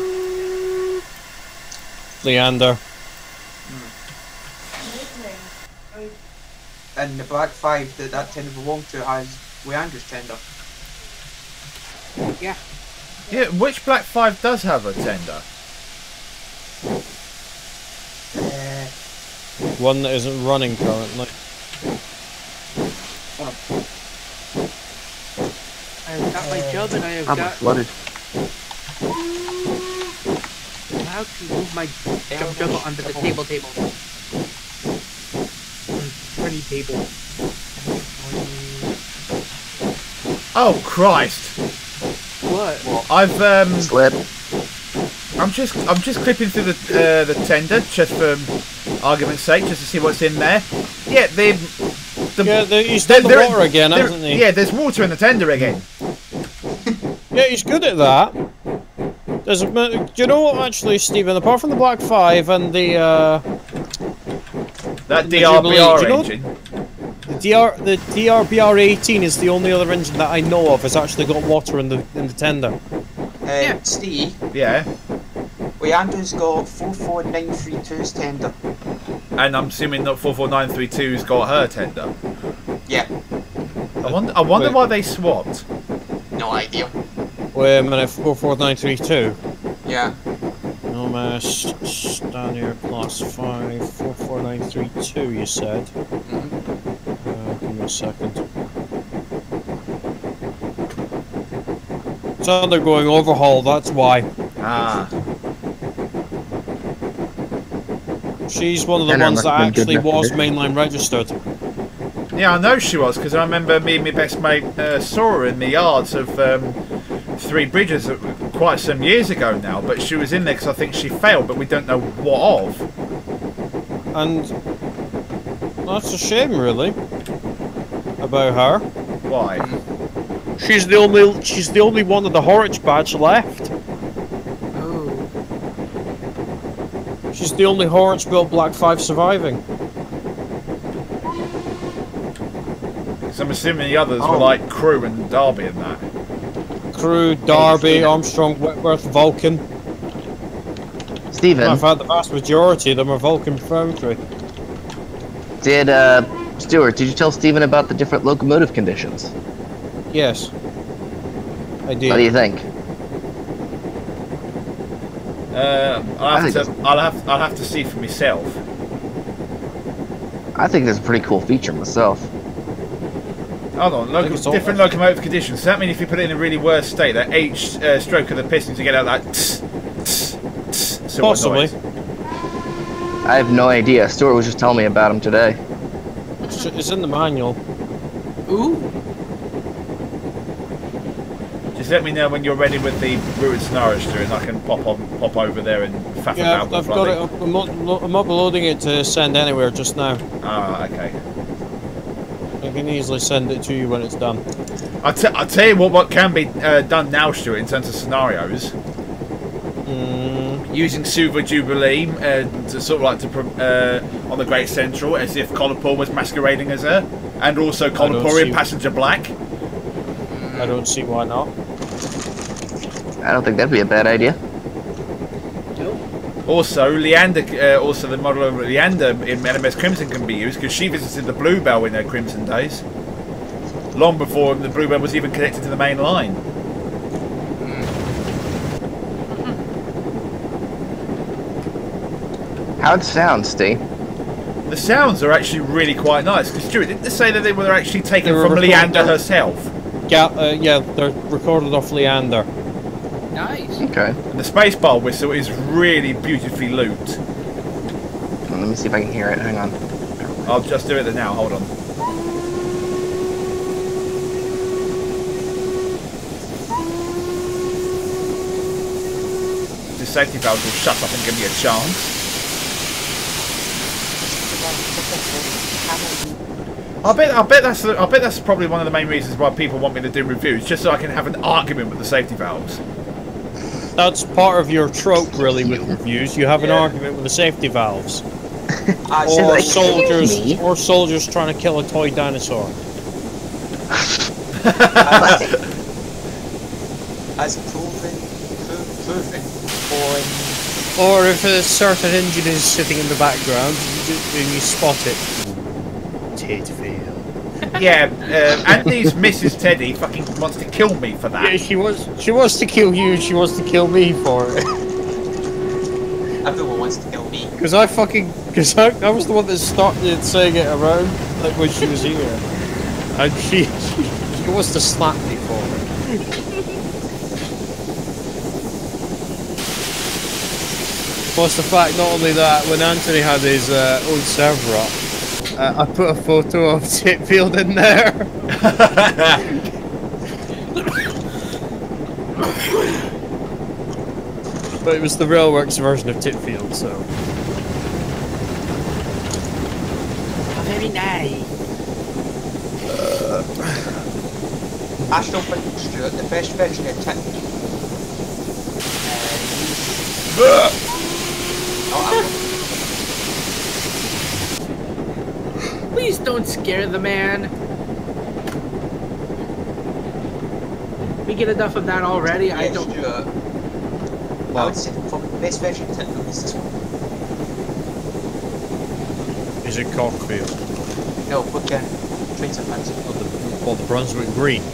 Leander. Uh, and the Black Five that that tender belonged to has Leander's tender. Yeah. Yeah, which Black Five does have a tender? Uh, One that isn't running currently. I've got my job and I have I'm got flooded. how to move my jump juggle onto the table table. Pretty table. Oh Christ! What? I've um, Slip. I'm just I'm just clipping through the uh, the tender just for argument's sake, just to see what's in there. Yeah, the the Yeah, the, he's done the there- water again, there- hasn't he? Yeah, there's water in the tender again. Yeah, he's good at that. There's a, do you know what, actually, Stephen? Apart from the Black Five and the uh, That The D R B R Jubilee, do you know- engine. the D R the D R B R eighteen is the only other engine that I know of has actually got water in the in the tender. uh, Yeah. Steve, Yeah, Leander's got four four nine three two's tender. and I'm assuming that four four nine three two's got her tender. Yeah, I wonder. I wonder Wait. why they swapped. no idea. Wait a minute, four four nine three two. Yeah. No mass Stanier plus five four four nine three two. You said. Mhm. Uh, give me a second. It's undergoing overhaul. That's why. Ah, She's one of the Tenor ones must that have been good actually enough was for this. mainline registered. yeah, I know she was because I remember me and my best mate uh, saw her in the yards of um, Three Bridges uh, quite some years ago now. But she was in there because I think she failed, but we don't know what of. And that's a shame, really, about her. Why? She's the only she's the only one of the Horwich batch left. Oh. She's the only Horwich built Black Five surviving. So I'm assuming the others Oh. were like Crew and Derby and that. Crew, Derby, Armstrong, Whitworth, Vulcan. Stephen, In fact, the vast majority of them are Vulcan Foundry. did uh, Stuart? Did you tell Stephen about the different locomotive conditions? Yes, I What do you did. think? Uh, I'll I have think to. I'll have. I'll have to see for myself. I think that's a pretty cool feature myself. Hold on. Loco- it's all- different locomotive conditions. Does that mean if you put it in a really worse state, that each uh, stroke of the piston to get out that tss, tss, tss, sort of Possibly. noise? I have no idea. Stuart was just telling me about him today. It's, it's in the manual. Ooh. Just let me know when you're ready with the routed scenario, Stuart, and I can pop on, pop over there and faff Yeah, about I've, with I've got it. bloody- Up, I'm, up, I'm uploading it to send anywhere just now. Ah, okay. I can easily send it to you when it's done. I'll, t- I'll tell you what. What can be uh, done now, Stuart, in terms of scenarios. Mm, Using Suva Jubilee uh, to sort of like to pro- uh, on the Great Central, as if Colipur was masquerading as her, and also don't Colipur in see- Passenger Black. I don't see why not. I don't think that'd be a bad idea. Also, Leander, uh, also the model of Leander in N M S Crimson can be used because she visited the Bluebell in her Crimson days, long before the Bluebell was even connected to the main line. How'd it sound, Steve? The sounds are actually really quite nice. Because Stuart, didn't they say that they were actually taken They were from recorded- Leander herself? Yeah, uh, yeah, they're recorded off Leander. Nice. Okay. And the spacebar whistle is really beautifully looped. Let me see if I can hear it. Hang on. I'll just do it now. Hold on. The safety valves will shut up and give me a chance. I bet. I bet that's. the- I bet that's probably one of the main reasons why people want me to do reviews, just so I can have an argument with the safety valves. That's part of your trope, really, with reviews. You have an Yeah. argument with the safety valves, As, or Excuse soldiers, me? or soldiers trying to kill a toy dinosaur. as, as proven, pro- proven on Or if a certain engine is sitting in the background, you, ju- and you spot it. Titfield. Yeah, uh, Anthony's Missus Teddy fucking wants to kill me for that. Yeah, she was. She wants to kill you. She wants to kill me for it. Everyone wants to kill me. Because I fucking. Because I, I was the one that started saying it around, like when she was here, and she she, she wants to slap me for it. Plus the fact, not only that, when Anthony had his uh, own server up, uh, I put a photo of Titfield in there. But it was the Railworks version of Titfield, so. Oh, very nice. I still think, Stuart, the best version of Tit. Uh, oh, Please don't scare the man. We get enough of that already. yeah, I don't. Stuart. I would say the fucking best version of Titfield is this one. Is it Cockfield? No, look at Trains of Fancy. Or the, or the Brunswick Green?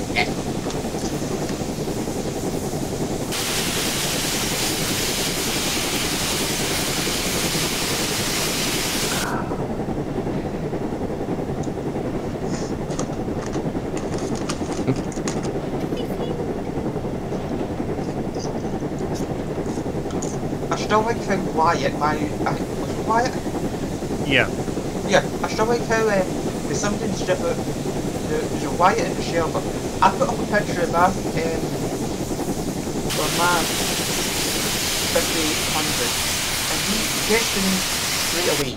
I still like how Wyatt, my, uh, was it Wyatt? Yeah. Yeah, I still like how um, there's something different. There's a Wyatt and Michelle, but I put up a picture of that um, for my fifty-eight hundred, and he gets to me straight away.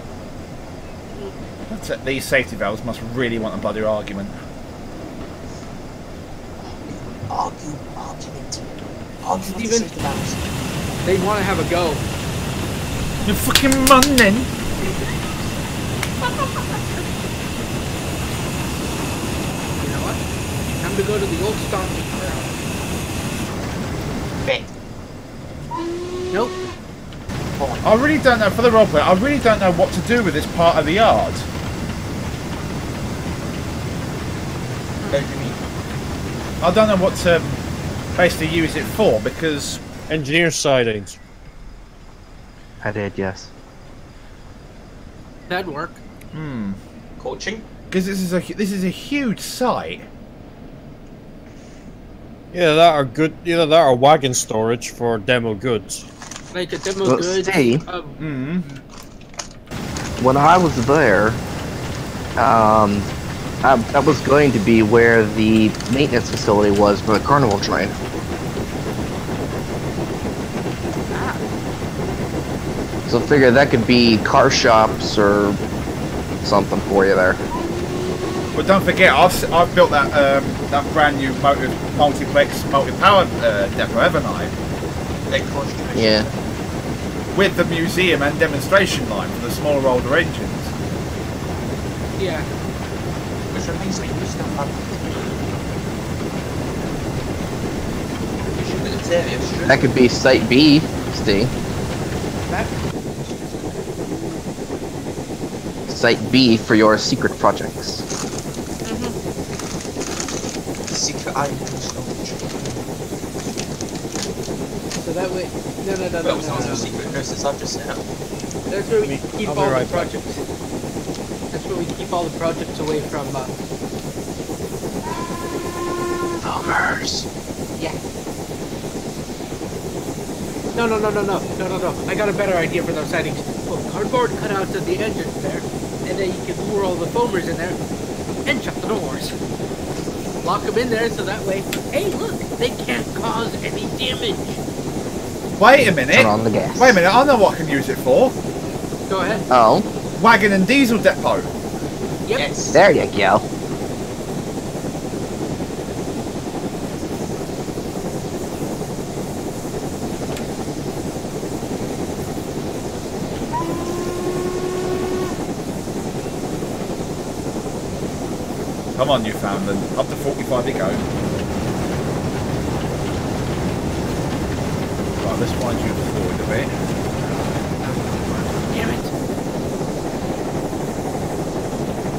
That's it. These safety valves must really want a bloody argument. Argue, argument, argument. Steven? safety valves. They want to have a go. You're fucking running. You know what? Time to go to the old stomping ground. Bet. Nope. I really don't know, for the roleplay, I really don't know what to do with this part of the yard. How do you mean? I don't know what to basically use it for, because... Engineer sidings. I did, yes. That'd work. Hmm. Coaching? Because this is a this is a huge site. Either that or good. Either that or wagon storage for demo goods. Like a demo Well, goods. see. Of, Hmm. When I was there, um, I, that was going to be where the maintenance facility was for the carnival train. So figure that could be car shops or something for you there. But don't forget, I've s- I've built that um, that brand new motive, multiplex multi-power uh, depot, haven't I? Like cross train. Yeah. With the museum and demonstration line for the smaller older engines. yeah. Which reminds me, you still have. You should put the area straight. That could be Site B, Steve. That Site B for your secret projects. secret item storage. So that way. No, no, no, no, Well, it's no, not no. a secret process, I've just set up. That's where we Me- keep I'll be all right the back. projects. That's where we keep all the projects away from. Uh, Bummers. yeah. No, no, no, no, no, no, no, no. I got a better idea for those sightings. Put cardboard cutouts of the engines there, and then you can lure all the foamers in there and shut the doors. Lock them in there so that way, hey, look, they can't cause any damage. Wait a minute. Turn on the gas. Wait a minute. I know what I can use it for. Go ahead. Oh, Wagon and diesel depot. Yep. Yes. there you go. Come on, Newfoundland. Up to forty-five to go. Right, let's wind you forward a bit. Damn it.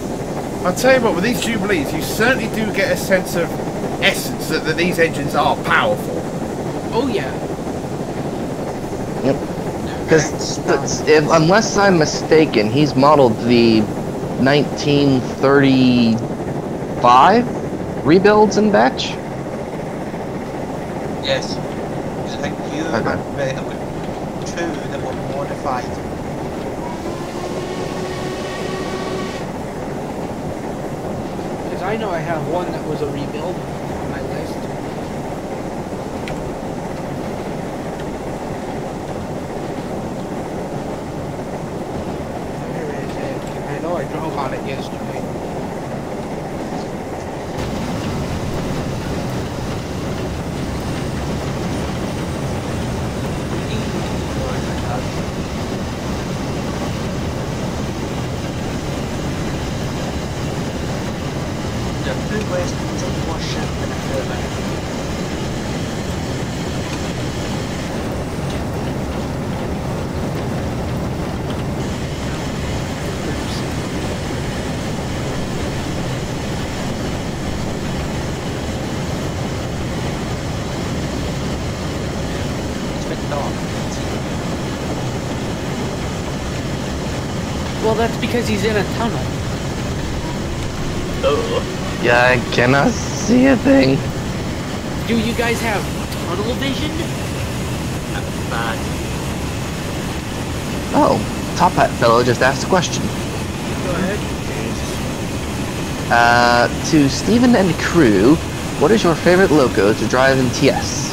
I'll tell you what, with these Jubilees, you certainly do get a sense of essence that, that these engines are powerful. Oh yeah. Because if, unless I'm mistaken, he's modeled the nineteen thirty-five rebuilds in batch. Yes. Because I think you Okay. have uh, two that were modified. Because I know I have one that was a rebuild on my list. Where is it? I know I drove on it yesterday. There are two westerns and one ship and a turbine. It's a bit dark. Well, that's because he's in a tunnel. Yeah, I cannot see a thing. Do you guys have tunnel vision? Bad. Oh, Top Hat fellow just asked a question. Go ahead. Uh, to Stephen and crew, what is your favorite loco to drive in T S?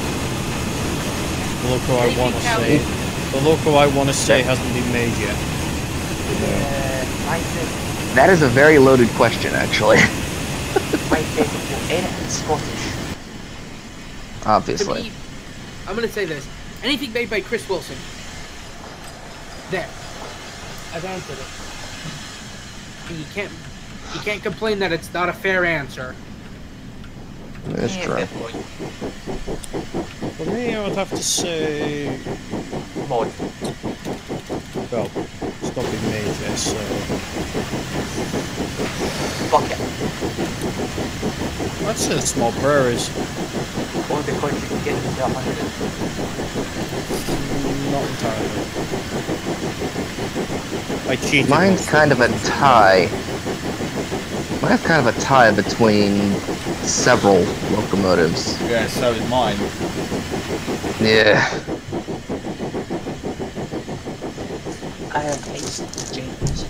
The loco I want to say. The loco I want to say hasn't been made yet. Uh, my favorite, That is a very loaded question, actually. my favorite, anything Scottish. To Obviously. me, I'm gonna say this. Anything made by Chris Wilson. There. I've answered it. And you can't you can't complain that it's not a fair answer. That's Yeah, true. good point. For me, I would have to say. Mod. Well, it's not been made yet, so. Fuck it. I'd say the small prairies. Only because you can get it to one hundred. Not entirely. I cheated. Mine's kind of a tie. Mine's kind of a tie between several locomotives. Yeah, so is mine. Yeah. I have Ace James.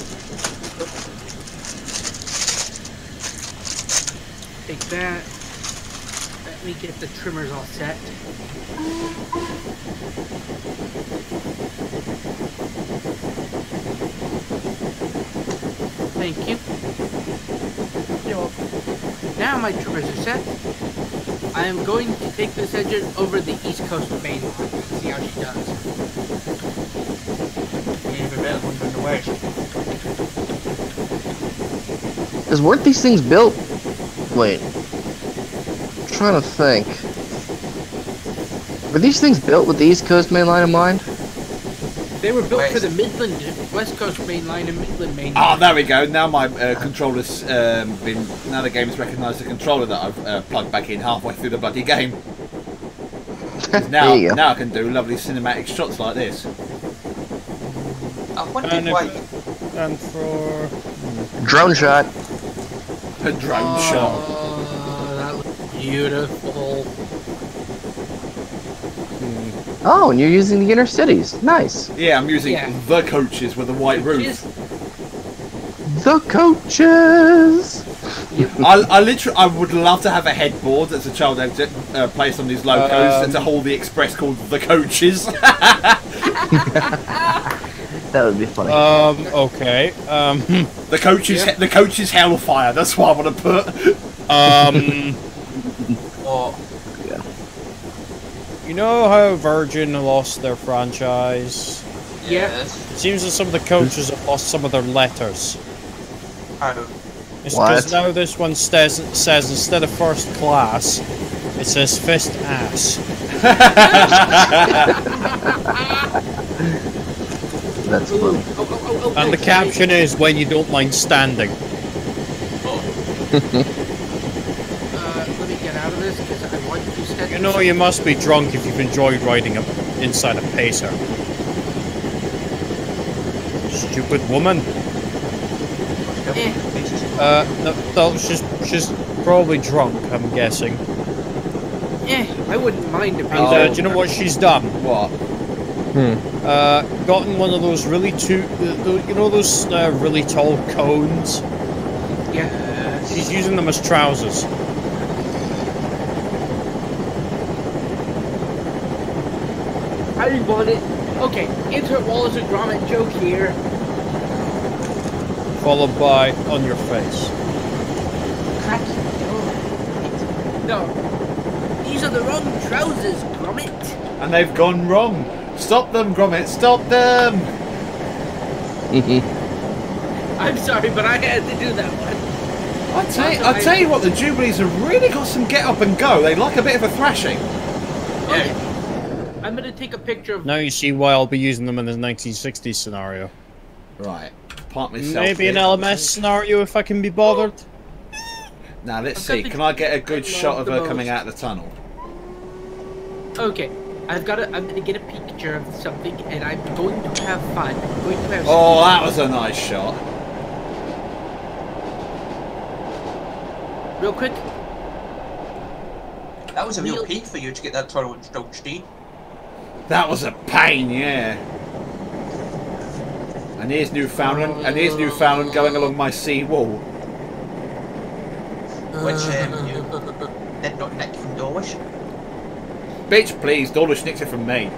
Take that. Let me get the trimmers all set. Thank you. Now my trimmers are set. I am going to take this engine over the East Coast main line and see how she does. Even better one than the west. Because weren't these things built? Wait. I'm trying to think. Were these things built with the East Coast main line in mind? They were built West. for the Midland, West Coast main line and Midland main Ah, line. there we go. Now my uh, controller's um, been. Now the game's recognised the controller that I've uh, plugged back in halfway through the bloody game. 'Cause Now, There you go. now I can do lovely cinematic shots like this. I wondered And, why. if, and for. Drone shot. A drone shot. Oh, that was beautiful. Oh, and you're using the inner cities. Nice. Yeah, I'm using Yeah. the coaches with the white roof. Just- The coaches. I, I literally, I would love to have a headboard as a child exit uh, placed on these locos Um, to hold the express called the coaches. That would be funny. Um, okay. Um, the coaches, Yeah. the coaches hellfire. That's what I want to put. um, Oh, you know how Virgin lost their franchise? Yeah. yes. It seems that some of the coaches have lost some of their letters. How? It's What? because now this one says, says instead of first class, it says fist ass. That's funny. Oh, oh, oh, oh, And the oh, caption is when you don't mind standing. Uh, let me get out of this because I want to set. You know you must be drunk if you've enjoyed riding up inside a pacer. Stupid woman. Eh, Uh, no, no, she's she's probably drunk. I'm guessing. eh, I wouldn't mind if And Oh. uh, do you know what she's done? What? Uh, gotten one of those really too, the, the, you know those uh, really tall cones. Yeah. She's using them as trousers. I want it. Okay, insert Wallace and Gromit joke here. Followed by on your face. No. These are the wrong trousers, Gromit. And they've gone wrong. Stop them, Gromit. Stop them. I'm sorry, but I had to do that one. I tell you, I tell you what, the Jubilees have really got some get up and go. They like a bit of a thrashing. Okay. I'm gonna take a picture of. Now you see why I'll be using them in the nineteen sixties scenario. Right. Part myself. Maybe an here. L M S scenario if I can be bothered. Now let's I've got see. the- Can I get a good I shot love of the her coming most. out of the tunnel? Okay, I've got to. I'm gonna get a picture of something, and I'm going to have fun. I'm going to have. Oh, that was a nice shot. Real quick. That was a real Real- pain for you to get that tunnel installed, Steve. That was a pain, yeah. And here's Newfoundland, and here's Newfoundland going along my sea wall. Which um, you did not nick from Dawlish. Bitch, please, Dawlish nicked it from me.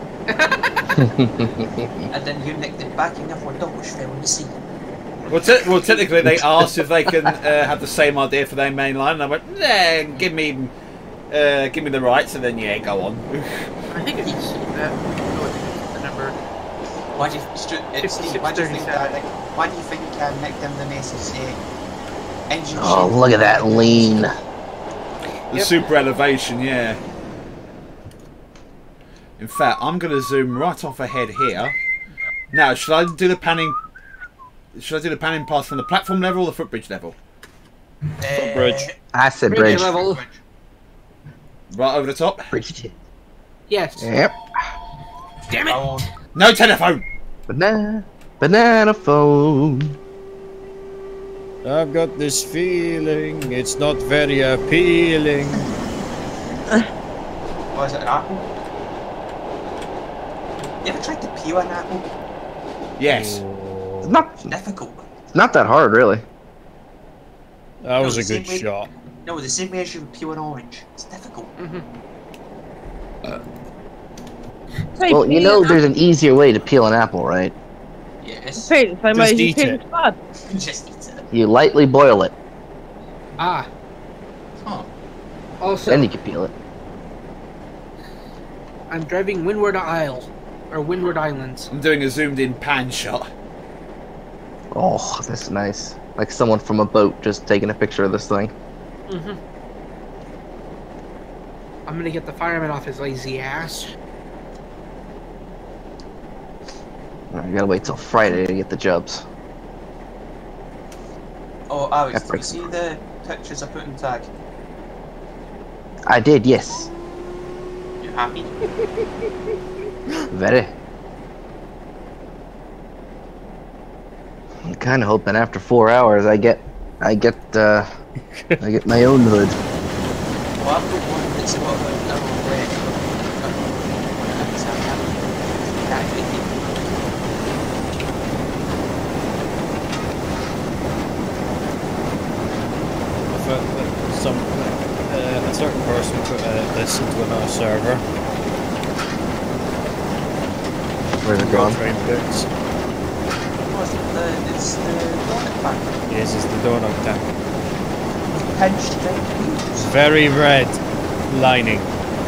And then you nicked it back enough where Dawlish fell in the sea. Well, te well, technically, they asked if they can uh, have the same idea for their main line, and I went, "Nah, give me, uh, give me the rights," and then yeah, go on. I think it's that. No, it's the number. Why do you, Stu, uh, Steve, why do you think that? Nick, why do you think uh, Nick them the message uh, engine Oh, shape? look at that lean. The Yep. super elevation, yeah. In fact, I'm going to zoom right off ahead here. Now, should I do the panning? Should I do the panning pass from the platform level or the footbridge level? Uh, Bridge. I said Bridge bridge. level. Right over the top. Bridge. Yes. Yep. Damn it. Oh, No telephone. Banana. Banana phone. I've got this feeling, it's not very appealing. was it an apple? You ever tried to peel an apple? Yes. It's not, It's difficult. it's not that hard, really. That was No, a the good same way- shot. No, the same way as you would peel an orange. It's difficult. Say, Well, you know peanut there's an easier way to peel an apple, right? Yes. Peel, same Just way as you eat peel it. spud. Just eat it. You lightly boil it, Ah. Huh. Also, then you can peel it. I'm driving Windward Isle, or Windward Islands. I'm doing a zoomed in pan shot. Oh, that's nice. Like someone from a boat just taking a picture of this thing. Mm-hmm. I'm gonna get the fireman off his lazy ass. I gotta wait till Friday to get the jobs. Oh, Alex, did you Epic. see the pictures I put in tag? I did, yes. You happy? Very. I'm kind of hoping after four hours I get, I get, uh, I get my own hood. Well, I've got one that's got a double red. That's how that could be. If a, like, some, uh, a certain person put uh, this into another server, Where's it Go gone? train books. Was it the, it's the donut factory? Yes, it's the donut tank. Pinched down wheels. Very red lining.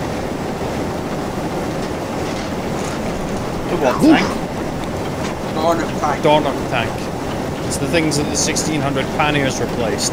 The what tank? Donut factory. Donut tank. It's the things that the sixteen hundred panniers replaced.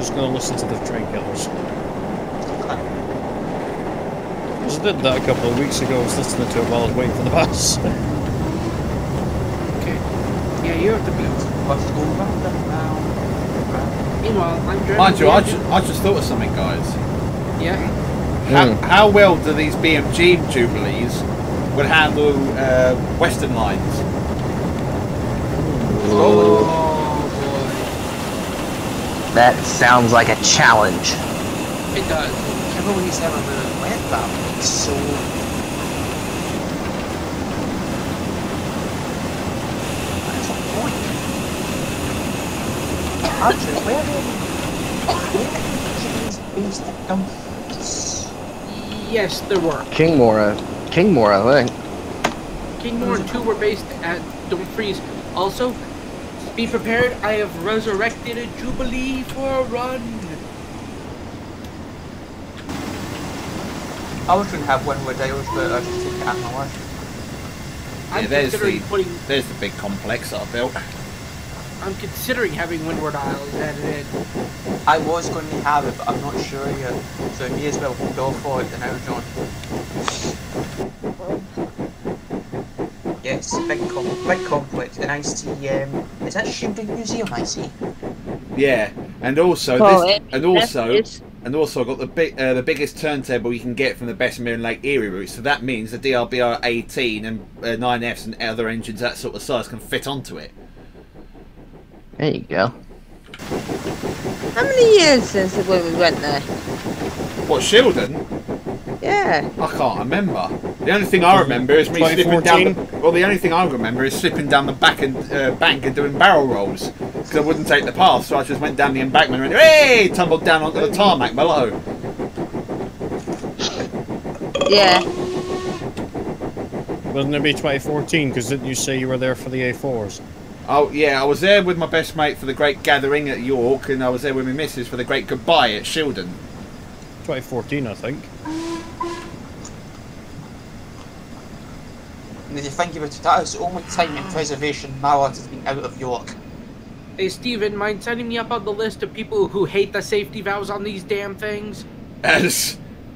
just going to listen to the train killers. I did that a couple of weeks ago. I was listening to it while I was waiting for the bus. Okay. Yeah, you're at the beat. Let's go round and round and round. Meanwhile, I'm driving. Mind you, the I engine. just, I just thought of something, guys. Yeah. How, Mm. how well do these B M G Jubilees would handle uh, Western lines? Oh That sounds like a challenge. boy. It does. Everybody's never really went that way, so... That's a point. Actually, where where are the based at Dumfries? Yes, there were. Kingmore, Kingmore, I think. Kingmore and two were based at Dumfries. Also, be prepared. I have resurrected a Jubilee for a run. I was going to have one where Dales, but I just took it out of my life. I'm Yeah, there's considering the- putting. There's the big complex that I built. I'm considering having Windward Isles added in. I was going to have it, but I'm not sure yet. So I may as well hold off for it now, John. Yes, big, com big complex, and I see, um, is that Shielding Museum I see? Yeah, and also Well, this, it- and also, it's- and also I got the big, uh, the biggest turntable you can get from the Bessemer and Lake Erie route. So that means the D R B R eighteen and uh, nine Fs and other engines that sort of size can fit onto it. There you go. How many years since when we went there? What, Shildon? Yeah. I can't remember. The only thing I remember is me slipping down. The, well, the only thing I remember is slipping down the back and uh, bank and doing barrel rolls because I wouldn't take the path, so I just went down the embankment and went, hey, tumbled down onto the tarmac below. Yeah. Wouldn't it be twenty fourteen? Because didn't you say you were there for the A fours? Oh yeah, I was there with my best mate for the Great Gathering at York, and I was there with my missus for the Great Goodbye at Shildon. twenty fourteen, I think. And if you think about it, that is the only time in preservation Mallard has been out of York. Hey, Steven, mind setting me up on the list of people who hate the safety valves on these damn things? As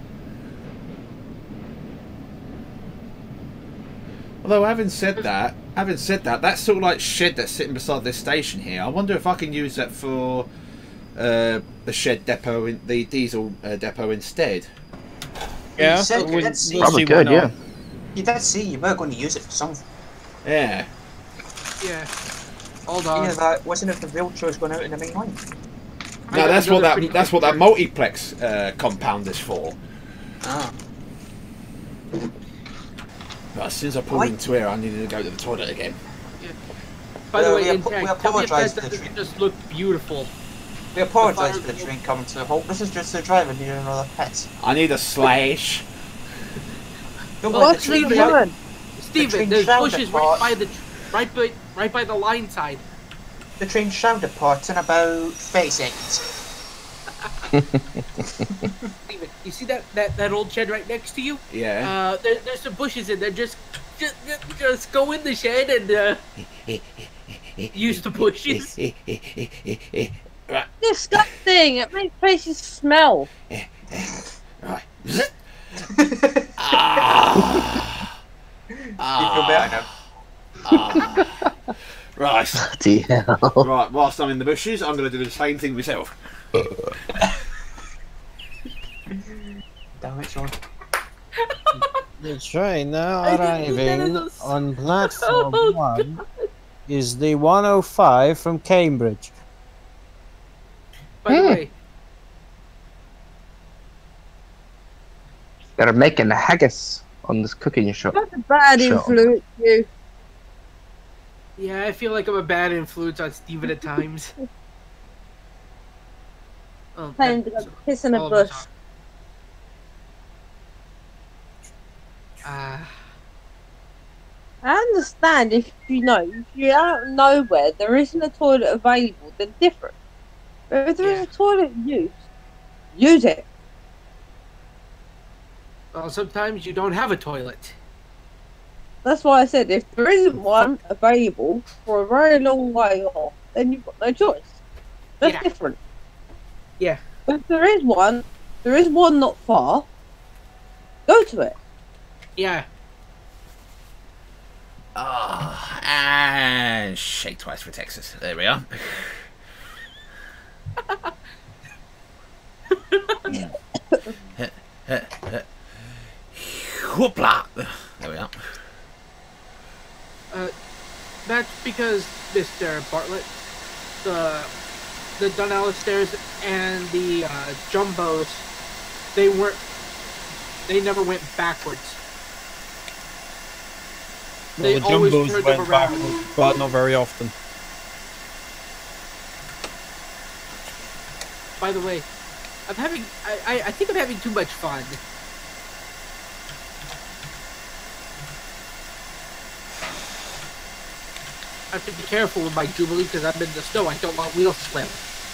although having said that, having said that, that sort of like shed that's sitting beside this station here. I wonder if I can use that for uh, the shed depot, in, the diesel uh, depot instead. Yeah, said but you we- did see- we'll Probably see why good, not. yeah. You did say you were going to use it for something. Yeah. Yeah. Hold You on. know that wasn't if the wheelchair's going out in the main line. I No, got that's what another that pretty that's quick what that question. multiplex uh, compound is for. Ah. But as soon as I pulled Why- into here, I needed to go to the toilet again. By the Uh, way, we in apo- we fact, tell me if apologise that for the doesn't tree. just look beautiful. We apologise fire- for the train coming to a halt. This is just the driver needing another pit. I need a slash. Don't Well, let What's the the train Steven, drive- woman? Steven, train there's shrouded bushes part. right by the right by right by the line side. the train shroud apart in about thirty seconds. Steven, you see that, that that old shed right next to you? Yeah. Uh, there, there's some bushes in there. Just just just go in the shed and uh, use the bushes. Right. Disgusting. It makes places smell. Right. ah. You feel better now. Ah. Right. Bloody hell. Right. Whilst I'm in the bushes, I'm going to do the same thing myself. Damn it, Sean. The train now I didn't do that arriving as a s- on platform Oh, one is the one oh five from Cambridge. By the Hmm. way, They're making a haggis on this cooking shop. That's a bad Sure. influence, you. yeah, I feel like I'm a bad influence on Steven at times. Oh, Playing to that's- go piss in a all of us bush. are. Ah. I understand if you know, if you're out of nowhere, there isn't a toilet available, then different. But if there is Yeah. a toilet in use, use it. Well, sometimes you don't have a toilet. That's why I said if there isn't one available for a very long way off, then you've got no choice. That's Yeah. different. Yeah. If there is one, there is one not far. Go to it. Yeah. Ah, and shake twice for Texas. There we are. Whoopla! There we are. Uh, that's because, Mister Bartlett, the the Dunella stairs and the uh, Jumbos, they weren't, they never went backwards. Well, They the always Jumbos turned went them around. backwards, but not very often. By the way, I'm having, I, I, I think I'm having too much fun. I have to be careful with my Jubilee because I'm in the snow. I don't want wheel slip.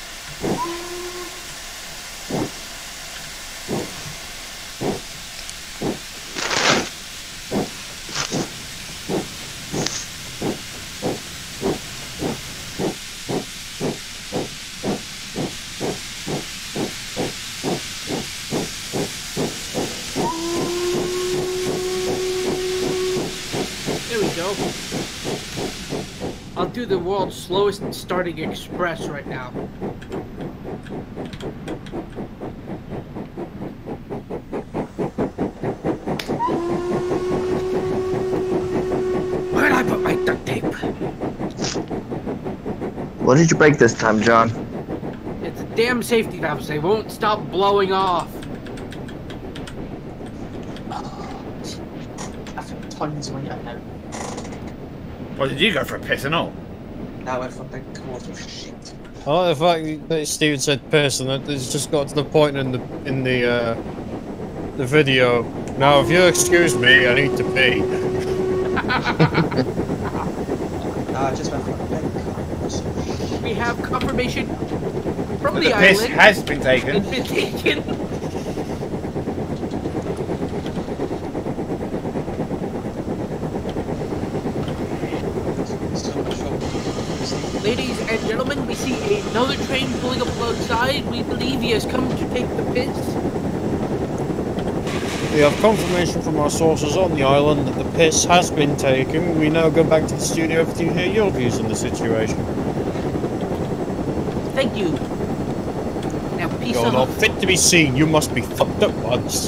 There we go. I'll do the world's slowest starting express right now. Where did I put my duct tape? What did you break this time, John? It's a damn safety valve. They won't stop blowing off. I've got tons of money right now. Well, did you go for a piss and all? Now I went for a big quart of shit. I like the fact that Steven said piss, and that it's just got to the point in the in the uh, the video. Now, if you excuse me, I need to pee. Now I just went for a big quart of shit. We have confirmation from But the, the piss island. has been taken. It's been taken. So much fun. Ladies and gentlemen, we see another train pulling up alongside. We believe he has come to take the piss. We have confirmation from our sources on the island that the piss has been taken. We now go back to the studio to hear your views on the situation. Thank you. Now peace You're not out. fit to be seen. You must be fucked up once.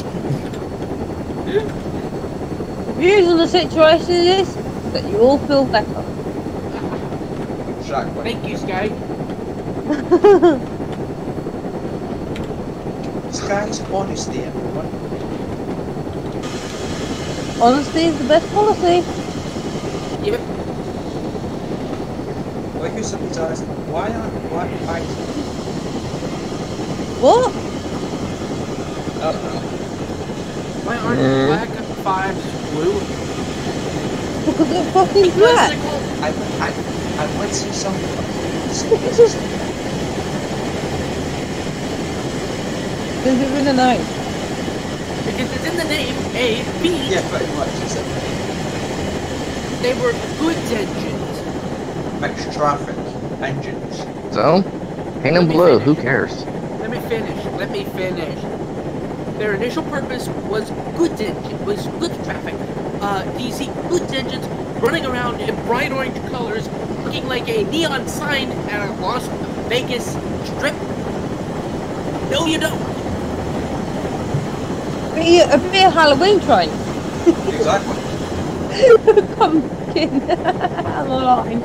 Views on the situation is that you all feel better. Exactly. Thank you, Sky. Sky's honesty, everyone. Honesty is the best policy. Yep. Like who somebody's asked, why aren't black fights? What? I don't know. Why aren't Mm. black fives blue? Because they're fucking Because black. they're called- I, I, I went to some. Because they're in the name. Because it's in the name A, B. Yeah, pretty much. It's a They were goods engines. mixed traffic engines. So, paint them blue. Who cares? Let me finish. Let me finish. Their initial purpose was goods engine, was goods traffic. Uh, D C goods engines running around in bright orange colors, looking like a neon sign at a Las Vegas strip. No, you don't. Be a be a Halloween train. Exactly. Pumpkin on the line.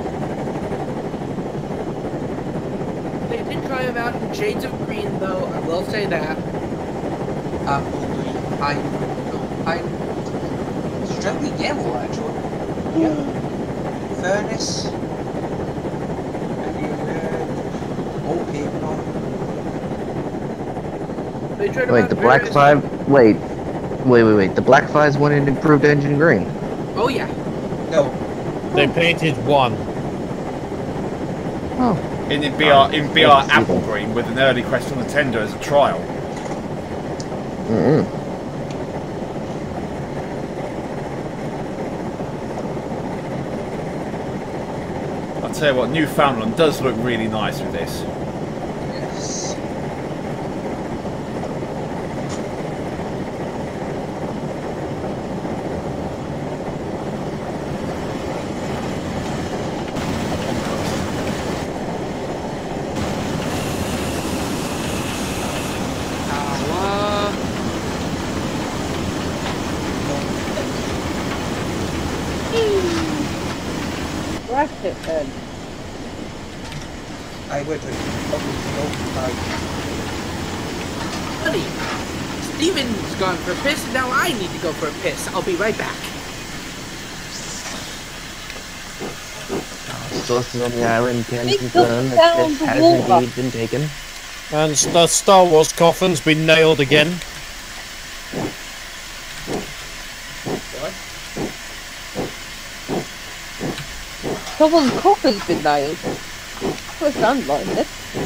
They did try them out in shades of green, though. I will say that. Absolutely. I, no, I, strictly yellow actually. Yeah. Furnace. And you, uh, old paper on. They tried them Wait, out the in Black various- Five. Wait, wait, wait, wait. The Black Fives went in improved engine green. Oh yeah. No. They painted one. Oh, In the B R in B R Oh, Apple Green with an early quest on the tender as a trial. mm-mm. I'll tell you what, Newfoundland does look really nice with this. Yes. crash it then. I would have probably go Honey, Steven's gone for a piss, and now I need to go for a piss. I'll be right back. Sources on the island can Big confirm down that this the has water. indeed been taken. And the Star Wars coffin's been nailed again. Someone's coffin's been nailed. What it sounds like it.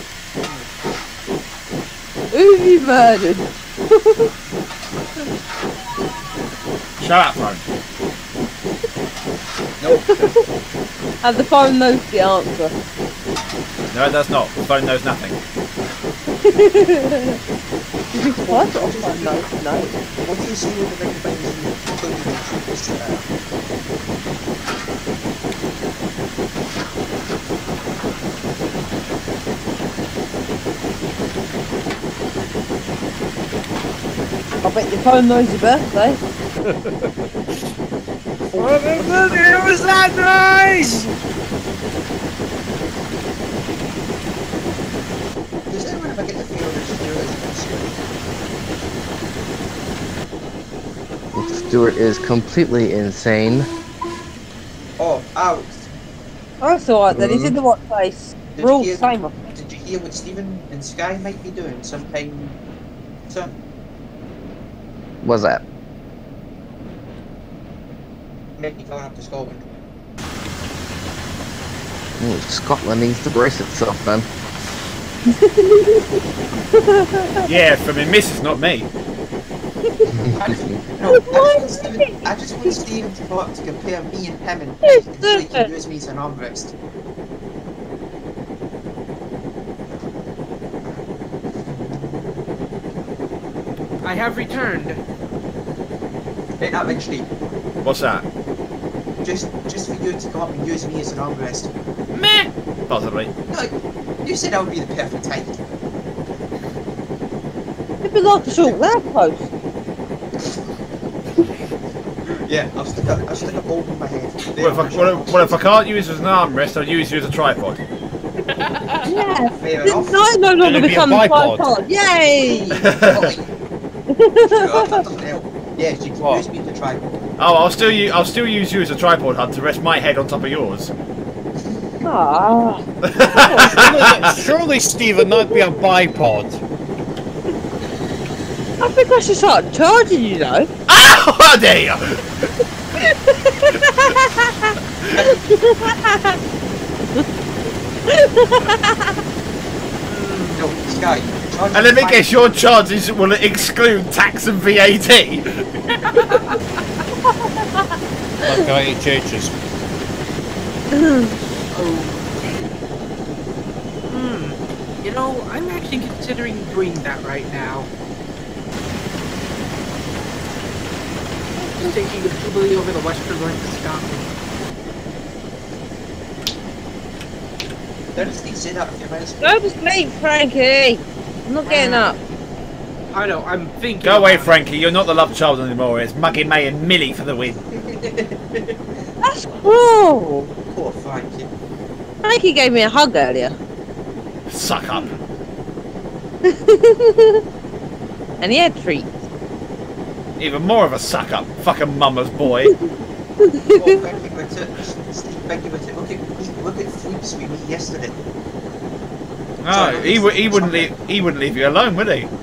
Who have you murdered? Shut up, phone. And the phone knows the answer. No, it does not. The phone knows nothing. What? Oh, phone knows, no. What do you see with the big things including the troopers there? I bet your phone knows your birthday. What was that noise? Does anyone ever get the feel that Stuart is Stuart is completely insane. Oh, Alex, Oh, that's alright then, he's in the right place. Did We're all you the hear- same. did you hear what Stephen and Sky might be doing sometime soon? What's that? Maybe going up to Scotland. Ooh, Scotland needs to brace itself then. Yeah, for me missus, not me. I just, no, I just want Stephen, I just want Stephen to go up to compare me and him and height and so he can use me as an arm wrist. I have returned. Hey, not actually, What's that? just just for you to go up and use me as an arm wrest. Meh! Possibly. No, you said I would be the perfect height. It'd be like a short lamp post. Yeah, I'll stick a, I'll stick a bulb in my head. There, What if, I, what, if, what if I can't use it as an armrest, I'll use you as a tripod. Yeah. Fair Then enough. I no longer It'd be a become a bipod. tripod. Yay! Yes, you can What? use me to tripod. Oh, I'll still use I'll still use you as a tripod, Hunt, to rest my head on top of yours. Ah. Surely, surely, Stephen, that'd be a bipod. I think I should start charging you though. Oh, how dare you! No, Sky. charge And let me me guess, your charges will exclude tax and V A T. That guy H H's. Hmm. You know, I'm actually considering doing that right now. Just taking a Jubilee over the western line to Scotland. Don't you say that a few minutes ago? Go to sleep, Frankie. I'm not getting up. I know, I'm thinking. Go away, about it. Frankie. You're not the love child anymore. It's Muggy May and Millie for the win. That's cool. Poor Frankie. Frankie gave me a hug earlier. Suck up. And he had treats. Even more of a suck up. Fucking mama's boy. Oh, Frankie with it. Steve, Frankie with it. Look at, look at Fleeps we met yesterday. No, he, w he wouldn't leave. He wouldn't leave you alone, would he?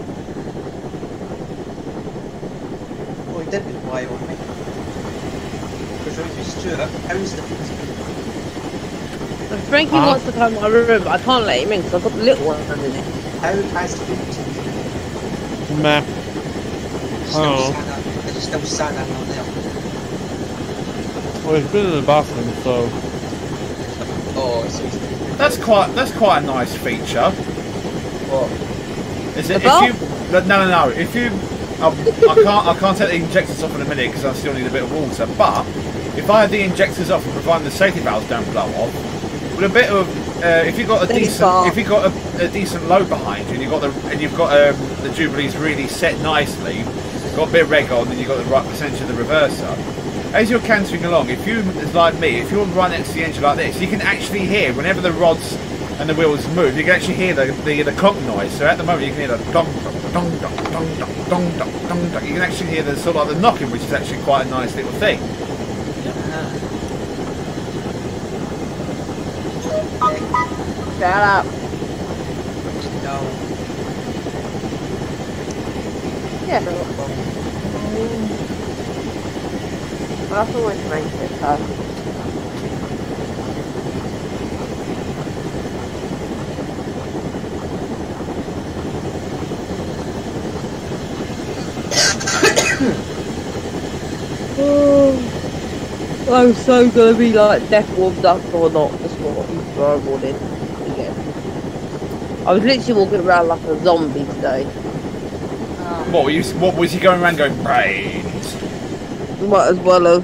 Oh, he did with why on me. Because I was Stuart, how is the And Frankie Huh? wants to come in my room, but I can't let him in because I've got the little one underneath. how has the Fleeps Meh. still Oh. sat down, they just still sat down on there. Well, he's been in the bathroom, so. Oh, so he's That's quite. That's quite a nice feature. oh, Is it? The If you no, no, no. If you, um, I can't. I can't take the injectors off in a minute because I still need a bit of water. But if I had the injectors off and providing the safety valves don't blow off, with a bit of, uh, if you've got a Steady decent, bar. if you've got a, a decent load behind you, and you've got the, and you've got um, the Jubilees really set nicely, got a bit of reg on, and you've got the right percentage of the reverser. as you're cantering along, if you, like me, if you're right next to the engine like this, you can actually hear whenever the rods and the wheels move, you can actually hear the the, the clock noise. So at the moment, you can hear the dong dong dong dong dong dong dong dong dong dong. You can actually hear the sort of like the knocking, which is actually quite a nice little thing. Shut up. No. Yeah. That's always makes it tough. I'm so gonna be like death warmed up or not this morning, tomorrow morning again. I was literally walking around like a zombie today. What were you? What was he going around going brains? Might as well have.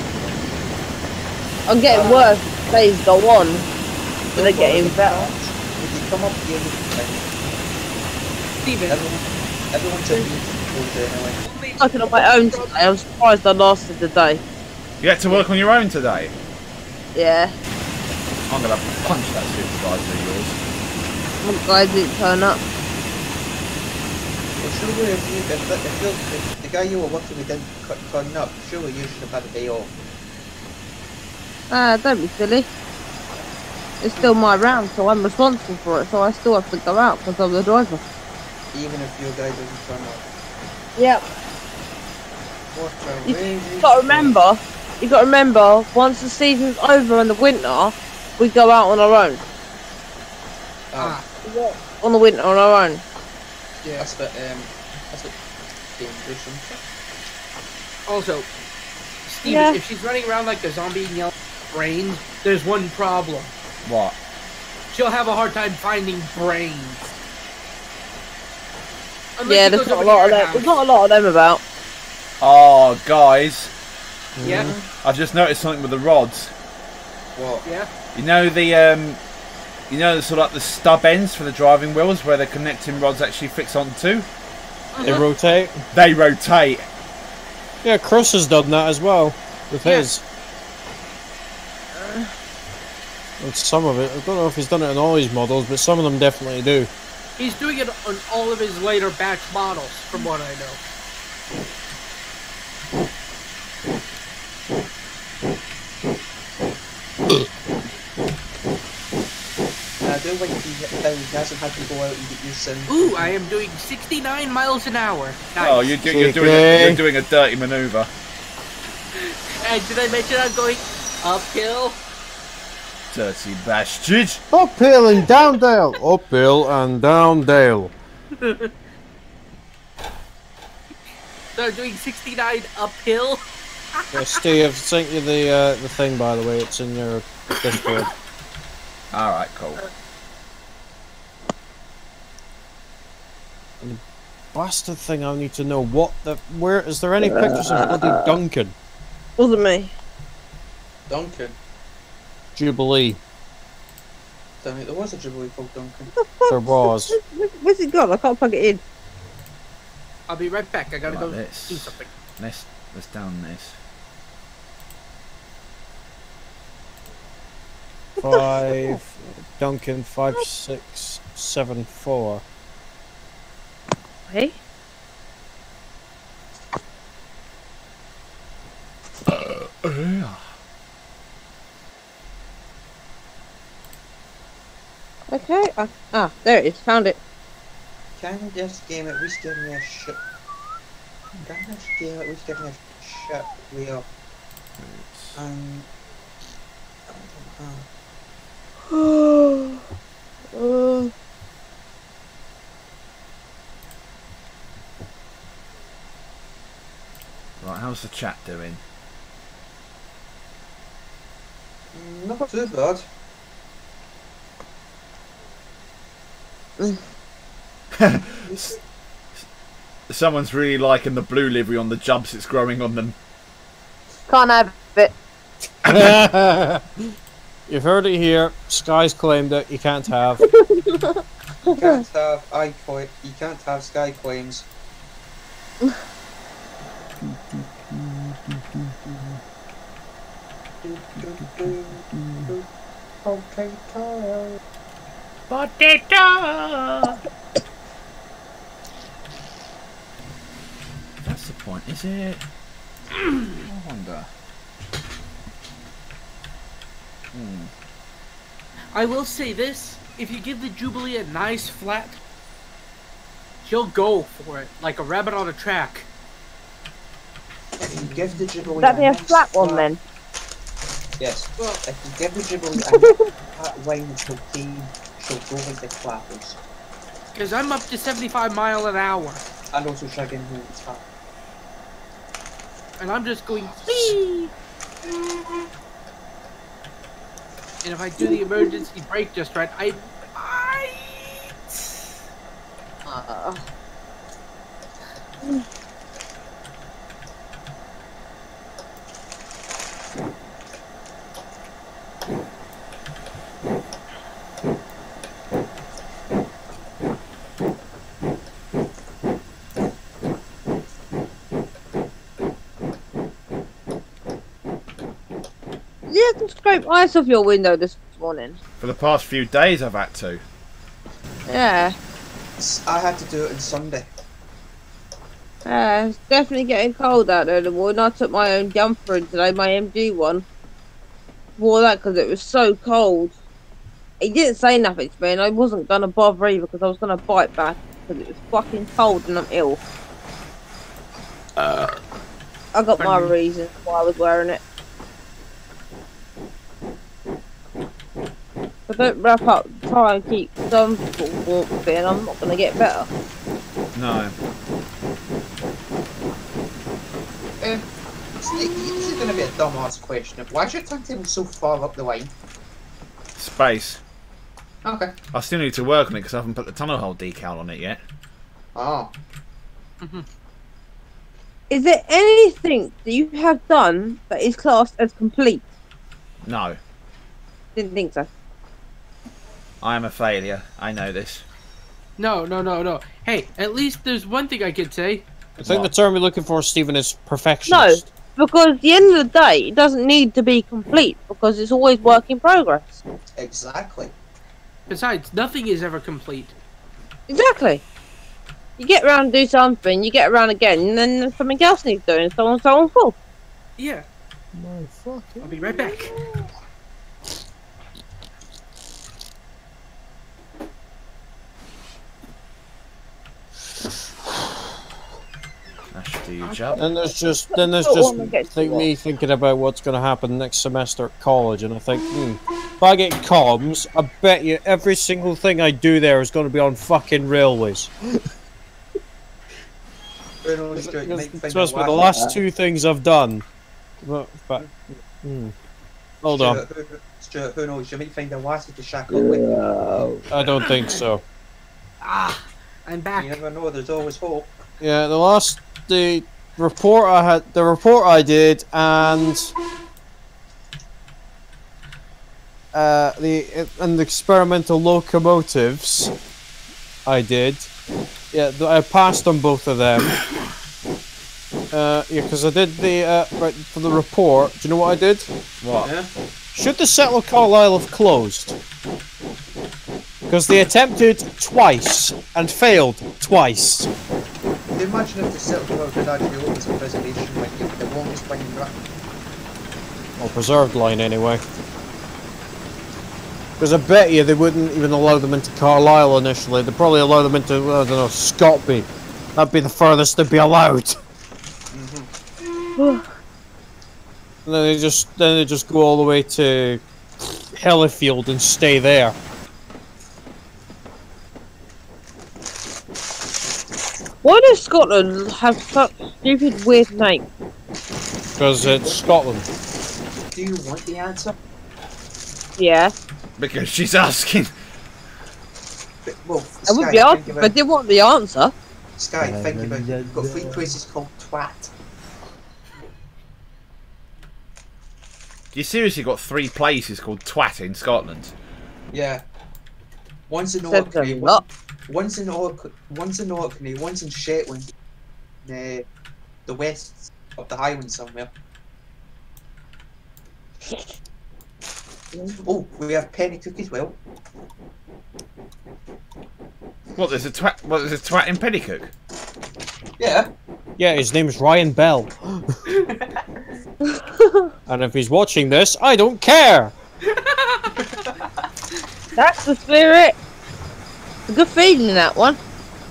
I'm getting worse as days go on, but they're getting better. If you come up here with the Steven. everyone, everyone's a meat anyway. Working on my own today. I'm surprised I lasted the day. You had to work on your own today. Yeah. I'm gonna punch that supervisor of yours. One guy didn't turn up. Well, surely if, you, if, the- if, you're, if the guy you were working with didn't cut- turn up, surely you should have had a day off. Ah, don't be silly. It's still my round, so I'm responsible for it, so I still have to go out because I'm the driver. Even if your guy doesn't turn up. Yep. What a You raging got to remember, you got to remember, once the season's over in the winter, we go out on our own. Ah, On the winter on our own. yeah. That's the, um, that's the dangerous and Also, Steven, Yeah. if she's running around like a zombie and yelling brains, there's one problem. What? She'll have a hard time finding brains. Unless Yeah, she there's goes not a over to lot your of them. house. There's not a lot of them about. Oh, guys, Yeah, I've just noticed something with the rods. What? yeah. You know the um, you know the sort of like the stub ends for the driving wheels where the connecting rods actually fix onto. They rotate. They rotate. Yeah, Chris has done that as well with Yeah. his. And some of it, I don't know if he's done it on all his models, but some of them definitely do. He's doing it on all of his later batch models, from what I know. I do like he, how he hasn't had to go out and get your sim. Ooh, I am doing sixty-nine miles an hour. Nice. Oh, you're, do, you're doing a, Okay. you're doing a dirty manoeuvre. And did I mention I'm going uphill? Dirty bastard. Uphill and down Dale. Uphill and down Dale. So I'm doing sixty-nine uphill. Yeah, Steve, I've sent you the uh, the thing, by the way. It's in your Discord. All right, cool. Bastard thing, I need to know what the. Where is there any pictures of bloody Duncan Wasn't me. Duncan. Jubilee? Damn it, there was a Jubilee called Duncan. There was. Where- Where's it gone? I can't plug it in. I'll be right back. I gotta Like go this. do something. Let's let's down this. Five. Duncan five six seven four. Hey? Okay. I, ah, there it is. Found it. Can this game at least give me a shit? Can this game at least give me a shit way up? Um. I don't know. uh, Right, how's the chat doing? Mm, Not too bad. Someone's really liking the blue livery on the jumps it's growing on them. can't have it. You've heard it here. Sky's claimed it. You can't have. You can't have I coin. You can't have sky coins. Potato. Potato. That's the point, is it? I wonder. Hmm. I will say this: if you give the Jubilee a nice flat, he'll go for it like a rabbit on a track. If you give the Jubilee That'd be a nice flat one then. Yes. Well, If you give the Jubilee a flat line, she'll cave, she'll go with the clappers. because I'm up to seventy-five mile an hour, And also Shaggin who is fat. and I'm just going. Whee! And if I do the emergency brake just right, I might. Uh, you had to scrape ice off your window this morning. For the past few days, I've had to. Yeah. S- I had to do it on Sunday. Yeah, it's definitely getting cold out there in the morning. I took my own jumper in today, my M G one. Wore that because it was so cold. He didn't say nothing to me, and I wasn't going to bother either because I was going to bite back because it was fucking cold and I'm ill. Uh, I got my reasons why I was wearing it. If I don't wrap up, try and keep some sort of warmth in, I'm not going to get better. No. Um, Sneaky, this is going to be a dumb ass question. Why is your turntable so far up the line? Space. Okay. I still need to work on it because I haven't put the tunnel hole decal on it yet. Oh. Is there anything that you have done that is classed as complete? No. Didn't think so. I am a failure. I know this. No, no, no, no. Hey, at least there's one thing I could say. I think What? the term you're looking for, Stephen, is No, perfectionist. because at the end of the day, it doesn't need to be complete because it's always work in progress. Exactly. Besides, nothing is ever complete. Exactly. You get around and do something, you get around again, and then something else needs doing, and so on and so on forth. Yeah. I'll be right back. That should do your job. And there's just then there's Don't just wanna get think too me thinking about what's going to happen next semester at college, and I think, hmm, if I get comms, I bet you every single thing I do there is going to be on fucking railways. Who knows, Stuart, you might find Trust a me, the laugh- last two things I've done. But, but hmm. Hold on, Stuart, who, Stuart, who knows? You might find a lassie to shack up with. I don't think so. Ah, I'm back. You never know. There's always hope. Yeah, the last the report I had, the report I did, and uh, the and the experimental locomotives I did. Yeah, th- I passed on both of them. Uh, yeah, because I did the uh, right for the report. Do you know what I did? What? Yeah. Should the Settler Carlisle have closed? Because they attempted twice and failed twice. Can you imagine if the Celtic Club had actually opened some preservation like you the longest line in Britain? Or preserved line, anyway. Because I bet you they wouldn't even allow them into Carlisle initially. They'd probably allow them into, I don't know, Scotby. That'd be the furthest they'd be allowed. And then they just then they just go all the way to Hellifield and stay there. Why does Scotland have such stupid weird names? Because it's Scotland. Do you want the answer? Yeah, Because she's asking. But, well, I would Sky, be think asking, about but I did want the answer. Sky, think about it. You've got three places called Twat. You seriously got three places called Twat in Scotland? Yeah. One's in Says a Orkney, one, lot. one's in Ork, one's in Orkney, one's in Shetland, uh, the west of the Highlands somewhere. Oh, we have Pennycook as well. What? There's a twat. What? There's a twat in Pennycook. Yeah. Yeah, his name's Ryan Bell. And if he's watching this, I don't care! That's the spirit. A good feeling in that one.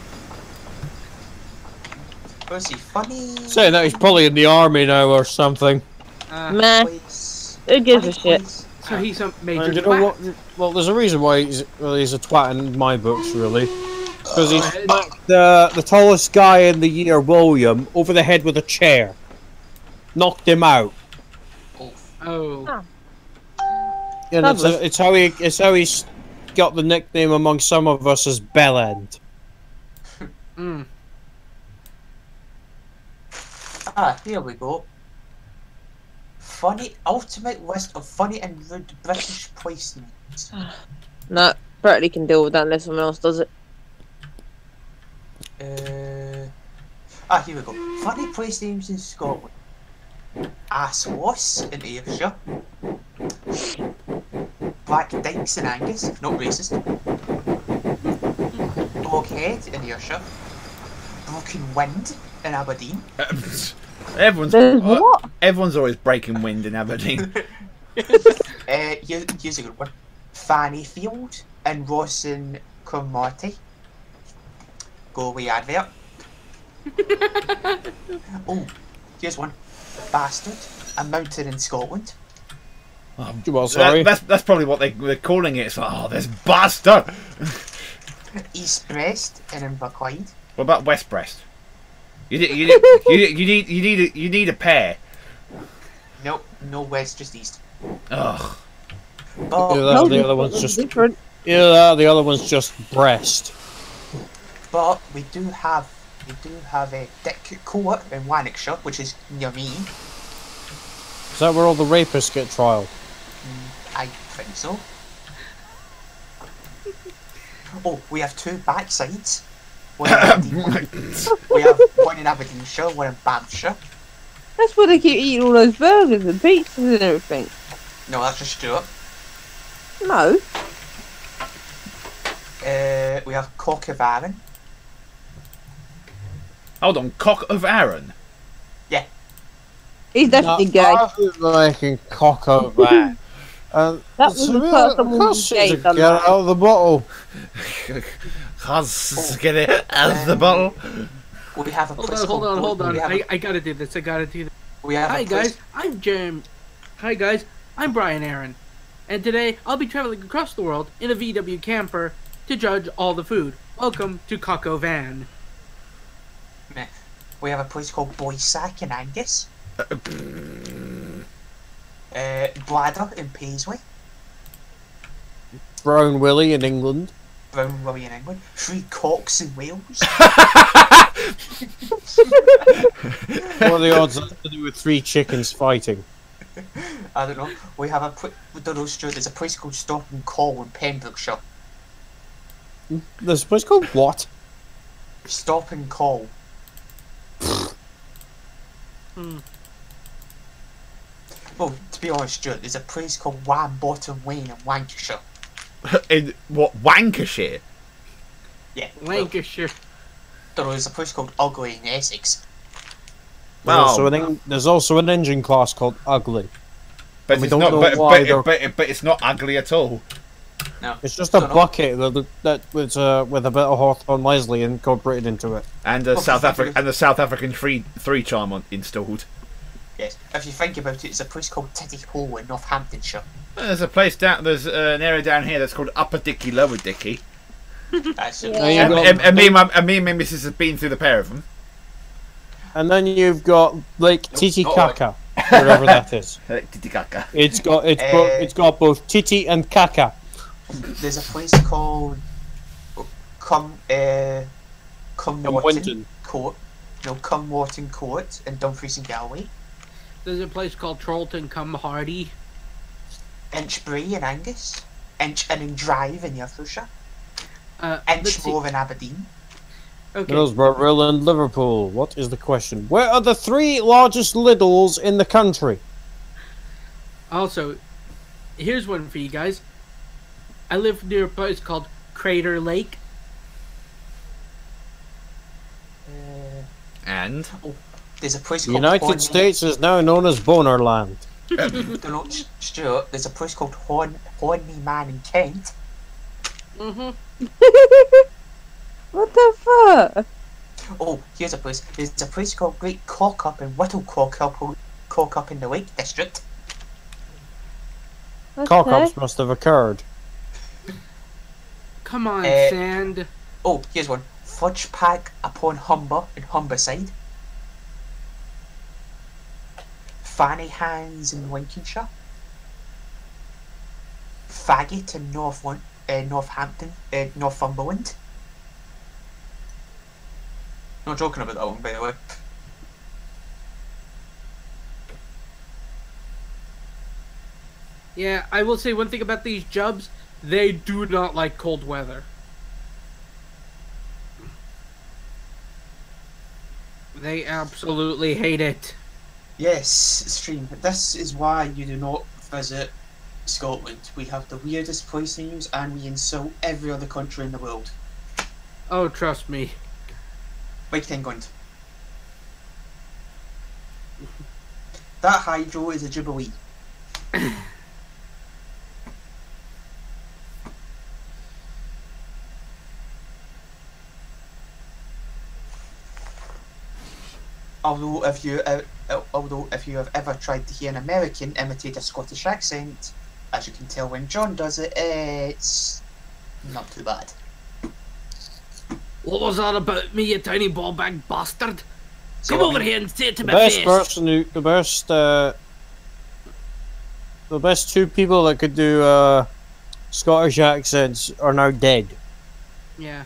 Was he funny? Saying that he's probably in the army now or something. Uh, Meh. Place. Who gives a Funny shit? place. so he's a major And you know twat. what? Well, there's a reason why he's, well, he's a twat in my books, really. Because he's Uh, smacked the, the tallest guy in the year, William, over the head with a chair. Knocked him out. Oh. And it's, a, it's how he it's how he's got the nickname among some of us as Bellend. Mm. Ah, here we go. Funny ultimate list of funny and rude British place names. No, Bertie can deal with that unless someone else does it. Uh, ah, here we go. Funny place names in Scotland. Assloss in Ayrshire. Black Dykes in Angus, not racist. Doghead in Ayrshire. Broken Wind in Aberdeen. Everyone's There's what? everyone's always breaking wind in Aberdeen. Uh, here, here's a good one. Fannyfield in Rawson Cromarty. Go away advert. Oh, here's one. Bastard, a mountain in Scotland. Well, sorry. That, that's that's probably what they, they're calling it. It's like, oh, there's bastard. East Brest in Inverclyde. What about West Brest? You need you need you, need- you need you need a, you need a pair. Nope, no west, just east. Ugh. But, Yeah, that, the other one's just different. yeah, that, the other one's just breast. but we do have we do have a Dick Court in Lanarkshire, which is near me. Is that where all the rapists get trial? I think so. Oh, we have two backsides. One in Aberdeen, we have one in Aberdeenshire, one in Banffshire. That's where they keep eating all those burgers and pizzas and everything. No, that's just Stuart. No. Uh, we have Cock of Arran. Hold on, Cock of Arran. He's definitely gay. I've been making cock of that. And That was the it's- first time we that was shit's gay a done get that. out of the bottle. Has get it out of the bottle. We have a Hold place on, hold called on, hold Bo- on. We have I, a, I gotta do this. I gotta do this. we have Hi a place, guys, I'm Jim. Hi guys, I'm Brian Aaron, and today I'll be traveling across the world in a V W camper to judge all the food. Welcome to Coco Van. Meh. We have a place called Boysack in Angus. Uh, Bladder in Paisley. Brown Willie in England. Brown Willie in England. Three Cocks in Wales. What are the odds that to do with three chickens fighting? I don't know. We have a pl- we don't know, Stuart. There's a place called Stop and Call in Pembrokeshire. There's a place called what? Stop and Call. Hmm. Well, to be honest, Stuart, there's a place called Wan Bottom Lane in Lancashire. In what, Wankershire? Yeah. Well, Lancashire. don't know, there's a place called Ugly in Essex. There's, Well, also an en- there's also an engine class called Ugly. but we it's don't not. know But, why but, they're- but, but it's not ugly at all. No. It's just a Don't know. bucket that that with uh, with a bit of Hawthorne Leslie incorporated into it. And a Well, South because- African and the South African three three charm on, installed. Yes. If you think about it, it's a place called Titty Hole in Northamptonshire. There's a place down. There's uh, an area down here that's called Upper Dicky, Lower Dicky. That's it. Yeah. Now you've And, got- and, and me, and my, and me and my missus have been through the pair of them. And then you've got Lake Nope, Titicaca, whatever that is. Titicaca. It's got it's Uh, bo- it's got both Titi and Caca. There's a place called Cum uh Cum In Wharton Winton. Court. No, Cum Wharton Court in Dumfries and Galway. There's a place called Trollton Cum Hardy. Inchbury in Angus. Inch Inning Drive in Yorkshire. Uh, let's see. Inchmore in Aberdeen. Okay. Middlesbrough and Liverpool. What is the question? Where are the three largest Lidls in the country? Also, here's one for you guys. I live near a place called Crater Lake. Uh, And oh, there's a place The called United Horn- States is now known as Bonerland. Don't know, Stuart. There's a place called Horn Horny Man in Kent. Mm-hmm. What the fuck? Oh, here's a place. There's a place called Great Cock Up in Whittle Cock Up, Cock Up in the Lake District. Okay. Cock-ups must have occurred. Come on, Uh, Sand. Oh, here's one. Fudge Pack upon Humber in Humberside. Fanny Hands in Lincolnshire. Faggot in North Lon- uh, Northampton, uh, Northumberland. Not joking about that one, by the way. Yeah, I will say one thing about these jubs. They do not like cold weather. They absolutely hate it. Yes, stream. This is why you do not visit Scotland. We have the weirdest place names and we insult every other country in the world. Oh, trust me. Like England. That hydro is a jubilee. Although if you uh, uh, although if you have ever tried to hear an American imitate a Scottish accent, as you can tell when John does it, it's not too bad. What was that about me, you tiny ball bag bastard? So, Come I over mean, here and say it to The my best face. person who, the best, uh, the best two people that could do uh, Scottish accents are now dead. Yeah.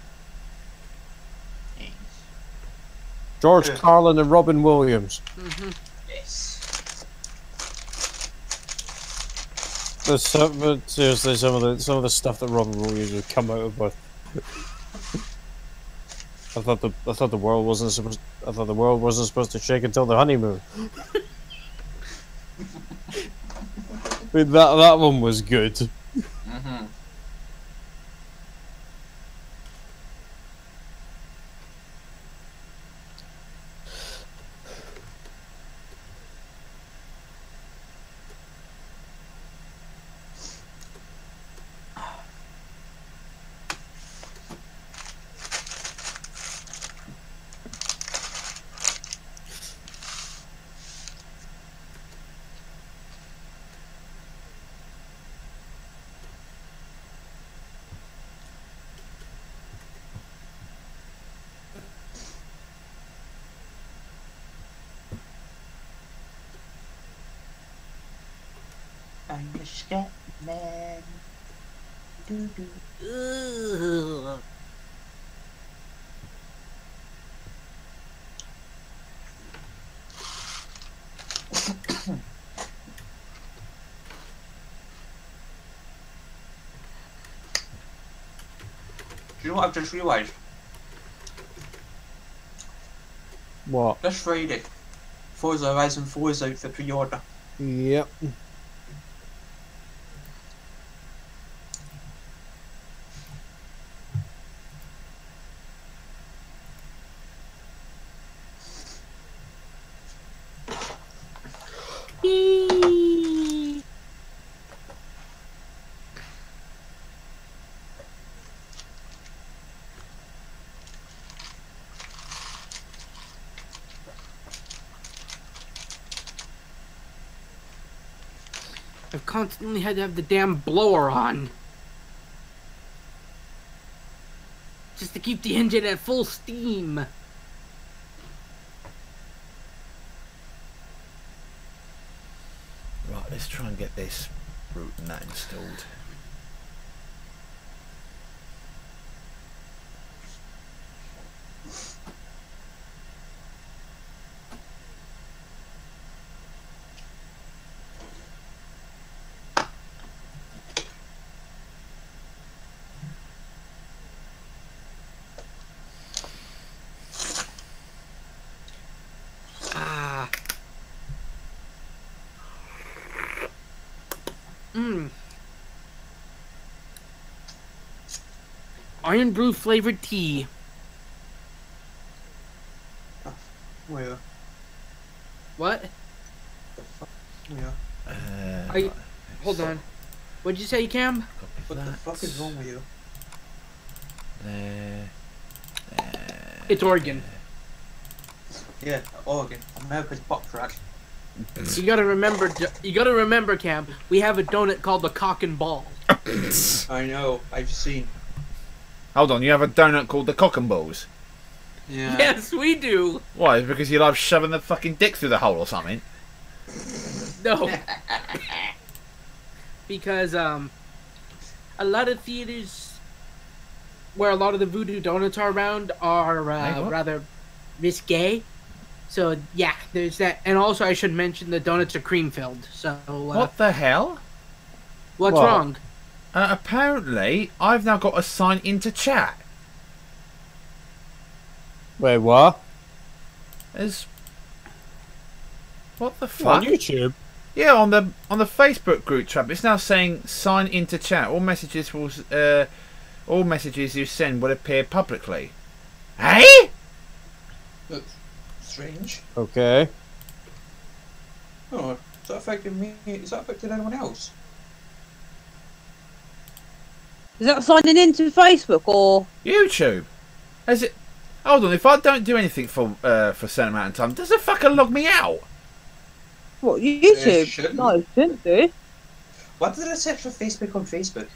George Yeah. Carlin and Robin Williams. Mm-hmm. Yes. There's some, but seriously, some of the some of the stuff that Robin Williams would come out with. I thought the I thought the world wasn't supposed I thought the world wasn't supposed to shake until the honeymoon. I mean, that that one was good. Mm-hmm. I'm the scat man. Doo doo. Ugh. Do you know what I've just realised? What? This Friday, Forza Horizon four is out for pre-order. Yep. I've constantly had to have the damn blower on. Just to keep the engine at full steam. right, let's try and get this route and that installed. Ah. Mmm. Iron brew flavored tea. Where? What? The fuck? Where? Uh, I hold on. What'd you say, Cam? What the fuck is wrong with you? There. It's Oregon. Yeah, Oregon, America's butt crack. You gotta remember. You gotta remember, Cam. We have a donut called the cock and ball. I know, I've seen. Hold on, you have a donut called the cock and balls. Yeah. Yes, we do. Why? Because you love shoving the fucking dick through the hole or something? No. Because um, a lot of theaters where a lot of the voodoo donuts are around are uh, Hey, what? rather risque. So yeah, there's that. And also, I should mention the donuts are cream filled. So uh, What the hell? what's What? wrong? Uh, apparently, I've now got a sign into chat. Wait, what? There's... What the On fuck? YouTube? Yeah, on the on the Facebook group chat, it's now saying sign into chat. All messages will uh, all messages you send will appear publicly. Hey? That's strange. Okay. Oh, is that affecting me? Is that affecting anyone else? Is that signing into Facebook or? YouTube. Has it? Hold on. If I don't do anything for uh, for a certain amount of time, does it fucking log me out? What, It YouTube? shouldn't. No, it shouldn't do. What did it say for Facebook on Facebook?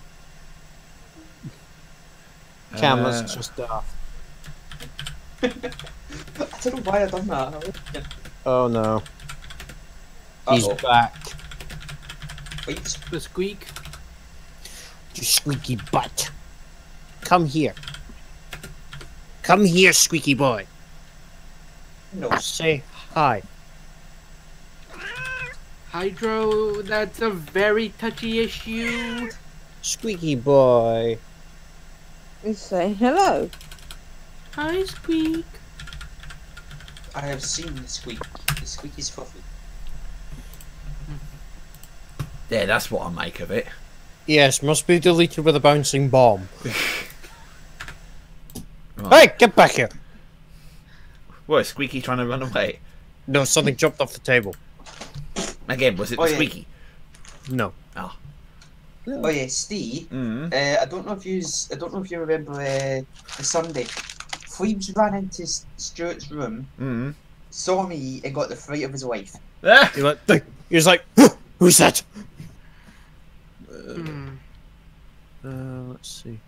Cameras Uh, just daft. I don't know why I done that. Oh no. He's Uh-oh. back. Wait, The squeak. You squeaky butt. Come here. Come here, squeaky boy. no. Say hi. Hydro, that's a very touchy issue. Squeaky boy. He's saying hello. Hi, Squeak. I have seen the squeak. The squeak is fluffy. Yeah, that's what I make of it. Yes, must be deleted with a bouncing bomb. Right. Hey, get back here! What, is Squeaky trying to run away? No, something jumped off the table. Again, was it Oh, the yeah. Squeaky? No. Oh yeah, Steve. Mm. Uh, I don't know if you. I don't know if you remember uh, the Sunday. Phoebes ran into S- Stuart's room, Mm. saw me, and got the fright of his life. Ah! He like, he was like, who's that? Hmm. Uh, let's see.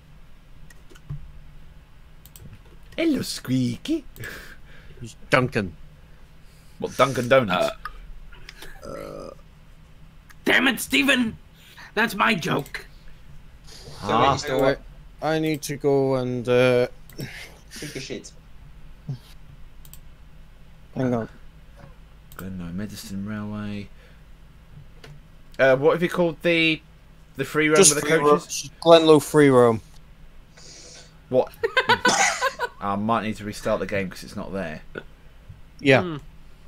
Hello, Squeaky. Who's Duncan? What, Dunkin' Donuts? Damn it, Steven! That's my joke. So Ah. wait, so what? I need to go and, uh, Take a shit. hang on. Glenlow Medicine Railway. Uh, what have you called the the free roam Just with the free coaches? roam. Glenlow free roam. What? I might need to restart the game because it's not there. Yeah. Hmm.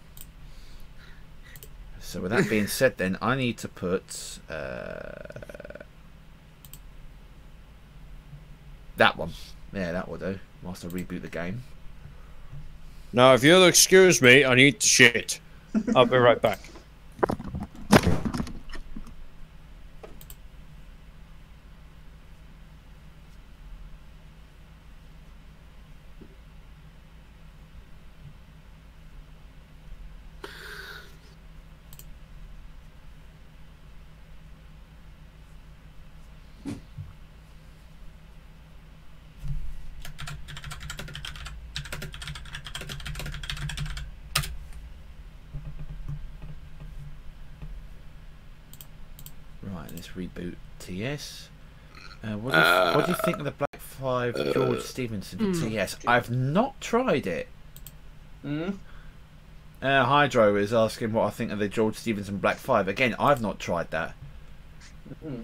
So with that being said, then I need to put uh, that one. Yeah, that will do. Whilst I reboot the game. Now, if you'll excuse me, I need to shit. I'll be right back. Right, let's reboot T S. Uh, what, do you, uh, what do you think of the Black Five George Stevenson for mm. T S? I've not tried it. Hmm. Uh, Hydro is asking what I think of the George Stevenson Black Five. Again, I've not tried that. Mm.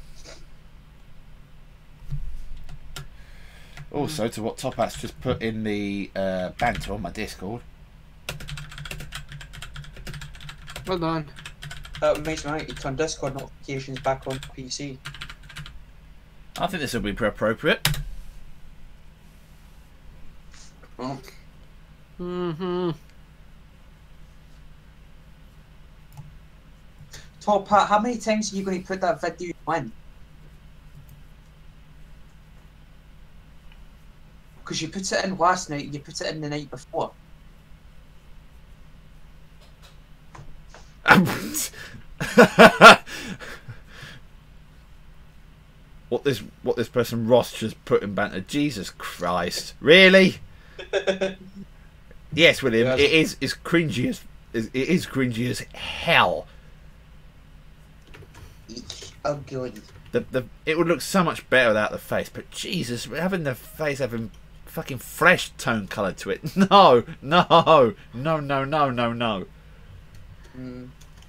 Also, to what Top Hat's just put in the uh, banter on my Discord. Hold on. That makes me right. You turn Discord notifications back on P C. I think this will be appropriate. Oh. Mm-hmm. Top Hat, how many times are you going to put that video in? Because you put it in last night, you put it in the night before. what this what this person Ross just put in banter. Jesus Christ, really? Yes, William, Yeah, it is it's cringy as it is cringy as hell. Oh god. The the it would look so much better without the face, but Jesus, having the face having fucking flesh tone colour to it. No, no, no, no, no, no, no. Mm.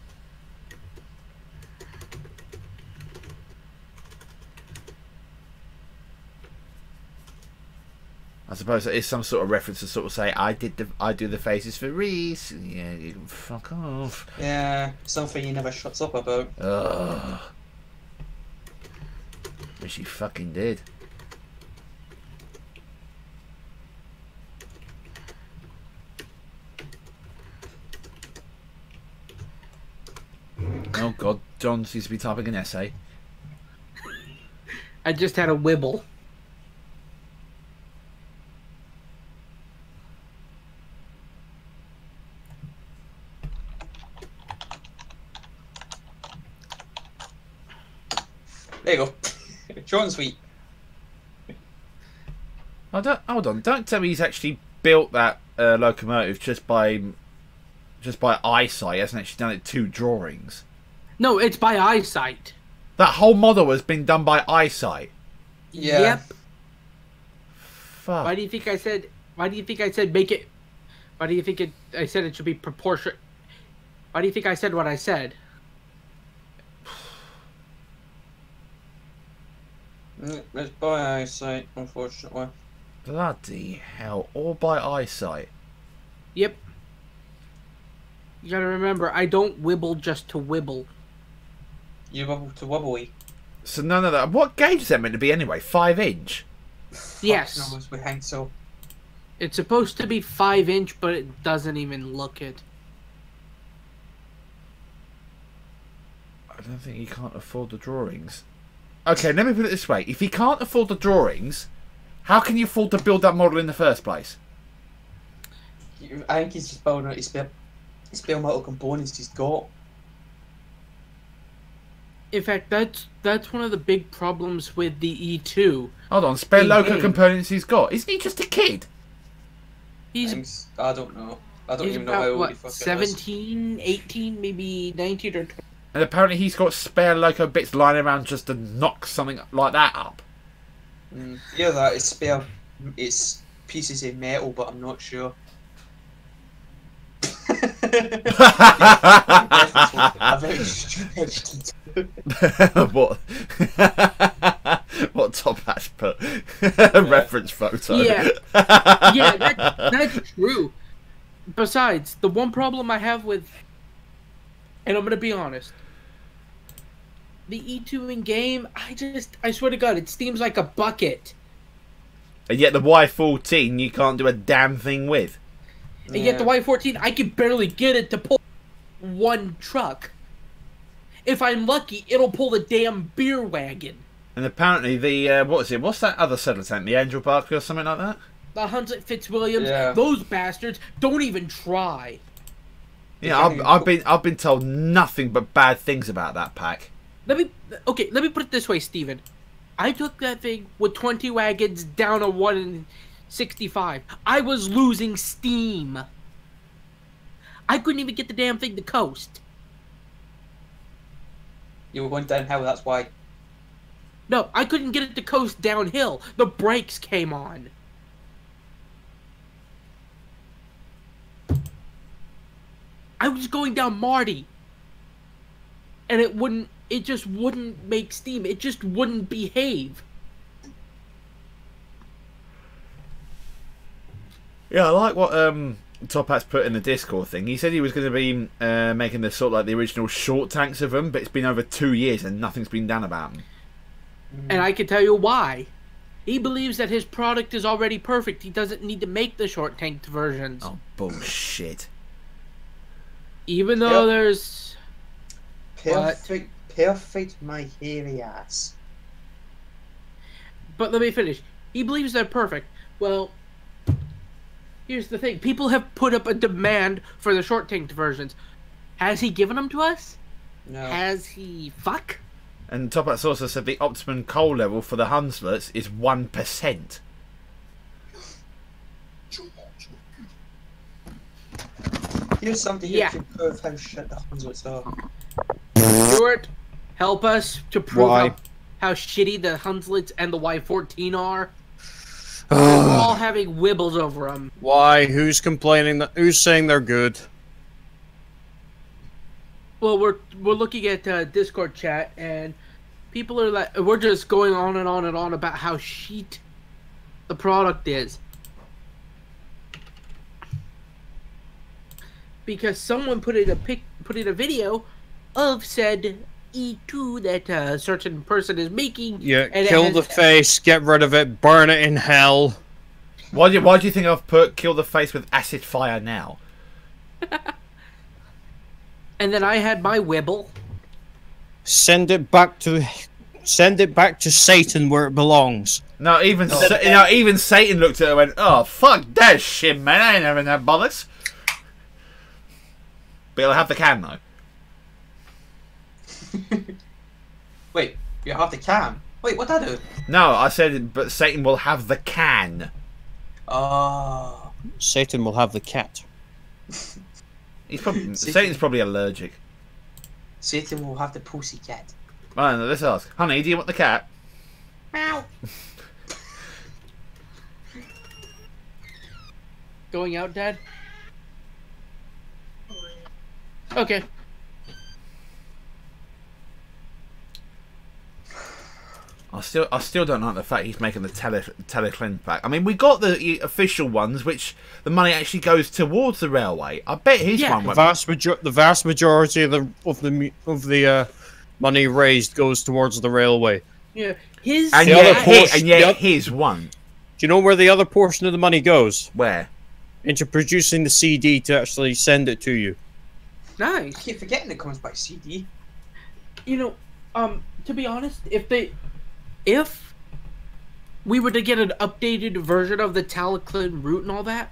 I suppose it is some sort of reference to sort of say I did the I do the faces for Reese. Yeah, you can fuck off. Yeah, something he never shuts up about. Ugh. Wish he fucking did. Oh god, John seems to be typing an essay. I just had a wibble. There you go. Short and sweet. Oh, don't, hold on! Don't tell me he's actually built that uh, locomotive just by just by eyesight. He hasn't actually done it two drawings. No, it's by eyesight. That whole model has been done by eyesight. Yeah. Yep. Fuck. Why do you think I said? Why do you think I said make it? Why do you think it? I said it should be proportionate. Why do you think I said what I said? Mm, It's by eyesight, unfortunately. Bloody hell! All by eyesight. Yep. You gotta remember, I don't wibble just to wibble. You wobble to wobbly. So none of that. What gauge is that meant to be anyway? Five inch. Yes. Fuck knows, we think so. It's supposed to be five inch, but it doesn't even look it. I don't think he can't afford the drawings. Okay, let me put it this way: if he can't afford the drawings, how can you afford to build that model in the first place? You- I think he's just building out his spare, his spare metal components he's got. In fact, that's that's one of the big problems with the E two. Hold on, spare In loco game. components he's got. Isn't he just a kid? He's Things, I don't know. I don't he's even know how about old he what, fucking is. seventeen, eighteen, maybe nineteen or twenty. And apparently he's got spare loco bits lying around just to knock something like that up. Mm, yeah, that is spare. It's pieces of metal, but I'm not sure. A very stretched. what? What Top Hat's put? A reference photo. Yeah. Yeah, that, that's true. Besides, the one problem I have with, and I'm gonna be honest, the E two in game, I just, I swear to God, it seems like a bucket. And yet the Y fourteen you can't do a damn thing with. And yet the Y fourteen, I can barely get it to pull one truck. If I'm lucky, it'll pull the damn beer wagon. And apparently the uh, what is it? What's that other settler tank? The Angel Barkley or something like that? The Hunslet Fitzwilliams, Yeah. those bastards don't even try. Yeah, I've, I've been I've been told nothing but bad things about that pack. Let me, okay, let me put it this way, Steven. I took that thing with twenty wagons down a one in sixty-five. I was losing steam. I couldn't even get the damn thing to coast. You were going downhill, that's why. No, I couldn't get it to coast downhill. The brakes came on. I was going down Marty. And it wouldn't, it just wouldn't make steam. It just wouldn't behave. Yeah, I like what um, Top Hat's put in the Discord thing. He said he was going to be uh, making the sort of like the original short tanks of them, but it's been over two years and nothing's been done about them. And I can tell you why. He believes that his product is already perfect. He doesn't need to make the short tanked versions. Oh, bullshit. Even though Yep. there's... Perfect, perfect, my hairy ass. But let me finish. He believes they're perfect. Well, here's the thing. People have put up a demand for the short tanked versions. Has he given them to us? No. Has he... Fuck? And Top Hat also said the optimum coal level for the Hunslets is one percent. Here's something Yeah. here to prove how shit the Hunslets are. Stuart, help us to prove Why? how, how shitty the Hunslets and the Y fourteen are. We're all having wibbles over them. Why? Who's complaining? That, who's saying they're good? Well, we're we're looking at uh, Discord chat, and people are like, we're just going on and on and on about how shit the product is. Because someone put in a pic, put in a video of said E two that a certain person is making. Yeah, and it kill has- the face, get rid of it, burn it in hell. Why do you, why do you think I've put kill the face with acid fire now? And then I had my wibble. Send it back to, send it back to Satan where it belongs. No, even Sa- you know, even Satan looked at her and went, "Oh fuck that shit, man! I ain't having that bollocks." But he'll have the can though. Wait, you have the can. Wait, what did I do? No, I said, but Satan will have the can. Oh. Satan will have the cat. He's probably Satan. Satan's probably allergic. Satan will have the pussycat. Right, now let's ask, honey, do you want the cat? Meow. Going out, Dad? Okay. I still, I still don't like the fact he's making the tele teleclin pack. I mean, we got the official ones, which the money actually goes towards the railway. I bet his Yeah. one The went. vast major the vast majority of the of the mu- of the uh, money raised goes towards the railway. Yeah. His. And The yet, other his, portion- and yet the oth- his one. Do you know where the other portion of the money goes? Where? Into producing the C D to actually send it to you. I Nice. keep forgetting it comes by C D. You know, um, to be honest, if they, if we were to get an updated version of the Talaclin route and all that,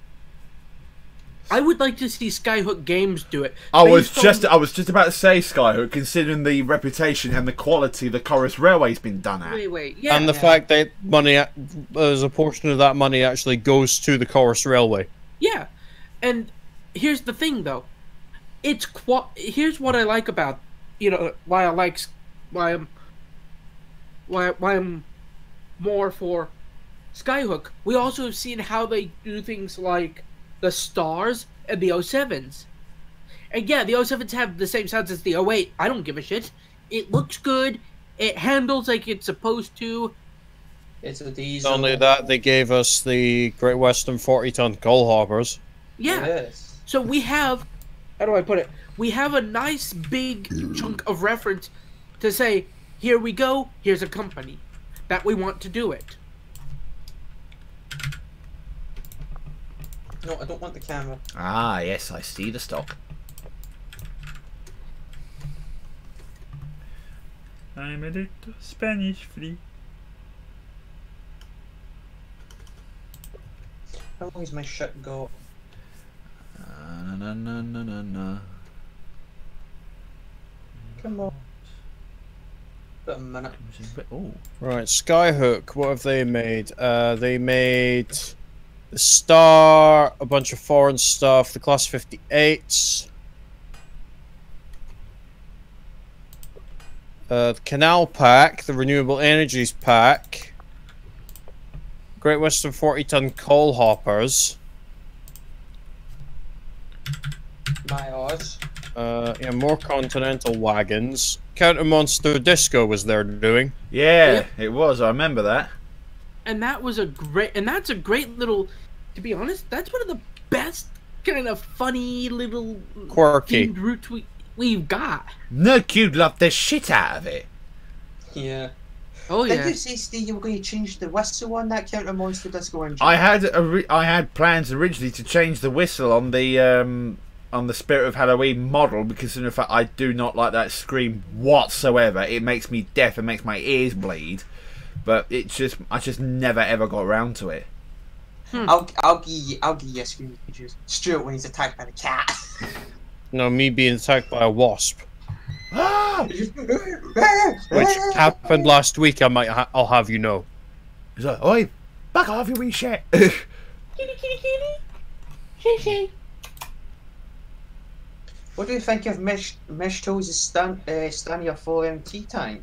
I would like to see Skyhook Games do it. I was Based on- just, I was just about to say Skyhook, considering the reputation and the quality the Chorus Railway's been done at. Wait, wait, yeah. and the yeah. fact that money, a- as a portion of that money actually goes to the Chorus Railway. Yeah, and here's the thing, though. It's qua- Here's what I like about, you know, why I like, s- why I'm, why why I'm more for Skyhook. We also have seen how they do things like the Stars and the oh sevens. And yeah, the oh sevens have the same sounds as the oh eight. I don't give a shit. It looks good. It handles like it's supposed to. It's a Not diesel. only that, they gave us the Great Western forty ton coal hoppers. Yeah. Yes. So we have, how do I put it? We have a nice big chunk of reference to say, here we go, here's a company that we want to do it. No, I don't want the camera. Ah, yes, I see the stock. I'm a little Spanish flea. How long has my shit got? Uh, na, na, na, na, na. Come on. About a minute. Oh, Right, Skyhook, what have they made? Uh, they made the Star, a bunch of foreign stuff, the Class fifty-eights, uh, the Canal Pack, the Renewable Energies Pack, Great Western forty ton coal hoppers, My odds. uh, yeah, more Continental wagons. Counter Monster Disco was there doing. yeah, Yep. it was. I remember that. And that was a great, and that's a great little, to be honest, that's one of the best kind of funny little Quirky. themed routes we, we've got. Nerdcube loved the shit out of it. Yeah. Oh Did yeah. you say, Steve, you were going to change the whistle on that Counter Monster Disco engine? I had a re- I had plans originally to change the whistle on the um, on the Spirit of Halloween model because, in fact, I do not like that scream whatsoever. It makes me deaf and makes my ears bleed. But it just I just never ever got around to it. Hmm. I'll I'll give you I'll give you a screen pages. Stuart when he's attacked by the cat. No, me being attacked by a wasp, He's which happened last week. I might, ha I'll have you know. He's like, oi, back off, you wee shit. Kitty, kitty, kitty. Shay, shay. What do you think of Mish Mish Toes' stand uh, Stania four M T tank?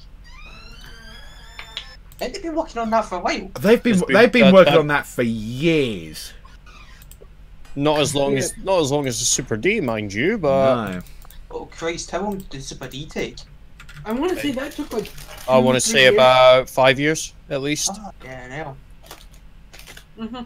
They've been working on that for a while. They've been It's been- they've been that- working that- on that for years. Not as long as not as long as the Super D, mind you, but No. Oh Christ, how long did Super D take? I want to say that took like. I want to two, say three years. about five years at least. Oh, yeah, now. Mhm.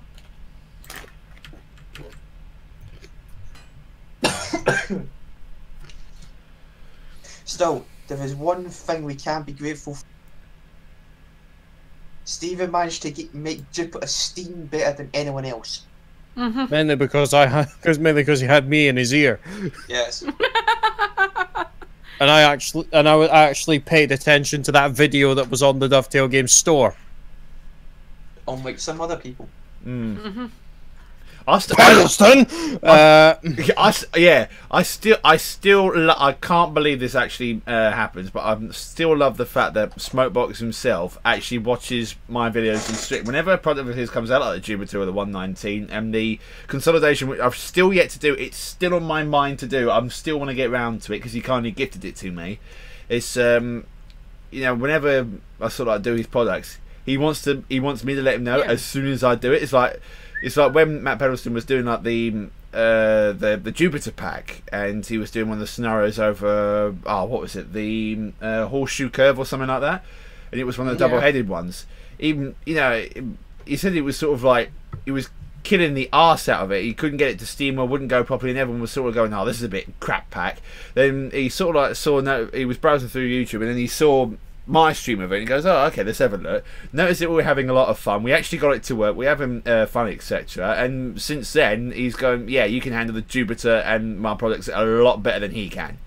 Still, there is one thing we can be grateful for. Stephen managed to get, make Jupiter steam better than anyone else. Mhm. Mainly because I had, because mainly because he had me in his ear, Yes. and I actually and I wa- I actually paid attention to that video that was on the Dovetail Games store. Unlike some other people. Mm. Mhm. I, st- I, Pedeston! Uh, I s- yeah, I still, I still, lo- I can't believe this actually uh, happens, but I still love the fact that Smokebox himself actually watches my videos and stream. Whenever a product of his comes out, like the Jupiter or the one nineteen, and the consolidation, which I've still yet to do, it's still on my mind to do. I'm still want to get round to it because he kindly gifted it to me. It's, um, you know, whenever I sort of like do his products, he wants to, he wants me to let him know Yeah. as soon as I do it. It's like. It's like when Matt Pedalston was doing like the uh, the the Jupiter pack, and he was doing one of the scenarios over oh what was it the uh, horseshoe curve or something like that, and it was one of the Yeah. double-headed ones. Even you know he said it was sort of like it was killing the arse out of it. He couldn't get it to steam or wouldn't go properly, and everyone was sort of going, "Oh, this is a bit crap pack." Then he sort of like saw no, he was browsing through YouTube, and then he saw my stream of it and he goes, oh okay, let's have a look. Notice that we're having a lot of fun, we actually got it to work, we're having uh, fun, etc. And since then he's going, yeah, you can handle the Jupiter and my products a lot better than he can.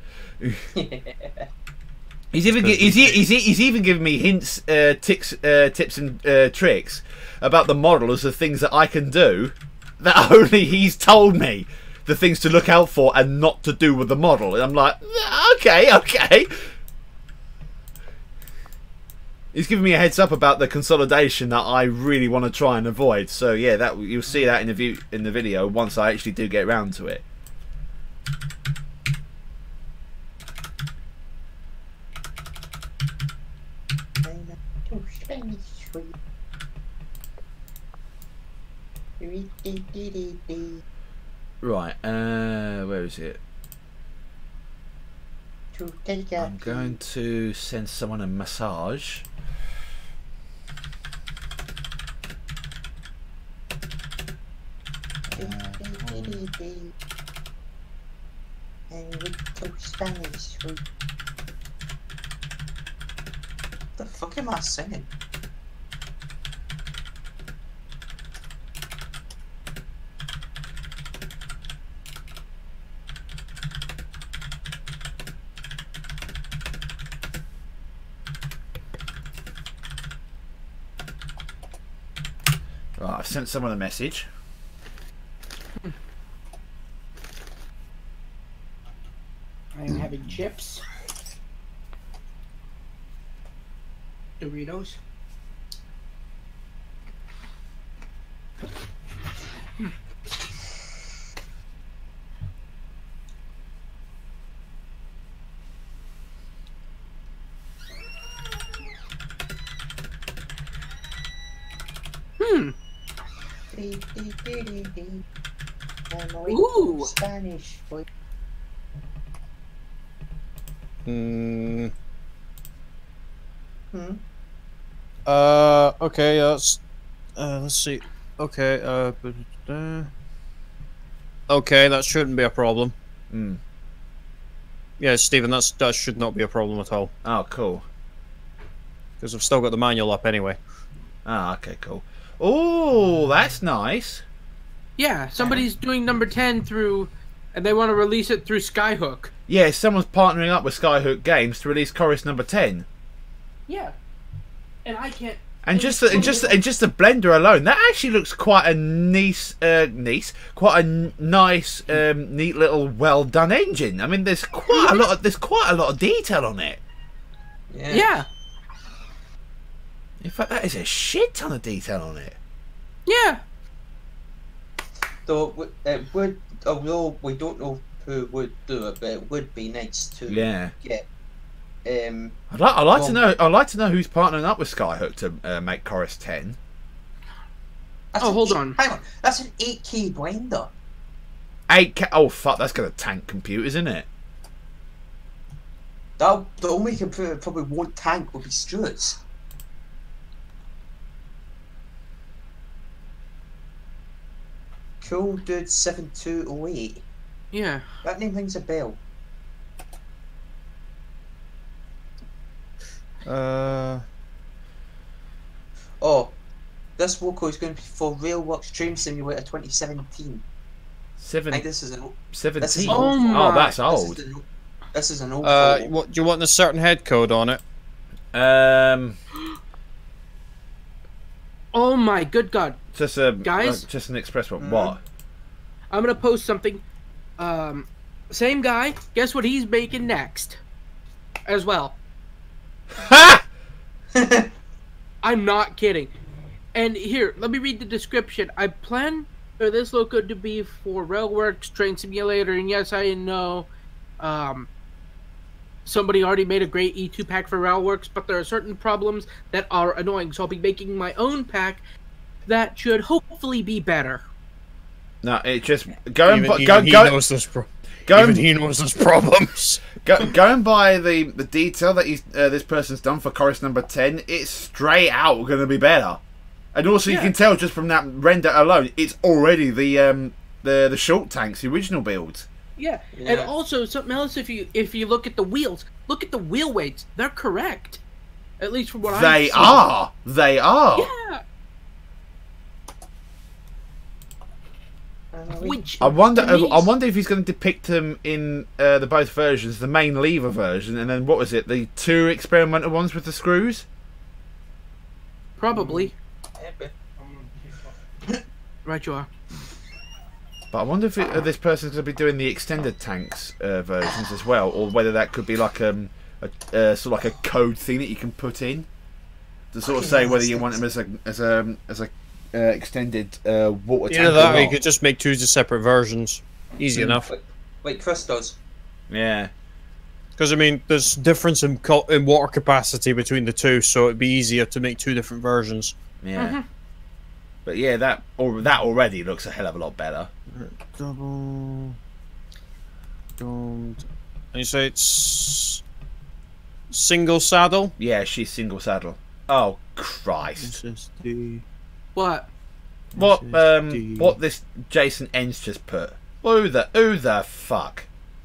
He's even gi- he's, e- he's, e- he's even giving me hints, uh, ticks, uh, tips and uh, tricks about the models of things that I can do that only he's told me, the things to look out for and not to do with the model. And I'm like, okay, okay. He's giving me a heads up about the consolidation that I really want to try and avoid. So yeah, that you'll see that in the view in the video once I actually do get round to it. Right, uh, where is it? I'm going to send someone a massage. The fuck am I singing? Right, I've sent someone a message. I'm having chips. Doritos. Hmm. Ooh. Spanish. mm, Hmm. uh, okay, uh, s- uh, let's see. Okay, uh, but, uh, okay, that shouldn't be a problem. Mm. Yeah, Stephen, that's that should not be a problem at all. Oh, cool. Because I've still got the manual up anyway. Ah, okay, cool. Oh, that's nice. Yeah, somebody's doing number ten through, and they want to release it through Skyhook. Yeah, someone's partnering up with Skyhook Games to release Chorus number ten. Yeah, and I can't. And just the, and just and just the blender alone, that actually looks quite a nice, uh, nice, quite a n- nice, um, neat little, well done engine. I mean, there's quite a lot of there's quite a lot of detail on it. Yeah. Yeah, In fact, that is a shit ton of detail on it. yeah. Though it would, although we don't know who would do it, but it would be nice to Yeah. get. Um, I'd like, I'd like to Well- know. I'd like to know who's partnering up with Skyhook to uh, make Chorus ten. that's Oh, an hold eight- on. Hang on, that's an eight K blender. eight K. Oh fuck, that's gonna tank computers, isn't it? That the only computer it probably won't tank will be Stuart's. Cool Dude seven two oh eight. Yeah. That name rings a bell. Uh, Oh, this vocal is going to be for Railworks Train Simulator twenty seventeen. I Seven, think this is an. seventeen. Oh Oh, my- that's This old. is, an, this is an old. uh, photo. what do you want? A certain head code on it? Um, Oh my good God! just a Guys? uh, just an express one. Mhm. What? I'm gonna post something. Um, same guy. Guess what he's making next? As well. Ha! I'm not kidding. And here, let me read the description. I plan for this logo to be for Railworks Train Simulator, and yes, I know um, somebody already made a great E two pack for Railworks, but there are certain problems that are annoying, so I'll be making my own pack that should hopefully be better. No, it just go and Even, bu- even go he go knows this. Pro- go even and, he knows there's problems. go go and buy the the detail that he's, uh, this person's done for Chorus number ten. It's straight out going to be better, and also you Yeah. can tell just from that render alone, it's already the um the the short tanks, the original builds. Yeah. Yeah. And also something else, if you if you look at the wheels, look at the wheel weights. They're correct, at least from what I. They are. They are. Yeah. Which I wonder. to me I wonder if he's going to depict them in uh, the both versions, the main lever version, and then what was it? The two experimental ones with the screws. probably. Right, you are. But I wonder if it, uh, this person's going to be doing the extended tanks uh, versions as well, or whether that could be like um, a uh, sort of like a code thing that you can put in to sort of say whether you want them as a as a as a uh, extended uh, water tank. Either that, or or you not. could just make two separate versions. Easy enough. Like, like Chris does. Yeah. Because I mean, there's difference in, co- in water capacity between the two, so it'd be easier to make two different versions. Yeah. But yeah, that or that already looks a hell of a lot better. Double. Domed. And you say it's single saddle. Yeah, she's single saddle. Oh Christ! S S D. What? What um S S D. what this Jason Ends just put? Who the who the fuck?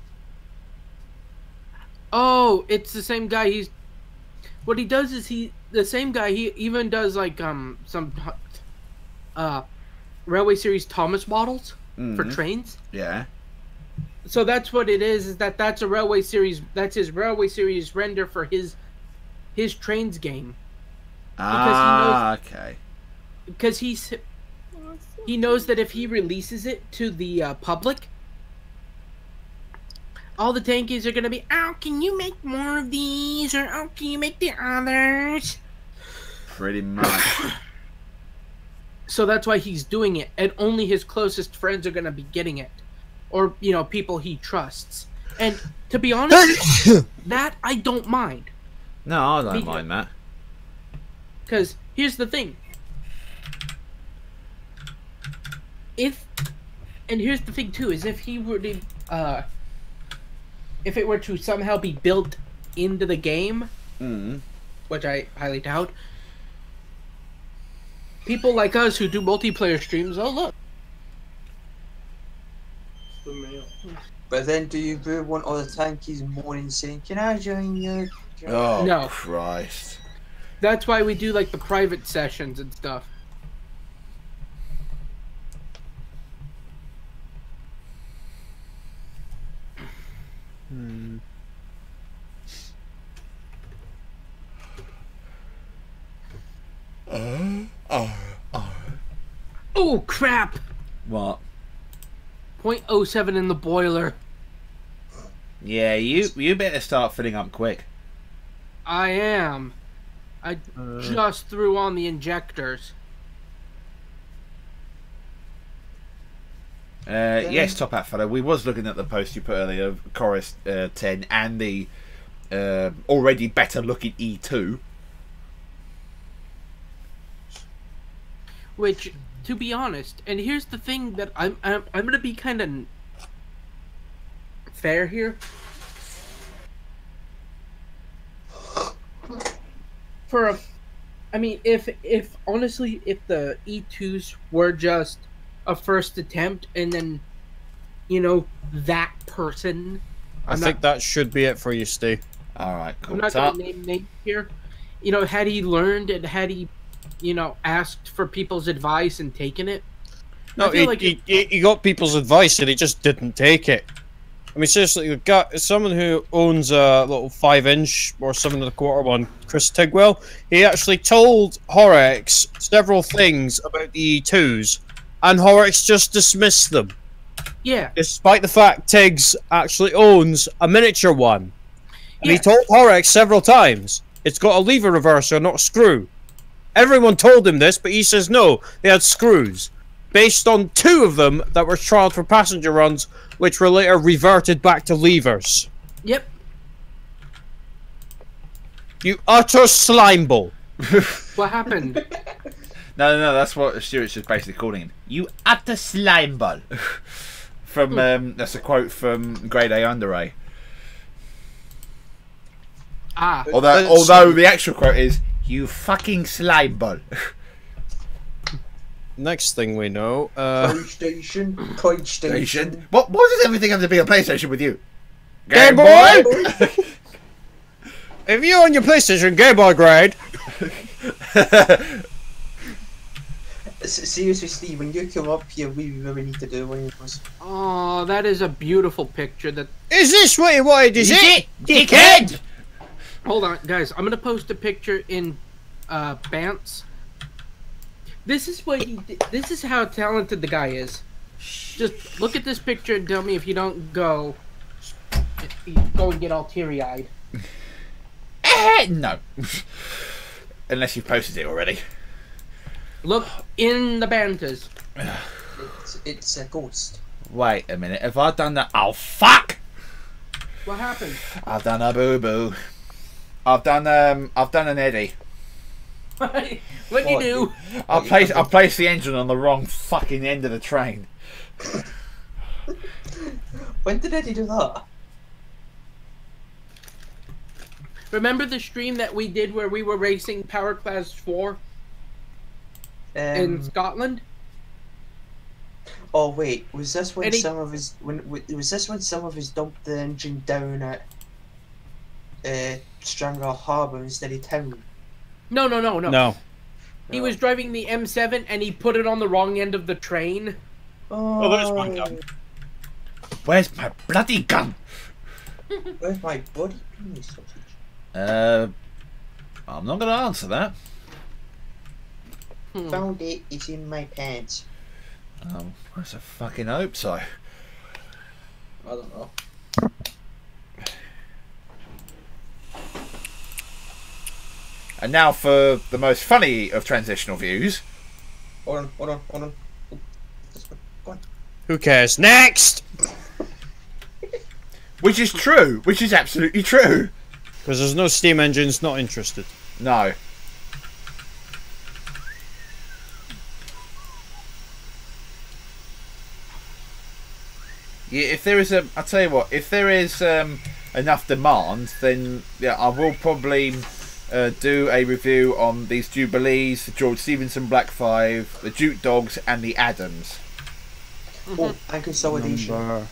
Oh, it's the same guy. He's what he does is he the same guy. He even does like um some uh railway series Thomas models for Mhm. trains. Yeah. So that's what it is. Is that that's a railway series? That's his railway series render for his his trains game. Ah, okay. Because he's he knows that if he releases it to the uh, public, all the tankies are gonna be, oh, can you make more of these, or oh, can you make the others? Pretty much. So that's why he's doing it, and only his closest friends are gonna be getting it, or you know, people he trusts. And to be honest, that I don't mind, No, I don't Me- mind that. because here's the thing. If, and here's the thing too, is if he were to, uh, if it were to somehow be built into the game, Mm. which I highly doubt, people like us who do multiplayer streams, oh look. But then, do you really want all the tankies moaning saying, "Can I join you?" Oh No. Christ! That's why we do like the private sessions and stuff. Hmm. Uh, oh, oh. Oh crap! What? point oh seven in the boiler. Yeah, you you better start filling up quick. I am. I Uh. just threw on the injectors. Uh, yes, Top Hat Fellow. We was looking at the post you put earlier of Chorus uh, ten and the uh, already better looking E two. Which, to be honest, and here's the thing that I'm I'm, I'm gonna be kind of fair here. For a, I mean, if if honestly, if the E twos were just a first attempt, and then, you know, that person, I I'm think not, that should be it for you, Steve. All right, cool. I'm not So- gonna name names here. You know, had he learned and had he, you know, asked for people's advice and taken it. No, I feel he, like he, he he got people's advice and he just didn't take it. I mean, seriously, you've got someone who owns a little five-inch or seven and a quarter one, Chris Tigwell. He actually told Horrocks several things about the E twos, and Horrocks just dismissed them, Yeah. despite the fact Tiggs actually owns a miniature one. And he Yeah. told Horrocks several times, it's got a lever reverser, not a screw. Everyone told him this, but he says no, they had screws. Based on two of them that were trialed for passenger runs, which were later reverted back to levers. Yep. You utter slimeball. What happened? No, no, no, that's what Stuart's just basically calling him. You utter slime ball. From um, that's a quote from Grade A Under A. Ah. Although, Uh, although the actual quote is, "You fucking slime ball." Next thing we know, uh, PlayStation, PlayStation. Station. What? What does everything have to be a PlayStation with you? Game Boy! if you're on your PlayStation Game Boy grade, S- Seriously, Steve, when you come up here, we really need to do one of those. Oh, that is a beautiful picture. That. is this what you wanted, is, Is it? it, dickhead? Hold on, guys. I'm gonna post a picture in uh, Bants. This is what he. Did. This is how talented the guy is. Just look at this picture and tell me if you don't go. You go and get all teary-eyed. Eh, no. Unless you've posted it already. Look in the Bantas. It's, it's a ghost. Wait a minute. Have I done that? Oh fuck! What happened? I've done a boo boo. I've done um. I've done an Eddie. What'd you do? I placed I placed the engine on the wrong fucking end of the train. When did Eddie do that? Remember the stream that we did where we were racing Power Class four Um, in Scotland? Oh wait, was this when Eddie- some of his when w- was this when some of his dumped the engine down at uh, Stranraer Harbour instead of town? No, no, no, no. No. He was driving the M seven and he put it on the wrong end of the train. Oh, there's one gun. Where's my bloody gun? Where's my body penis sausage? Uh, I'm not going to answer that. Hmm. Found it. It's in my pants. Um, I a fucking hope so. I don't know. And now for the most funny of transitional views. Hold on, hold on, hold on. Oh, this one. Go on. Who cares? Next! Which is true. Which is absolutely true. Because there's no steam engines, not interested. No. Yeah, if there is a, I'll tell you what, if there is um, enough demand, then yeah, I will probably uh, do a review on these Jubilees, the George Stevenson Black Five, the Jute Dogs, and the Adams. Oh, and consolidation. Number...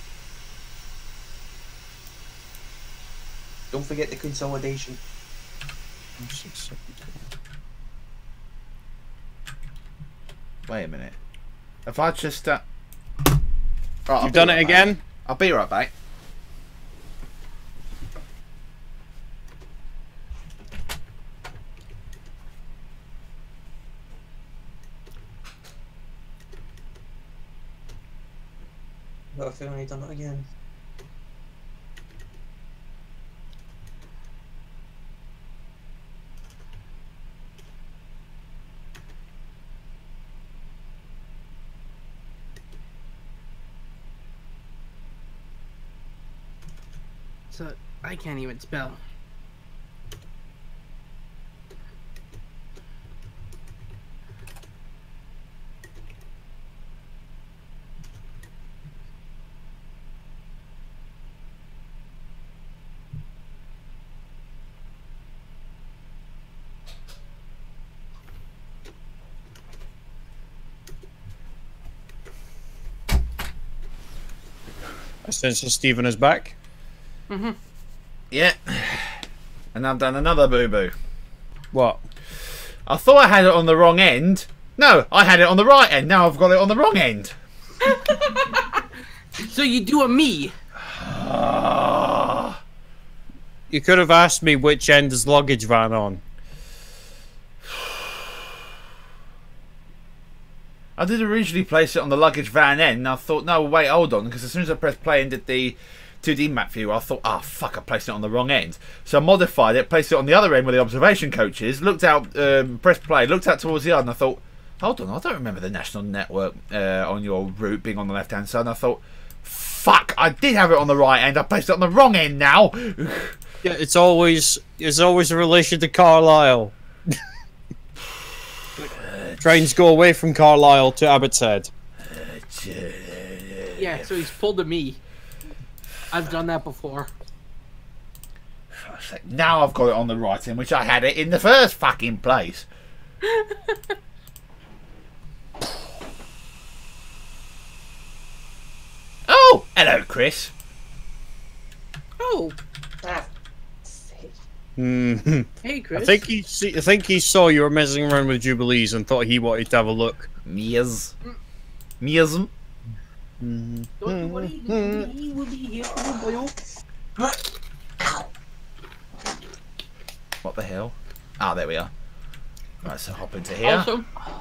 Don't forget the consolidation. Wait a minute. If I just... Uh... Right, I'll You've be done right it back. again? I'll be right back. Got a feeling he done it again. So I can't even spell. I sense that Stephen is back. Mm-hmm. Yeah. And I've done another boo-boo. What? I thought I had it on the wrong end. No, I had it on the right end. Now I've got it on the wrong end. So you do a me. You could have asked me which end is luggage van on. I did originally place it on the luggage van end, and I thought, no, wait, hold on, because as soon as I pressed play and did the two D map view, I thought, oh, fuck, I placed it on the wrong end. So I modified it, placed it on the other end where the observation coach is, looked out, um, pressed play, looked out towards the other, and I thought, hold on, I don't remember the national network uh, on your route being on the left-hand side, and I thought, fuck, I did have it on the right end, I placed it on the wrong end now. Yeah, it's always it's always a relation to Carlisle. Trains go away from Carlisle to Abbotshead. Yeah, so he's pulled a me. I've done that before. Now I've got it on the right end, which I had it in the first fucking place. Oh, hello, Chris. Oh, Hmm. hey, Chris. I think he see, I think he saw you were messing around with Jubilees and thought he wanted to have a look. Yes. Meism. Don't you worry, he will be here for you. What the hell? Ah, there we are. Right, so hop into here. Also,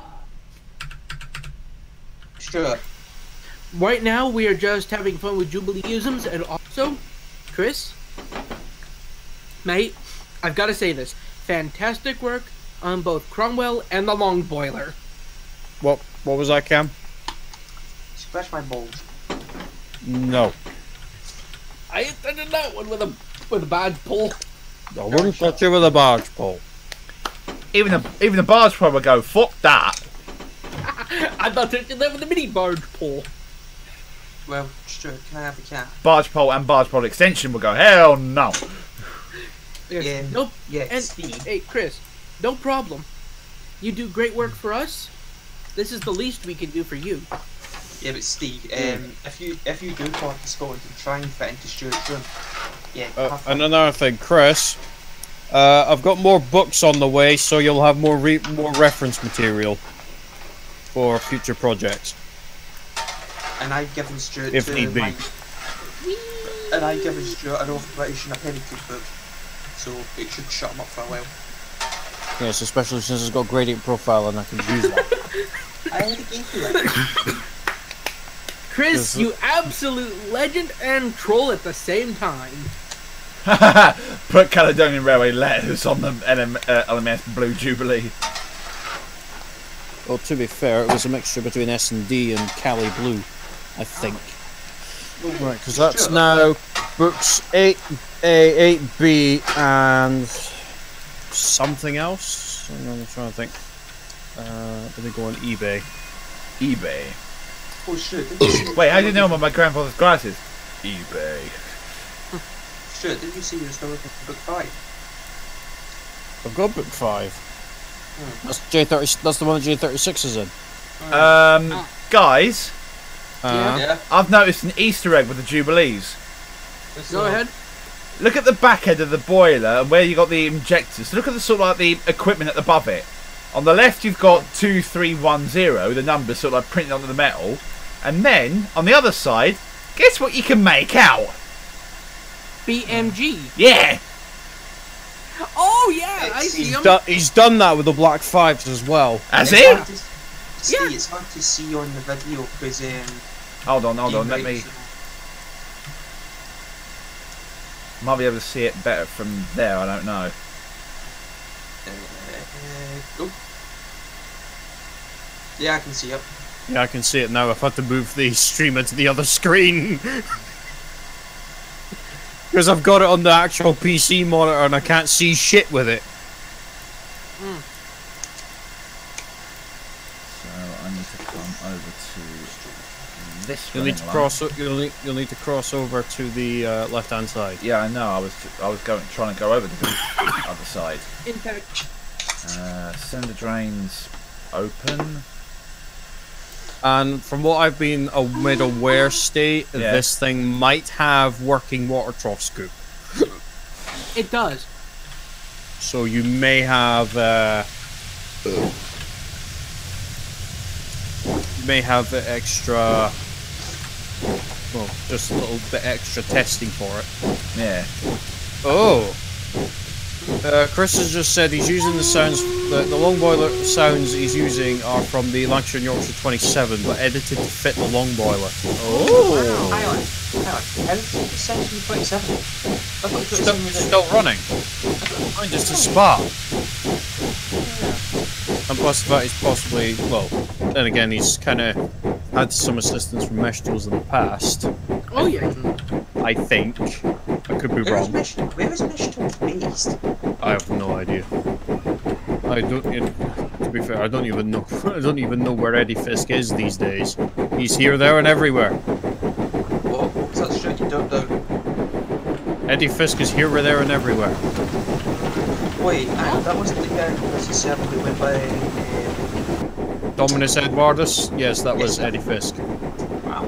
Sure. right now we are just having fun with Jubileeisms, and also, Chris, mate, I've got to say this: fantastic work on both Cromwell and the Long Boiler. What what was that, Cam? Scratch my balls. No. I attended that one with a with a bad pull. I wouldn't touch you with a barge pole. Even the even the barge pole would go, fuck that. I'm not touching that with a mini barge pull. Well, Stuart, can I have a cat? Barge pole and barge pole extension will go, hell no. Yes. Yeah. Nope. Yeah, And Steve. hey, Chris, no problem. You do great work for us. This is the least we can do for you. Yeah, but Steve, um, if you if you do come up to Scotland and try and fit into Stuart's room, yeah, Uh, have fun. and another thing, Chris, uh, I've got more books on the way, so you'll have more re more reference material for future projects. And I've given Stuart If to need be. my, and I've given Stuart an old British and a penny book, so it should shut him up for a while. Yes, especially since it's got gradient profile and I can use that. I had a game to it. Chris, you absolute legend and troll at the same time. Put Caledonian Railway letters on the L M, uh, L M S Blue Jubilee. Well, to be fair, it was a mixture between S and D and Cali Blue, I think. Right, because that's now books eight A, eight B, and something else. Hang on, I'm trying to think. Uh, let me go on eBay. eBay. Oh shit! Did you see Wait, how do you know about my grandfather's glasses? eBay. Stuart, did you see you were still looking for book five? I've got book five. That's J thirty. That's the one that J thirty-six is in. Um, guys, Uh, Yeah. I've noticed an Easter egg with the Jubilees. This Go is- ahead. look at the back end of the boiler where you got the injectors. Look at the sort of like the equipment at above it. On the left, you've got two three one zero, the numbers sort of like printed onto the metal, and then on the other side, guess what you can make out? B M G. Yeah. Oh yeah, I see He's, him. do he's done that with the Black Fives as well. Has It's he? hard to- See, Yeah. it's hard to see on the video because um, Hold on, hold on. Let me. Dean Might be able to see it better from there. I don't know. Uh, uh, oh. Yeah, I can see it. Yeah, I can see it now. I've had to move the streamer to the other screen. Because I've got it on the actual P C monitor and I can't see shit with it. Mm. So I need to come over to this. You'll need to running cross. o- You'll need. You'll need to cross over to the uh, left-hand side. line. Yeah, I know. I was. I was going trying to go over to the other side. Impact. Uh, sender drains open. And from what I've been a- made aware, state Yeah. this thing might have working water trough scoop. It does. So you may have. Uh, you may have the extra. Well, just a little bit extra testing for it. Yeah. Oh. Uh, Chris has just said he's using the sounds, the, the long boiler sounds he's using are from the Lancashire and Yorkshire twenty-seven, but edited to fit the long boiler. Oh! Hang on, hang on. How did you send from twenty-seven? I thought Still, twenty-seven was still running. Mine just a spark. And plus the fact he's possibly, well, then again he's kind of had some assistance from Mesh Tools in the past. Oh yeah. I think. I could be Where is wrong. Mesh, where is Mesh Tools based? I have no idea. I don't. You know, to be fair, I don't even know. I don't even know where Eddie Fisk is these days. He's here, there, and everywhere. What? What's that straight you don't know? Eddie Fisk is here, there, and everywhere. Wait, hang on, that wasn't the guy who was the seven who went by. Uh, Dominus Edwardus. Yes, that was Eddie Fisk. wow.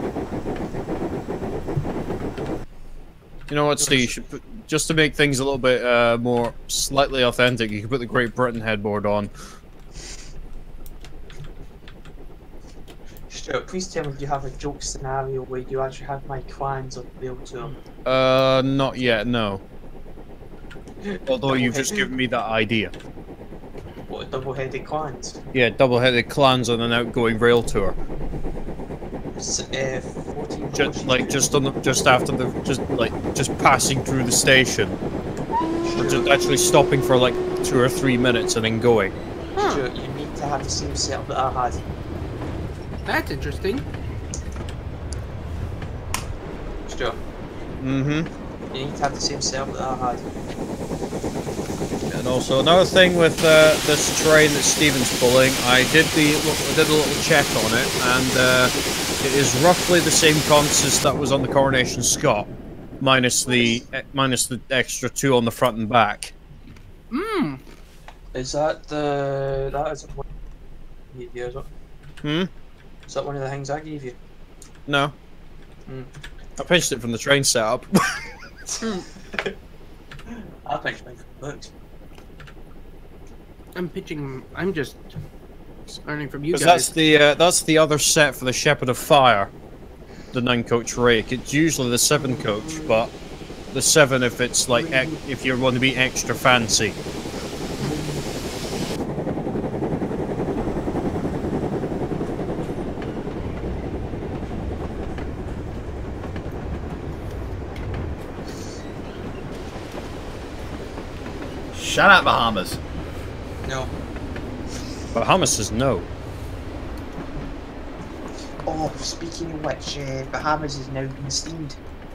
You know what, Steve? You should put, just to make things a little bit uh, more slightly authentic, you could put the Great Britain headboard on. Stuart, please tell me if you have a joke scenario where you actually have my clans on the tour. Uh, not yet. No. Although you've just given me that idea. What, double-headed clans? Yeah, double-headed clans on an outgoing rail tour. S- Uh, fourteen Just like just on the, just after the just like just passing through the station, or just actually stopping for like two or three minutes and then going. Stuart, you need to have the same setup that I had. That's interesting. Stuart, Mm-hmm. you need to have the same setup that I had. And also another thing with uh, this train that Stephen's pulling, I did the I did a little check on it, and uh, it is roughly the same consist that was on the Coronation Scot, minus the eh, minus the extra two on the front and back. Mmm. Is that the... that isn't one I gave you, is it? Hmm. Is that one of the things I gave you? No. Hmm. I pinched it from the train setup. I think it looks. I'm pitching. I'm just learning from you Because guys. that's the uh, that's the other set for the Shepherd of Fire, the nine coach rake. It's usually the seven coach, but the seven if it's like ec if you want to be extra fancy. Shut up, Bahamas. No. Bahamas says no. Oh, speaking of which, uh, Bahamas has now been steamed.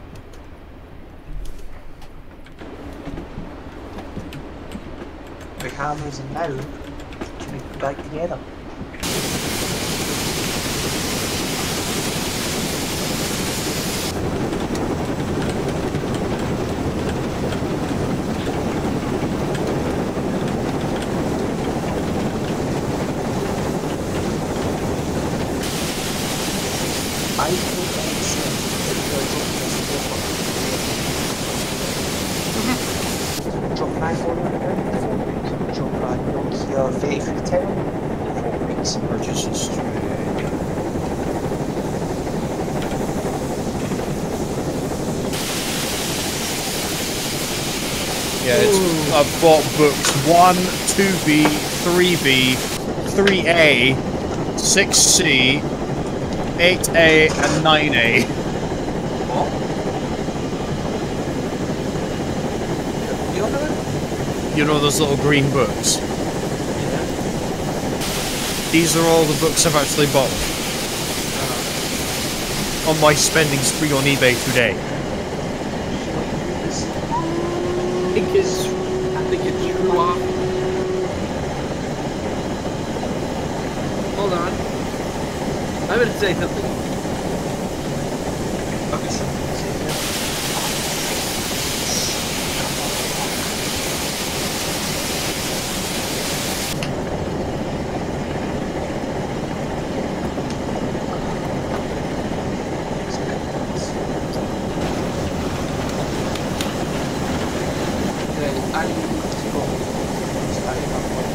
Bahamas are now coming back together. I don't understand. Thanks. Purchase history. Yeah, it's, I've bought books one, two B, three B, three A, six C, eight A, and nine A. What? You on it? You know those little green books? Yeah. These are all the books I've actually bought. On my spending spree on eBay today. I think it's, I think it's true off. Hold on. I'm gonna say something. Okay, something to say here. Then I need to go study my book.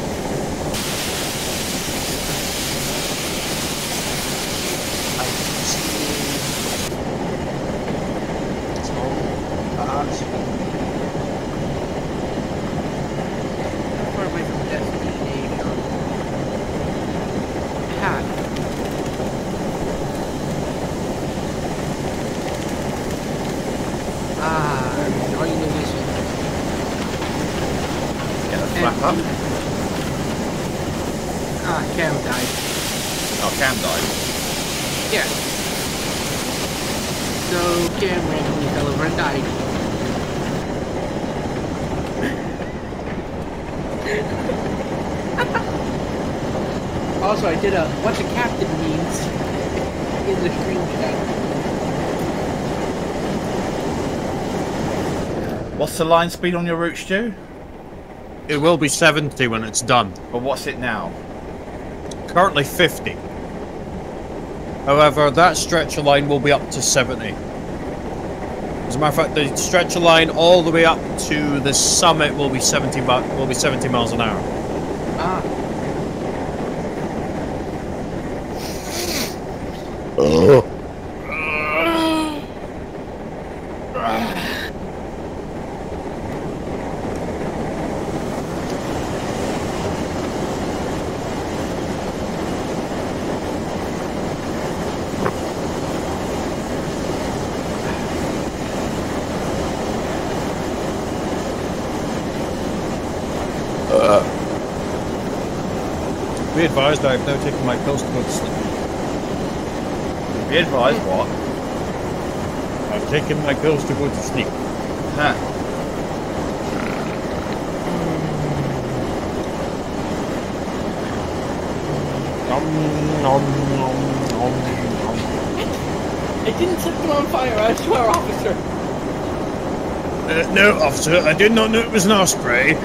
I see small arms. Far away from destination. Hat. Ah, enjoying the vision. Get a flap up. Ah, Cam died. Oh, Cam died. Yeah. So Cam randomly fell over and died. Also, I did a what the captain means in the screen chat. What's the line speed on your route, Stu? It will be seventy when it's done. But what's it now? Currently fifty. However, that stretcher line will be up to seventy. As a matter of fact, the stretcher line all the way up to the summit will be seventy. Will be seventy miles an hour. Ah. Be advised, I've now taken my pills to go to sleep. Be advised what? I've taken my pills to go to sleep. Huh. Nom, nom, nom, nom, nom. I didn't set them on fire, I swear, officer. Uh, no, officer, I did not know it was an osprey.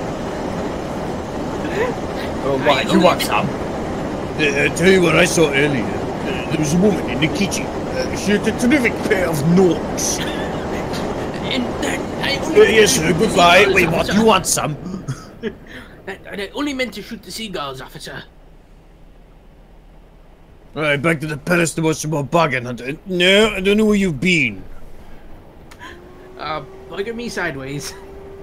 Oh, what? You want some? Uh, I'll tell you what I saw earlier. Uh, there was a woman in the kitchen. Uh, she had a terrific pair of knocks. And that I Uh, only yes, sir, goodbye. Wait, what? officer. You want some? That, I only meant to shoot the seagulls, officer. Alright, back to the palace to watch some more bargain hunter. No, I don't know where you've been. Uh, look at me sideways.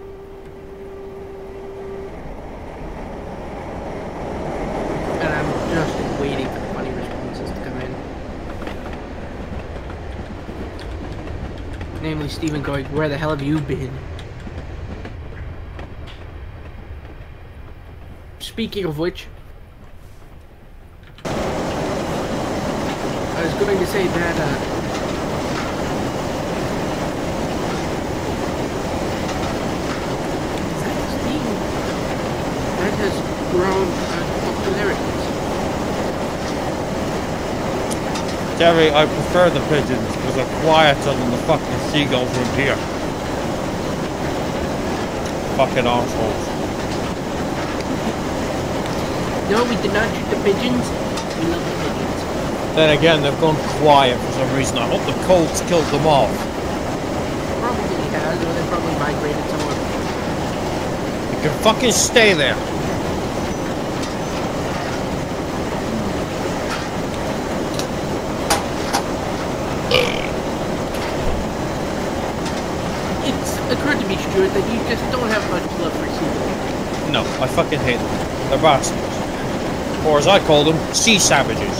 And I'm just waiting for the funny responses to come in. Namely, Steven going, where the hell have you been? Speaking of which, I was going to say that, uh, that has grown uh, popularity. Jerry, I prefer the pigeons because they're quieter than the fucking seagulls around here. Fucking arseholes. No, we did not shoot the pigeons. We love the pigeons. Then again, they've gone quiet for some reason. I hope the cold's killed them off. Probably has, or they probably migrated somewhere. You can fucking stay there. heard to be sure that you just don't have much love for seagulls. No, I fucking hate them. They're bastards. Or as I call them, sea savages.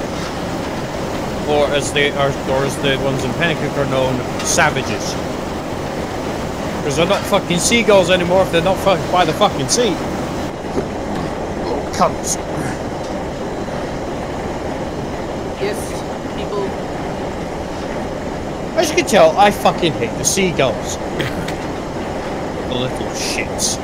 Or as they are, or as the ones in Pennycook are known, savages. Because they're not fucking seagulls anymore if they're not fucking by the fucking sea. Oh, cunts. Yes, people. As you can tell, I fucking hate the seagulls. The little shits.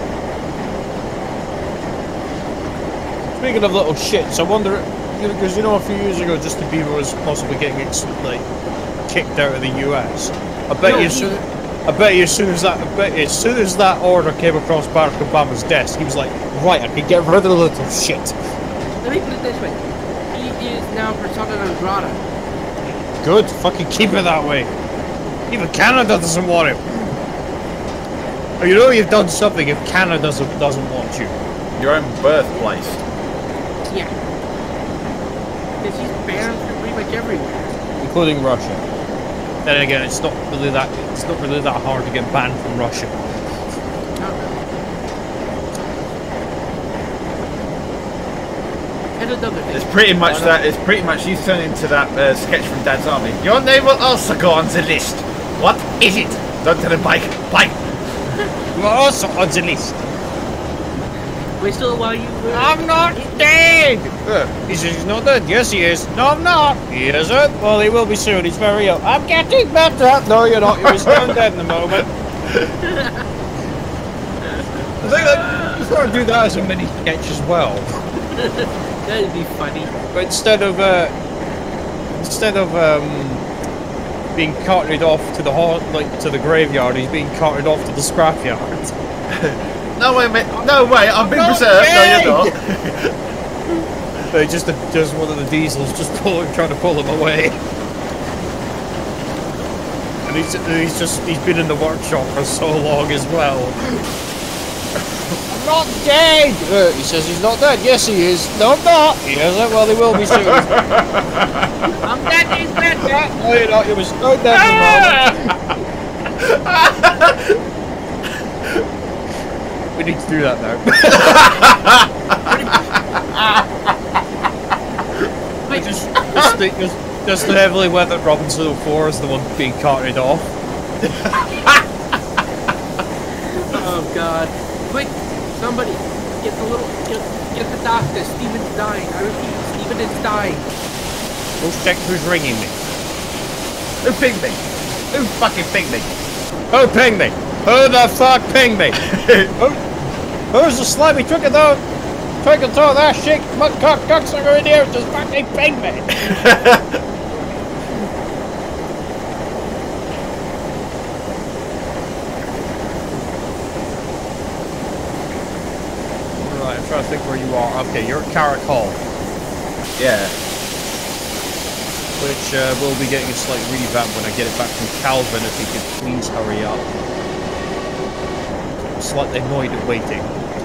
Speaking of little shits, I wonder, because you know a few years ago Justin Bieber was possibly getting like kicked out of the U S. I bet No, you, as soon, I bet you as soon as that, I bet you as soon as that order came across Barack Obama's desk, he was like, right, I can get rid of the little shit. Let me put it this way: he is now persona non grata. Good, fucking keep it that way. Even Canada doesn't want him. Oh, you know you've done something if Canada doesn't doesn't want you. Your own birthplace. Yeah. Because he's banned from pretty much everywhere. Including Russia. Then again, it's not really that it's not really that hard to get banned from Russia. Not really. And another thing. It's pretty much that. It's pretty much you turn into that uh, sketch from Dad's Army. Your name will also go on the list. What is it? Don't tell him, Bike. Bike. You're also on the list. Whistle while you were. I'm not dead! Uh, he says he's not dead. Yes, he is. No, I'm not. He isn't. Well, he will be soon. He's very ill. I'm getting better. No, you're not. You're stone dead in a moment. I think that you sort of do that as a mini sketch as well. That'd be funny. But instead of uh, instead of um, being carted off to the hall, like to the graveyard, he's being carted off to the scrapyard. No way, mate. No way. I've been preserved. No, you're not. They just just one of the diesels just pulling, trying to pull him away. And he's he's just he's been in the workshop for so long as well. I'm not dead. Uh, he says he's not dead. Yes, he is. No, I'm not. He isn't. Well, he will be soon. I'm dead. He's dead. dead. No, you're not. You was so dead for a moment. We need to do that now. just, just, the, just, just the heavily weathered Robinson oh four is the one being carted off. Oh God! Quick, somebody, get the little, get, get the doctor. Steven's dying. I repeat, Steven is dying. Go check who's ringing me. Who pinged me? Who fucking pinged me? Who pinged me? Who the fuck pinged me? Who, who's the slimy trickle though? Trickle toe that shit mutt cock cocksucker in here just fucking pinged me. Right, I'm trying to think where you are. Okay, you're at Carrick Hall. Yeah. Which uh, will be getting a slight revamp when I get it back from Calvin, if he could please hurry up. I'm slightly annoyed at waiting.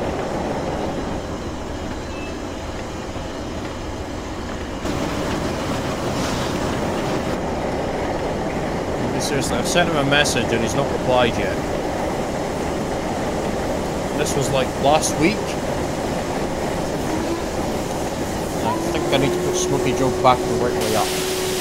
Seriously, I've sent him a message and he's not replied yet. This was like last week. I think I need to put Smokey Joe back the right way up.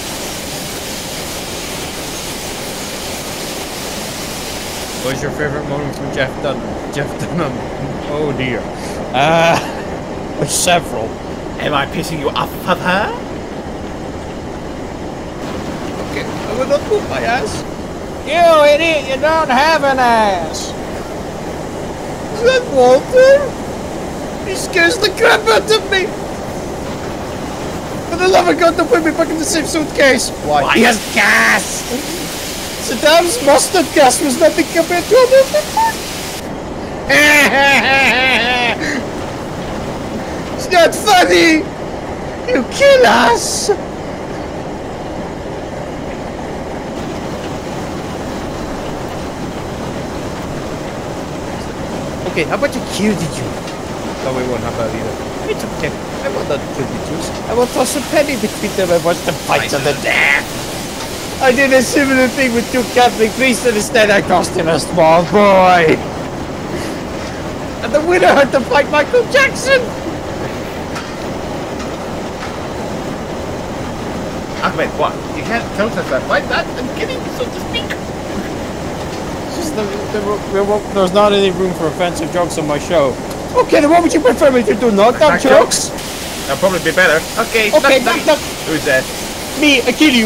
What's your favourite moment from Jeff Dunham? Jeff Dunham? Oh dear. Uh, there's several. Am I pissing you off of her? Okay, I will not move my ass. You idiot, you don't have an ass. Is that Walter? He scares the crap out of me. For the love of God, don't put me back in the same suitcase. Why? Why? He has gas. Saddam's mustard gas was nothing compared to other people. It's not funny. You kill us. Okay, how about you kill the Jew? No, we won't have that either. It's okay. I will not kill the Jews. I will toss a penny between them. I want to fight to the death. I did a similar thing with two Catholic priests and instead I cost him a small boy. And the winner had to fight Michael Jackson. Ahmed, what? You can't tell us that like that and kidding, so to speak. It's just the, the, the, there's not any room for offensive jokes on my show. Okay, then what would you prefer me to do? Knock-knock jokes? That'll probably be better. Okay, Okay, knock, knock, knock. Who's there? Me, I kill you.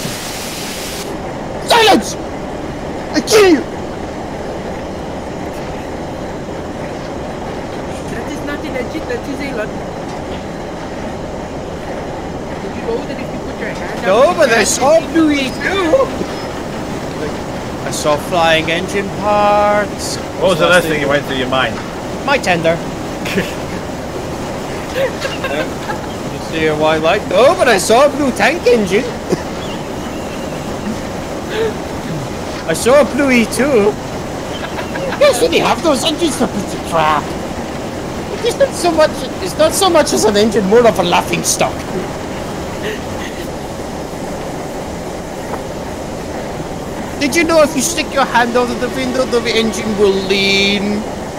Silence! I kill you! That is not an engine, that is a lot. Did you know that if you put your hand No, up, but I you saw can- Bluey too. I saw flying engine parts. What was the last thing that went through your mind? My tender. You see why I like? No, but I saw a blue tank engine. I saw a blue E two. Yes, they have those engines for piece of crap. It's not so much. It's not so much as an engine, more of a laughing stock. Did you know if you stick your hand out of the window, the engine will lean?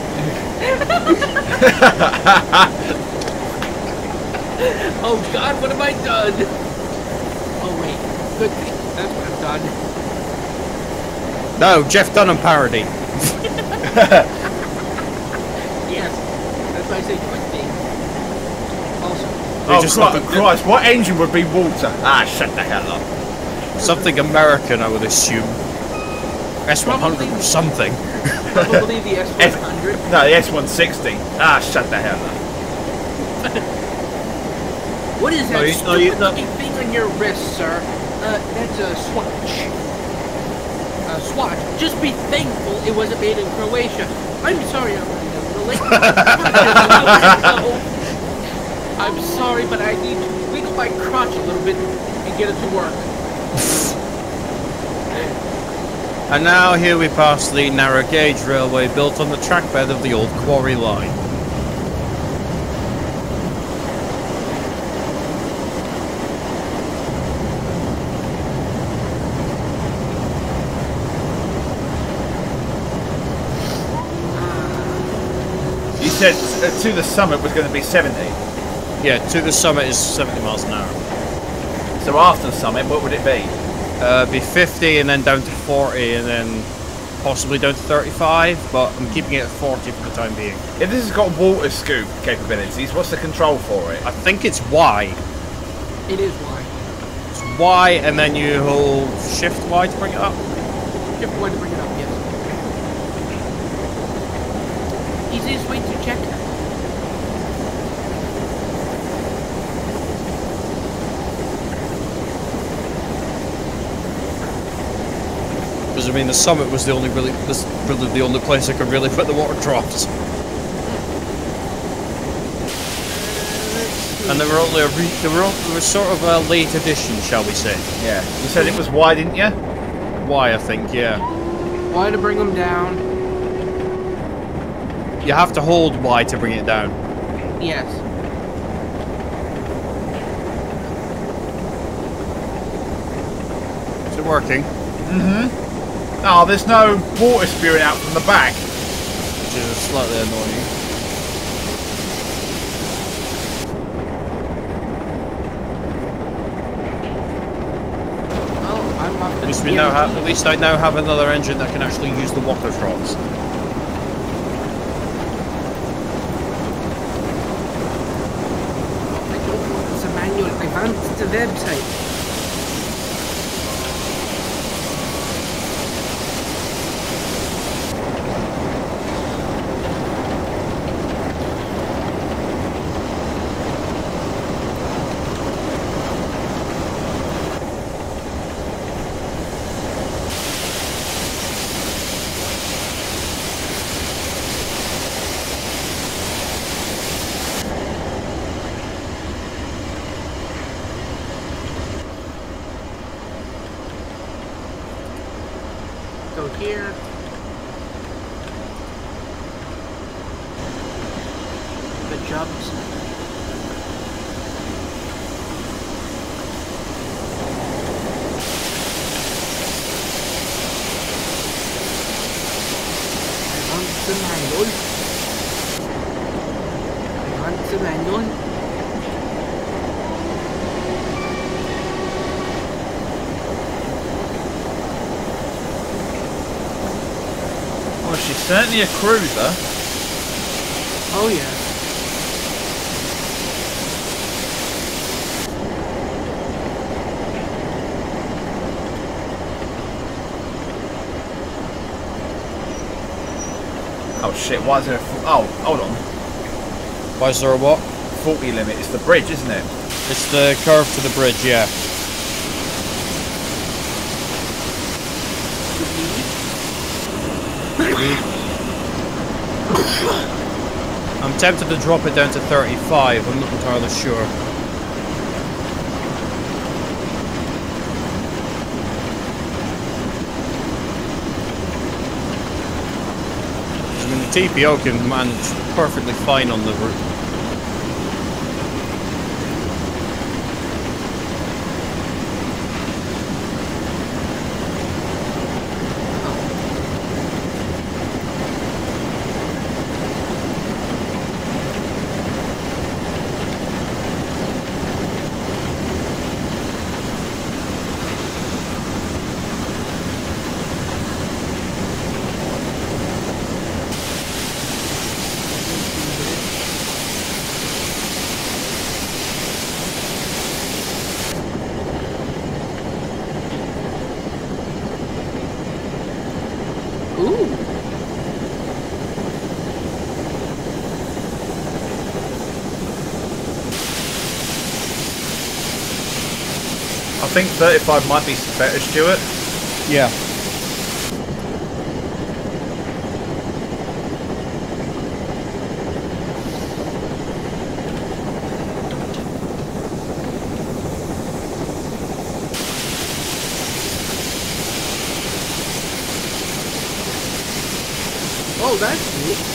Oh God, what have I done? Oh wait, good thing. That's what I've done. No, Jeff Dunham parody. Yes, that's why I say good thing. Also, Oh, just Christ, something- Christ, what engine would be water? Ah, shut the hell up. Something American, I would assume. S one hundred or something. probably the S one hundred. No, the S one sixty. Ah, shut the hell up. What is that Oh, you- oh, stupid you- looking thing on your wrist, sir? Uh, that's a swatch. A swatch. Just be thankful it wasn't made in Croatia. I'm sorry, I'm running a little late. I'm sorry, but I need to wiggle my crotch a little bit and get it to work. And now here we pass the narrow gauge railway built on the trackbed of the old quarry line. You said uh, to the summit was going to be seventy. Yeah, to the summit is seventy miles an hour. So after the summit, what would it be? Uh, be fifty and then down to forty and then possibly down to thirty-five, but I'm keeping it at forty for the time being. If this has got water scoop capabilities, what's the control for it? I think it's Y. It is why. It's Y and then you hold shift Y to bring it up. If you want to bring it up, yes. Easiest way to check. Because I mean, the summit was the only really, this really the only place I could really put the water troughs. And they were only a re they were, all, they were sort of a late addition, shall we say? Yeah. You said it was wide, didn't you? Y, I think, yeah. Why to bring them down? You have to hold Y to bring it down. Yes. Is it working? Mm-hmm. Oh, there's no water spewing out from the back. Which is slightly annoying. Oh, I'm off At the least we now have. At least I now have another engine that can actually use the water troughs. I don't want it's a manual. I want the website. Go here. The jobs. the manual. I want the manual. Well, she's certainly a cruiser. Oh yeah. Oh shit, why is there a... Oh, hold on. Why is there a what? forty limit. It's the bridge, isn't it? It's the curve to the bridge, yeah. I'm tempted to drop it down to thirty-five, I'm not entirely sure. I mean, the T P O can manage perfectly fine on the route. I think thirty-five might be better, Stuart. Yeah. Oh, that's neat.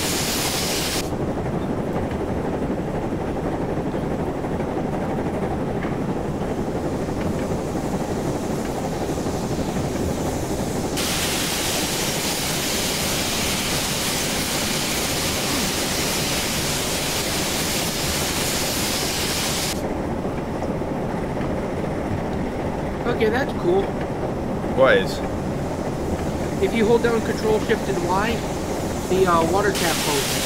Okay, that's cool. What is? If you hold down Control Shift and Y, the uh, water tap opens.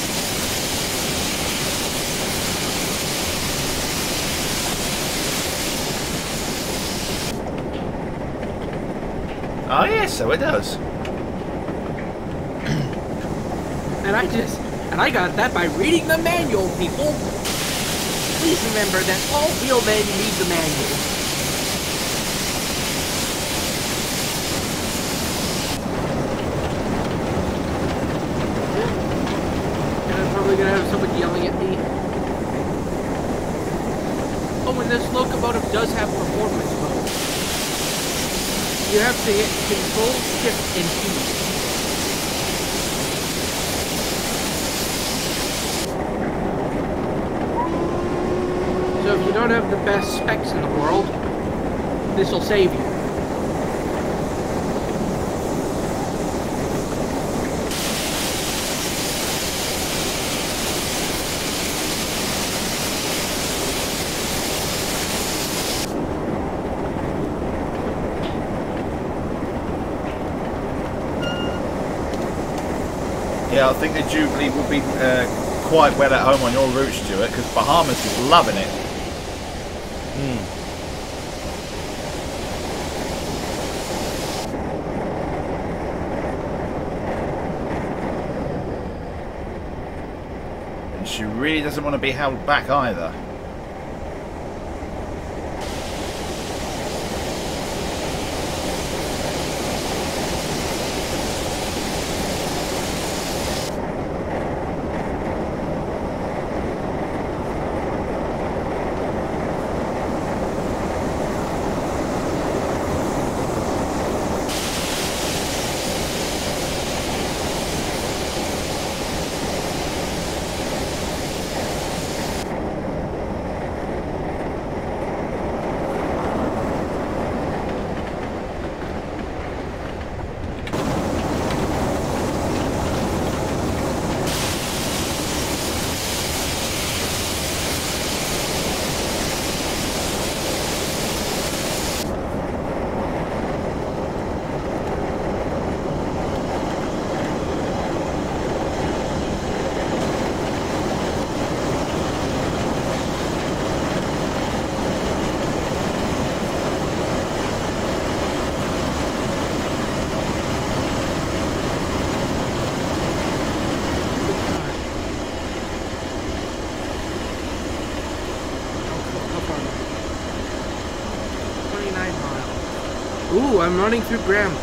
Oh yeah, so it does. And I just, and I got that by reading the manual, people. Please remember that all real men read the manual. Gonna have someone yelling at me. Oh, and this locomotive does have performance mode. You have to hit Control, Shift, and E. So if you don't have the best specs in the world, this will save you. Yeah, I think the Jubilee will be uh, quite well at home on your route, Stuart, because Bahamas is loving it. Hmm. And she really doesn't want to be held back either. I'm running through Graham.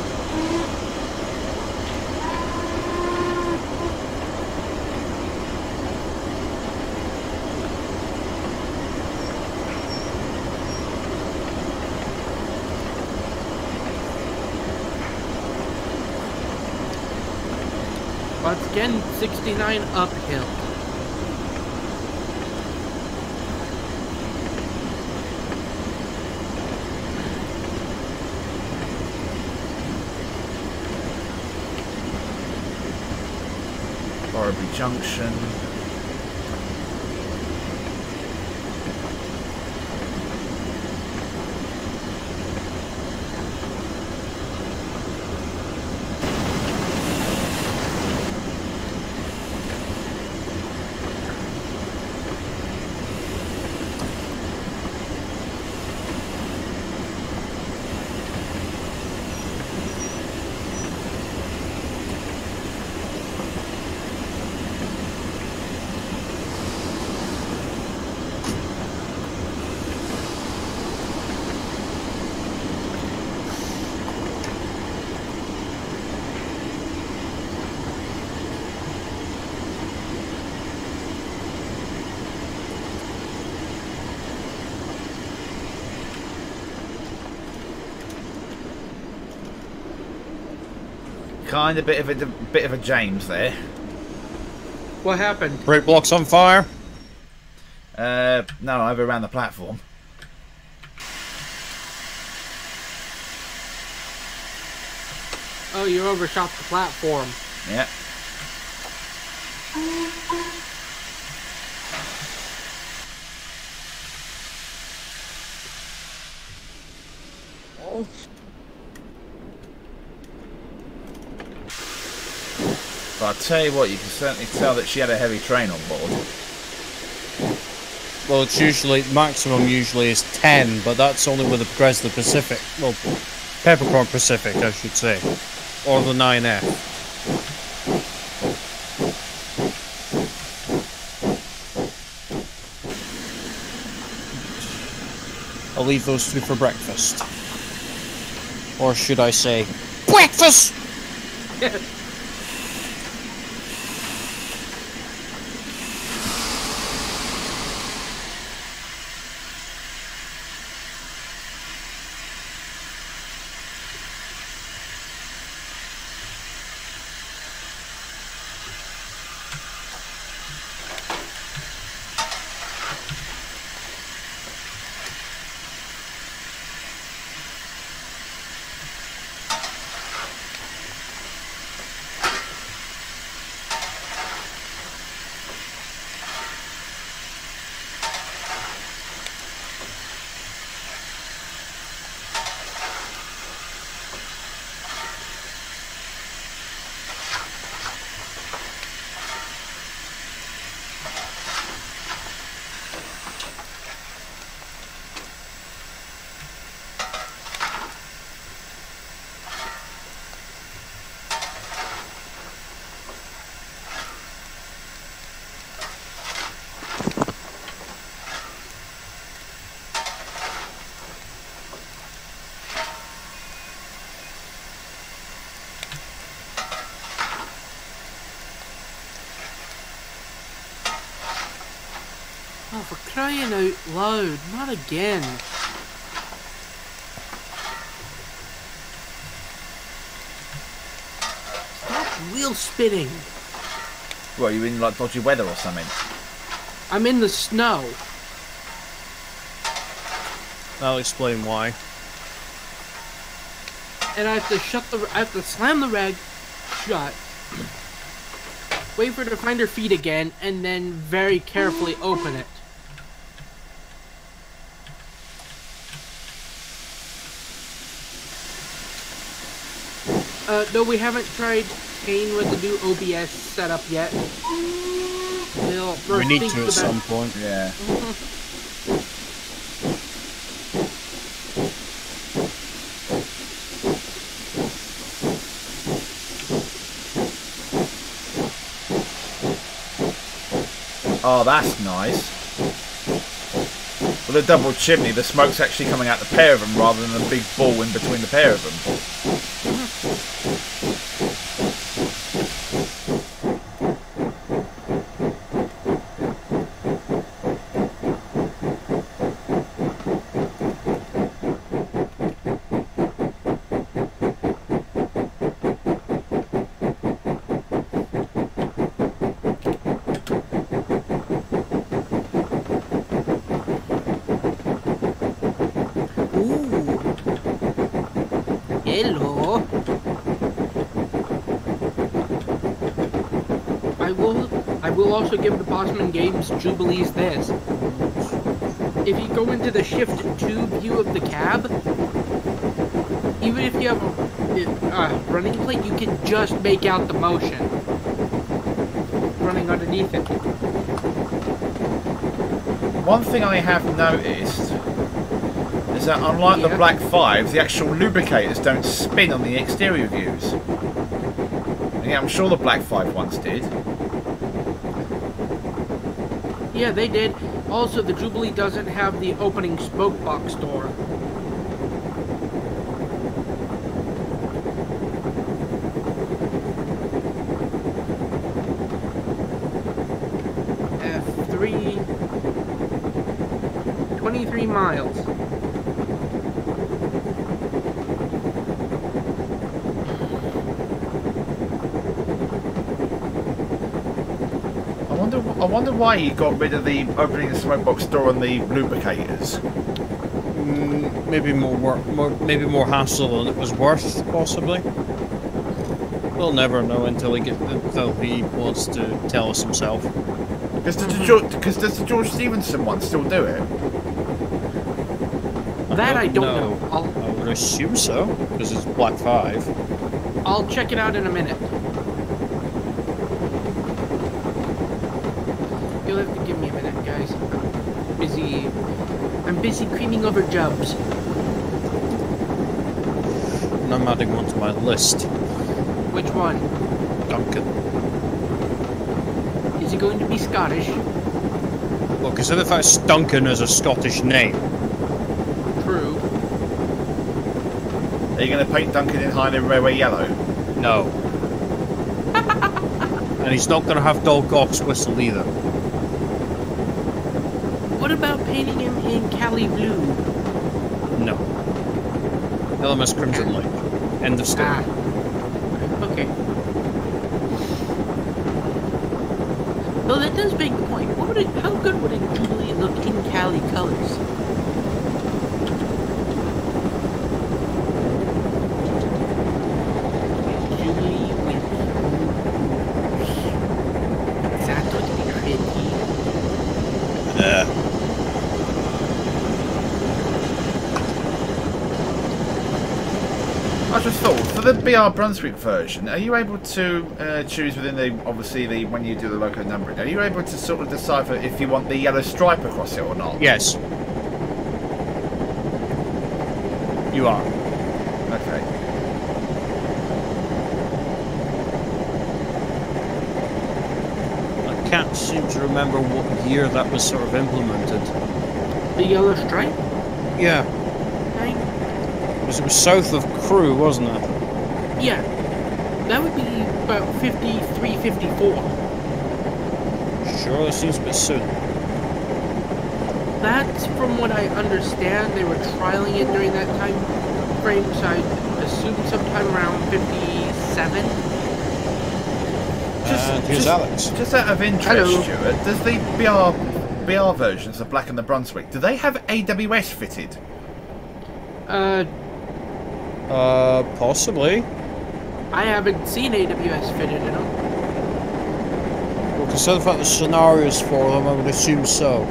Once again, sixty-nine uphill. Borrowby Junction. Kind of bit of a bit of a James there. What happened? Brake blocks on fire. Uh, no, over around the platform. Oh, you overshot the platform. Yeah. Oh. But I'll tell you what, you can certainly tell that she had a heavy train on board. Well, it's usually, maximum usually is ten, but that's only with the Chrysler Pacific. Well, Peppercorn Pacific, I should say. Or the nine F. I'll leave those two for breakfast. Or should I say, breakfast! Oh, for crying out loud, not again. Stop wheel spinning. What, are you in like dodgy weather or something? I'm in the snow. I'll explain why. And I have to shut the, I have to slam the rag shut. Wait for her to find her feet again, and then very carefully open it. Uh, no, we haven't tried Kane with the new O B S setup yet. We'll We need think to at about- some point. Yeah. Oh, that's nice. With a double chimney, the smoke's actually coming out the pair of them rather than a big ball in between the pair of them. Hello. I will I will also give the Bossman Games Jubilees this. If you go into the shift two view of the cab, even if you have a uh, running plate, you can just make out the motion running underneath it. One thing I have noticed is that unlike Yeah. the Black fives, the actual lubricators don't spin on the exterior views. And yeah, I'm sure the Black five once did. Yeah, they did. Also, the Jubilee doesn't have the opening spoke box door. F three... twenty-three miles. I wonder, I wonder why he got rid of the opening the smoke box door on the lubricators. Mm, maybe more work, more maybe more hassle than it was worth, possibly. We'll never know until he get until he wants to tell us himself. Because does, the George- 'cause does the George Stevenson one still do it? That I don't know. I'll, I would assume so, because it's Black Five. I'll check it out in a minute. You'll have to give me a minute, guys. I'm busy. I'm busy creaming over jobs. And I'm adding one to my list. Which one? Duncan. Is he going to be Scottish? Well, consider the fact Duncan is a Scottish name. True. Are you going to paint Duncan in Highland Railway yellow? No. And he's not going to have Dolgock's whistle either. What about painting him in Cali blue? No. L M S Crimson Lake. End of story. Ah. Okay. Well, that does beg the point. What would it, how good would a Jubilee look in Cali colors? Jubilee with... That would be pretty. Uh, I just thought, for the B R Brunswick version, are you able to uh, choose within the, obviously, the when you do the loco numbering, are you able to sort of decipher if you want the yellow stripe across it or not? yes. You are. Okay. I can't seem to remember what year that was sort of implemented. The yellow stripe? Yeah. Nine? Because it was south of Crewe, wasn't it? Yeah. That would be about fifty-three, fifty-four. Sure, that seems a bit soon. That's from what I understand. They were trialing it during that time frame, so I assume sometime around fifty-seven. Just, And here's just, Alex. just out of interest, Hello. Stuart, does the B R B R versions of Black and the Brunswick, do they have A W S fitted? Uh, Uh, possibly. I haven't seen A W S fitted in them. Well, consider the fact the scenarios for them, I would assume so.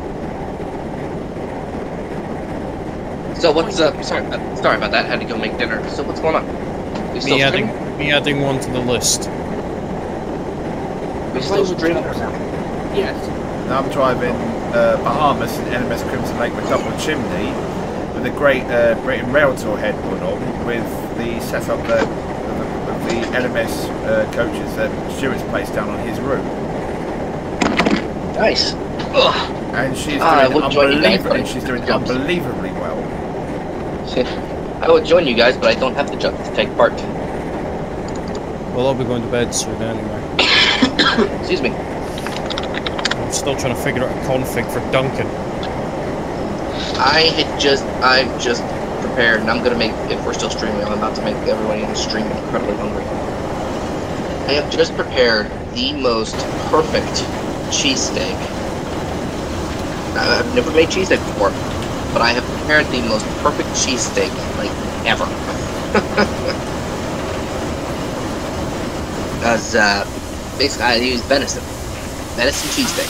So what's up? Sorry, uh, sorry about that. Had to go make dinner. So what's going on? We still Me adding, streaming? me adding one to the list. We still Play with streaming? jobs. Yes. Now I'm driving uh, Bahamas and N M S Crimson Lake with double chimney with a great uh, Britain Rail Tour head put on with the setup that, of the, of the N M S uh, coaches that Stuart's placed down on his route. Nice. Ugh. And she's Ah, I doing would join you guys, but I unbelievably. She's doing jumps. unbelievably well. I would join you guys, but I don't have the jump to take part. Well, I'll be going to bed soon anyway. Excuse me. I'm still trying to figure out a config for Duncan. I had just, I've just prepared, and I'm gonna make, if we're still streaming, I'm about to make everybody in the stream incredibly hungry. I have just prepared the most perfect cheesesteak. I've never made cheesesteak before, but I have prepared the most perfect cheesesteak, like, ever. Because, uh, basically I use venison. Venison cheesesteak.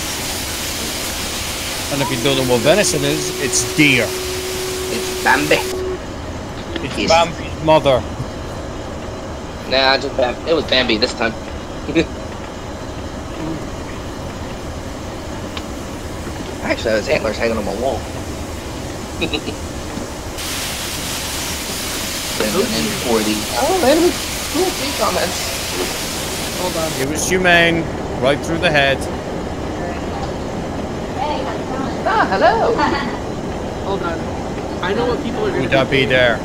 And if you don't know what venison is, it's deer. It's Bambi. It's Yes. Bambi's mother. Nah, just Bambi. It was Bambi this time. Actually, those antlers hanging on my wall. And then for the oh man, cool three comments. Hold on. It was humane, right through the head. Ah, hello. Hold on. I know what people are going Would to that be there?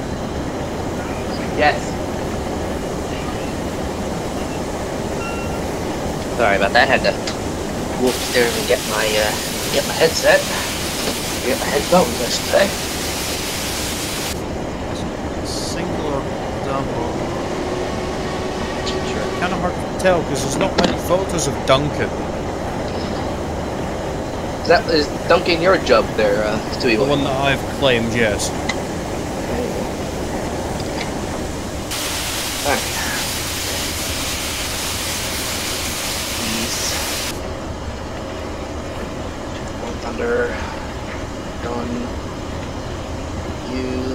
Yes. Sorry about that. I had to go upstairs and get my uh, get my headset. Get my headphones, I should say. Single or double? Sure. Kind of hard to tell because there's not many photos of Duncan. Is that is Duncan your job there, uh, Stewie? The one that I've claimed, yes. Alright. Peace. One thunder. Done. You.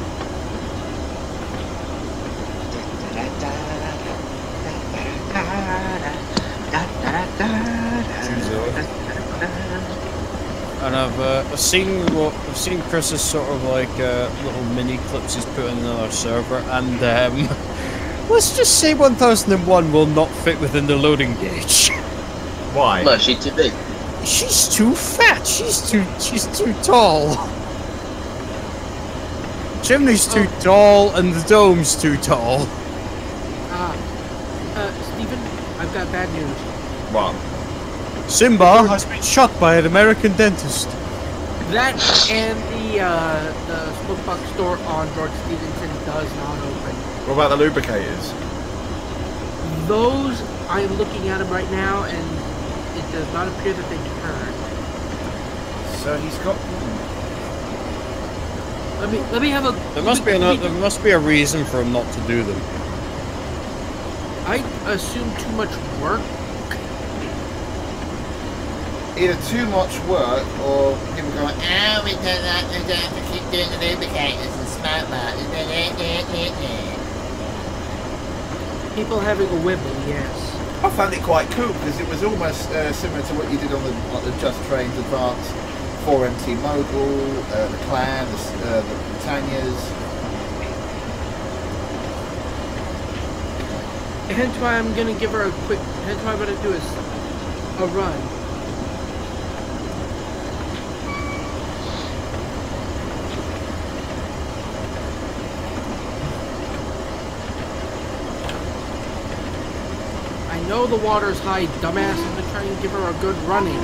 And I've uh, I've seen what I've seen Chris's sort of like uh, little mini clips he's put in another server, and um, let's just say one thousand one will not fit within the loading gauge. Why? No, she's too big. She's too fat. She's too she's too tall. Chimney's too Oh. tall, and the dome's too tall. Ah. Uh, Stephen, I've got bad news. What? Simba has been shot by an American dentist. That and the, uh, the smoke box store on George Stevenson does not open. What about the lubricators? Those, I'm looking at them right now, and it does not appear that they turn. So he's got. Let me, let me have a... There must be let me- another, there must be a reason for him not to do them. I assume too much work. Either too much work or people going, oh, we don't like we don't have to keep doing the lubricators and smart motors. People having a wibble, yes. I found it quite cool because it was almost uh, similar to what you did on the, like the Just Trains Advanced four M T Mogul, uh, the Clan, the, uh, the Britannias. Hence why I'm gonna give her a quick. Hence why I'm gonna do is a run. I know the water's high, dumbass. I'm gonna try and give her a good running.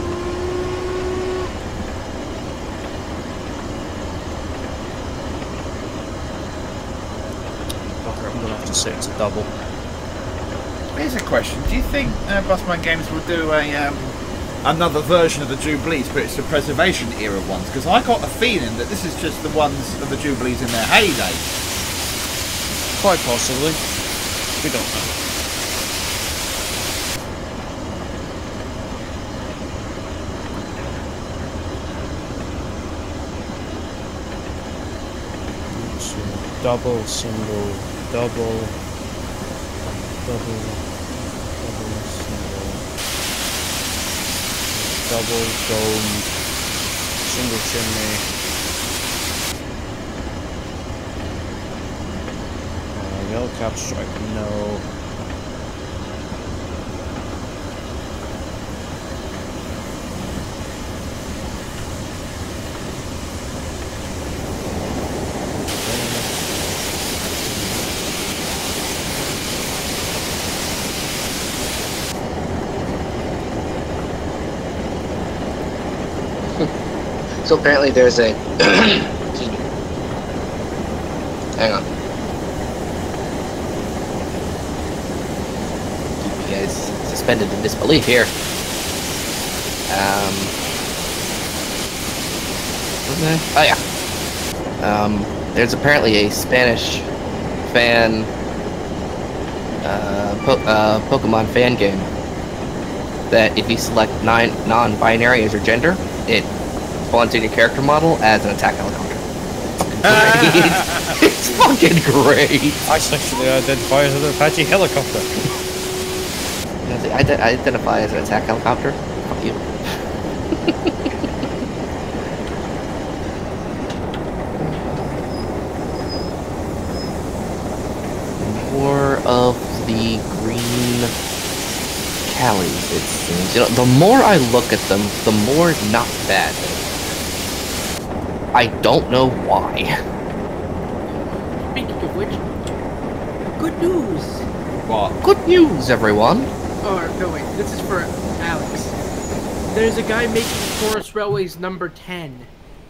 Fucker, I'm gonna have to say it's a double. Here's a question: do you think uh, Bossman Games will do a um, another version of the Jubilees, but it's the Preservation era ones? Because I got a feeling that this is just the ones of the Jubilees in their heyday. Quite possibly. We don't know. So, double, single, double, double, double, single, double, dome, single chimney. Uh, yellow cap strike, no. So apparently there's a... Excuse me. Hang on. Keep you guys suspended in disbelief here. Um... Oh yeah. Um, there's apparently a Spanish fan... Uh, po uh, Pokemon fan game that if you select nine non-binary as your gender, it spawns in your character model as an attack helicopter. Great. It's fucking great. I sexually identify as an Apache helicopter. I ide identify as an attack helicopter. Fuck you. More of the green Callies, it seems. You know, the more I look at them, the more not bad. I don't know why. Speaking of which, good news. What? Good news, everyone. Or no, wait. This is for Alex. There's a guy making Forest Railways number ten.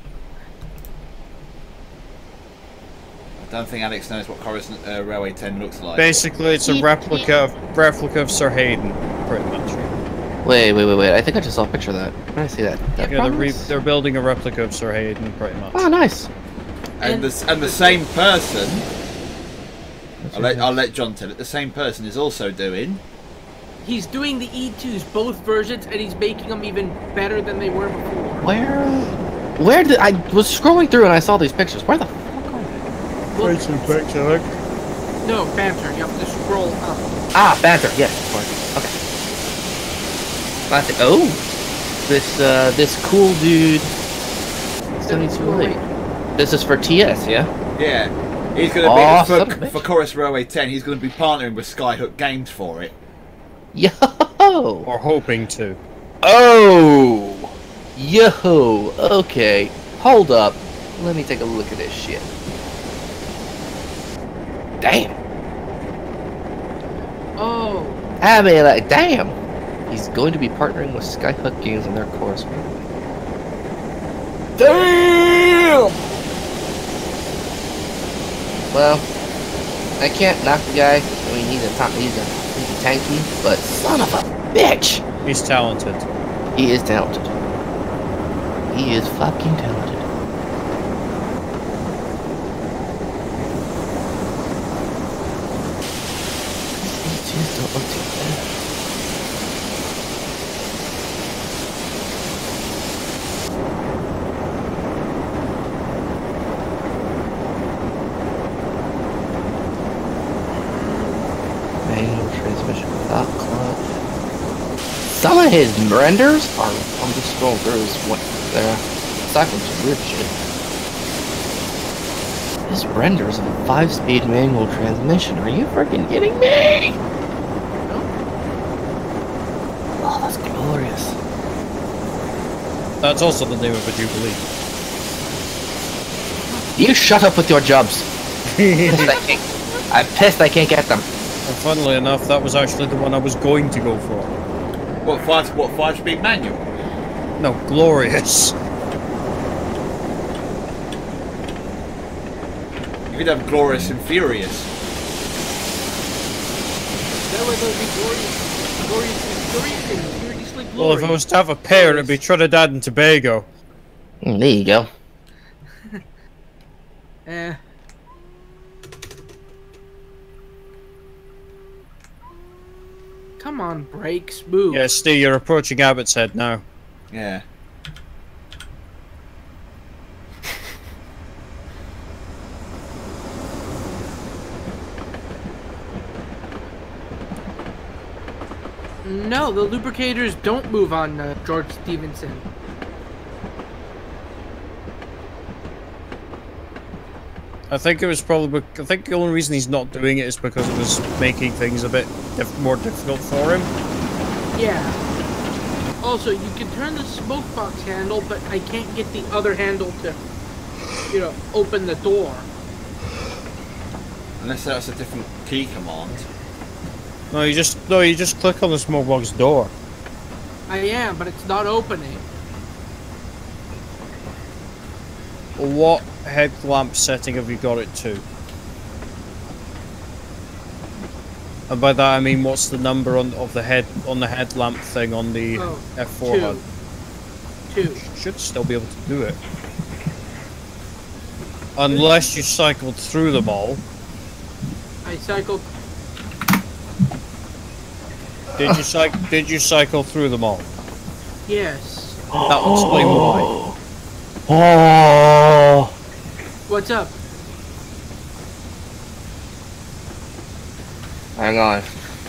I don't think Alex knows what Chorus uh, Railway ten looks like. Basically, it's a replica of replica of Sir Hayden, pretty much. Wait, wait, wait, wait. I think I just saw a picture of that. Where did I see that? that Yeah, they're, re they're building a replica of Sir Hayden, pretty much. Oh, nice. And the and the same person. I'll let I'll let John tell it. The same person is also doing. He's doing the E twos, both versions, and he's making them even better than they were before. Where? Where did I was scrolling through and I saw these pictures? Where the fuck are they? Wait some picture, look. No, banter. You have to scroll up. Ah, banter. Yes, of course. Okay. I think. Oh, this uh, this cool dude. seventy-two eight. This is for T S, yeah. Yeah, he's going to Awesome. be for, for Chorus Railway ten. He's going to be partnering with Skyhook Games for it. Yo. Or hoping to. Oh. Yo. Okay. Hold up. Let me take a look at this shit. Damn. Oh. I mean, like, damn. He's going to be partnering with Skyhook Games on their course. Damn! Well, I can't knock the guy. I mean, he's a top, he's a, he's a tanky, but son of a bitch! He's talented. He is talented. He is fucking talented. These twos don't look too bad. Manual transmission without clutch. Some of his renders are. I'm just scrolling through his what there. It's like some weird shit. His renders of a five-speed manual transmission. Are you freaking kidding me? Oh, that's glorious. That's also the name of a Jubilee. You shut up with your jobs. Pissed I can't- I'm pissed I can't get them. And funnily enough, that was actually the one I was going to go for. What five? What five-speed manual? No, glorious. You could have Glorious and Furious. That way they'll be glorious, glorious and glorious and furiously glorious. Well, if I was to have a pair, it'd be Trinidad and Tobago. Mm, there you go. Eh. Come on, brakes, move. Yeah, Steve, you're approaching Abbott's Head now. Yeah. No, the lubricators don't move on uh, George Stevenson. I think it was probably. I think the only reason he's not doing it is because it was making things a bit diff more difficult for him. Yeah. Also, you can turn the smoke box handle, but I can't get the other handle to, you know, open the door. Unless that's a different key command. No, you just no, you just click on the smoke box door. I am, but it's not opening. what headlamp setting have you got it to? And by that I mean, what's the number on of the head on the headlamp thing on the Oh, F four two. H U D? Two. Should still be able to do it. Unless you cycled through them all. I cycled. Did you cycle? Did you cycle through them all? Yes. That will explain why. Oh. What's up? Hang on.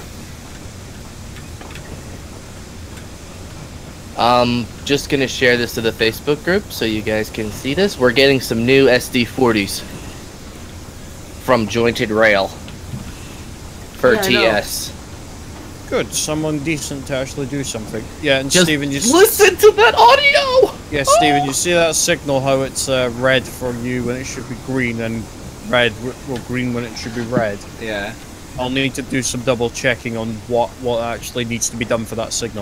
Um, just gonna share this to the Facebook group so you guys can see this. We're getting some new S D forties from Jointed Rail for Yeah, I T know. S. Good, someone decent to actually do something. Yeah, and Just Stephen, you s- listen to that audio. yeah, Stephen, you see that signal? How it's uh, red for you when it should be green, and red or green when it should be red. Yeah. I'll need to do some double checking on what what actually needs to be done for that signal.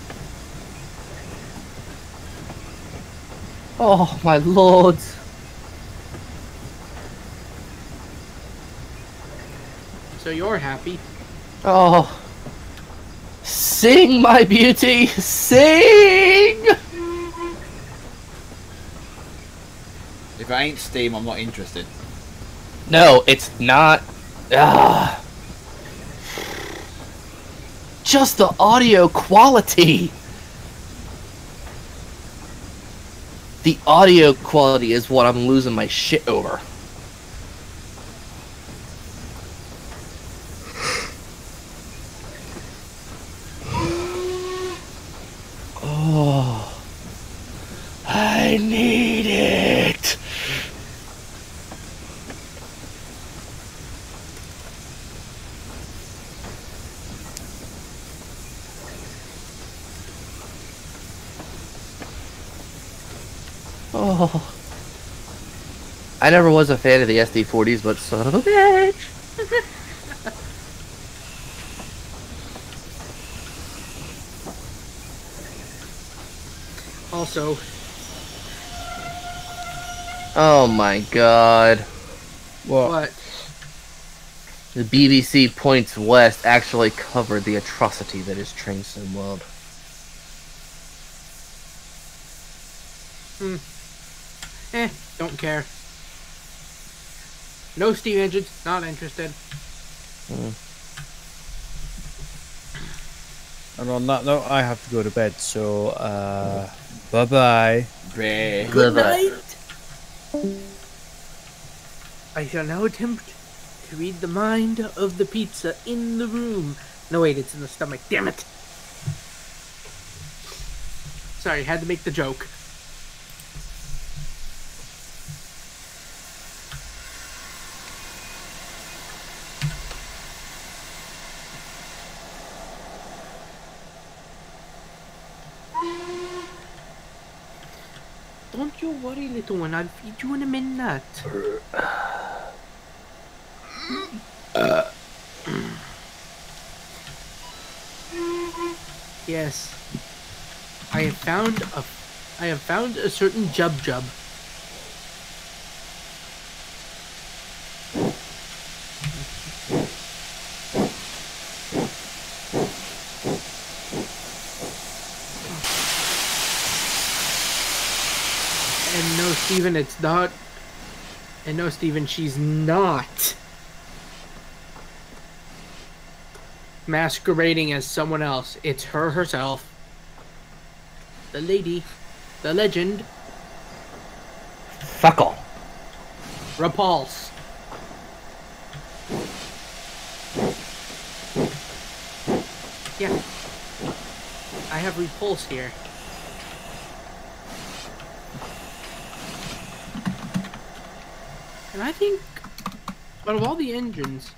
Oh my lord. So you're happy? Oh. Sing, my beauty, sing! If it ain't Steam, I'm not interested. No, it's not. Ah. Just the audio quality. The audio quality is what I'm losing my shit over. Oh, I need it. Oh, I never was a fan of the S D forties, but son of a bitch. Also, Oh my god. What? what? The B B C Points West actually covered the atrocity that is Train Sim World. Hmm. Eh, don't care. No steam engines, not interested. Mm. And on that note, I have to go to bed. So, uh, bye bye. Bleh. Good Bye-bye. night! I shall now attempt to read the mind of the pizza in the room. No, wait, it's in the stomach. Damn it! Sorry, had to make the joke. Don't you worry, little one. I'll feed you in a minute. Yes, I have found a, I have found a certain Jub Jub. And no, Steven, it's not. And no, Steven, she's not masquerading as someone else. It's her herself. The lady. The legend. Fuckle. Repulse. Yeah. I have Repulse here. And I think, out of all the engines,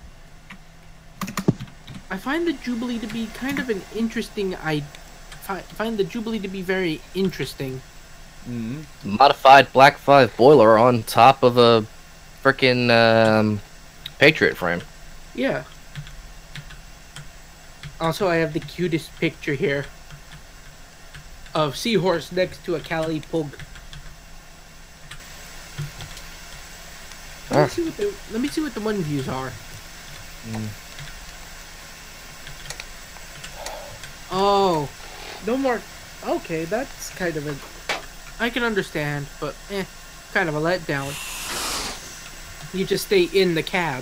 I find the Jubilee to be kind of an interesting. I fi find the Jubilee to be very interesting. Mm. Modified Black five boiler on top of a frickin' um, Patriot frame. Yeah. Also, I have the cutest picture here of Seahorse next to a Cali Pug. Let me see what the let me see what the one views are. Mm. Oh, no more. Okay, that's kind of a. I can understand, but eh, kind of a letdown. You just stay in the cab.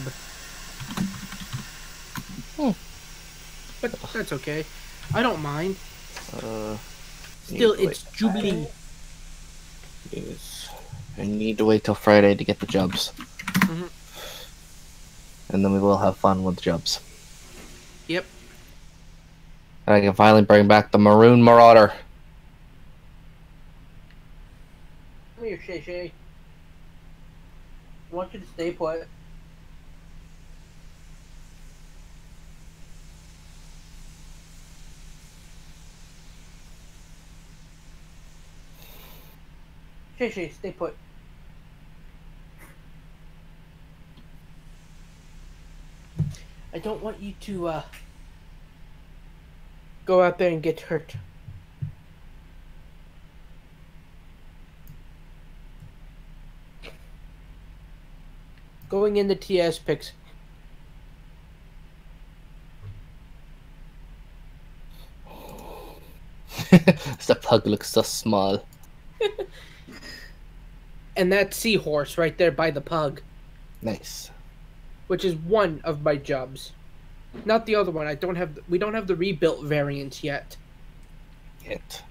Hmm. But that's okay. I don't mind. Uh, Still, need to it's wait. Jubilee. Yes. I need to wait till Friday to get the jobs. Mhm. And then we will have fun with the jobs. Yep. And I can finally bring back the Maroon Marauder. Come here, Shay Shay. I want you to stay put. Shay Shay, stay put. I don't want you to uh, go out there and get hurt. Going in the T S picks. The pug looks so small. And that seahorse right there by the pug, Nice. which is one of my jobs. Not the other one. I don't have. We don't have the rebuilt variant yet. Hit.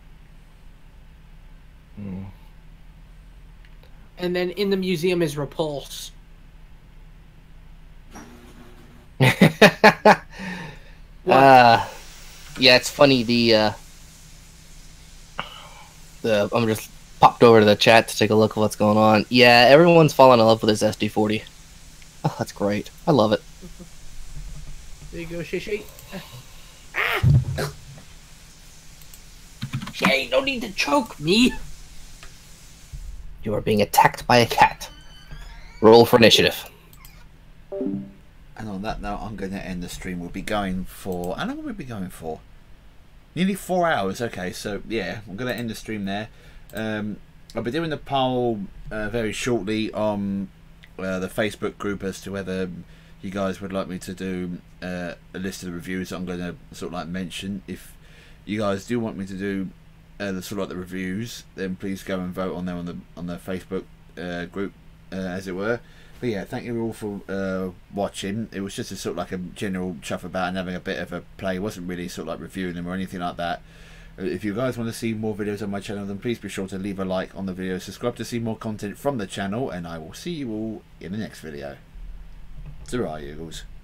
Hmm. And then in the museum is Repulse. uh, yeah, it's funny. The uh, the I'm just popped over to the chat to take a look at what's going on. Yeah, everyone's falling in love with this S D forty. Oh, that's great. I love it. There you go, Shay Shay. Ah! Shay, no need to choke me. You are being attacked by a cat. Roll for initiative. And on that note, I'm going to end the stream. We'll be going for... How long will we be going for? Nearly four hours. Okay, so yeah, I'm going to end the stream there. Um, I'll be doing the poll uh, very shortly on uh, the Facebook group as to whether you guys would like me to do uh, a list of the reviews that I'm going to sort of like mention. If you guys do want me to do uh, the sort of like the reviews, then please go and vote on them on the on the Facebook uh, group, uh, as it were. But yeah, thank you all for uh, watching. It was just a sort of like a general chuff about and having a bit of a play. It wasn't really sort of like reviewing them or anything like that. If you guys want to see more videos on my channel, then please be sure to leave a like on the video, subscribe to see more content from the channel, and I will see you all in the next video. Ta-ra, Eagles.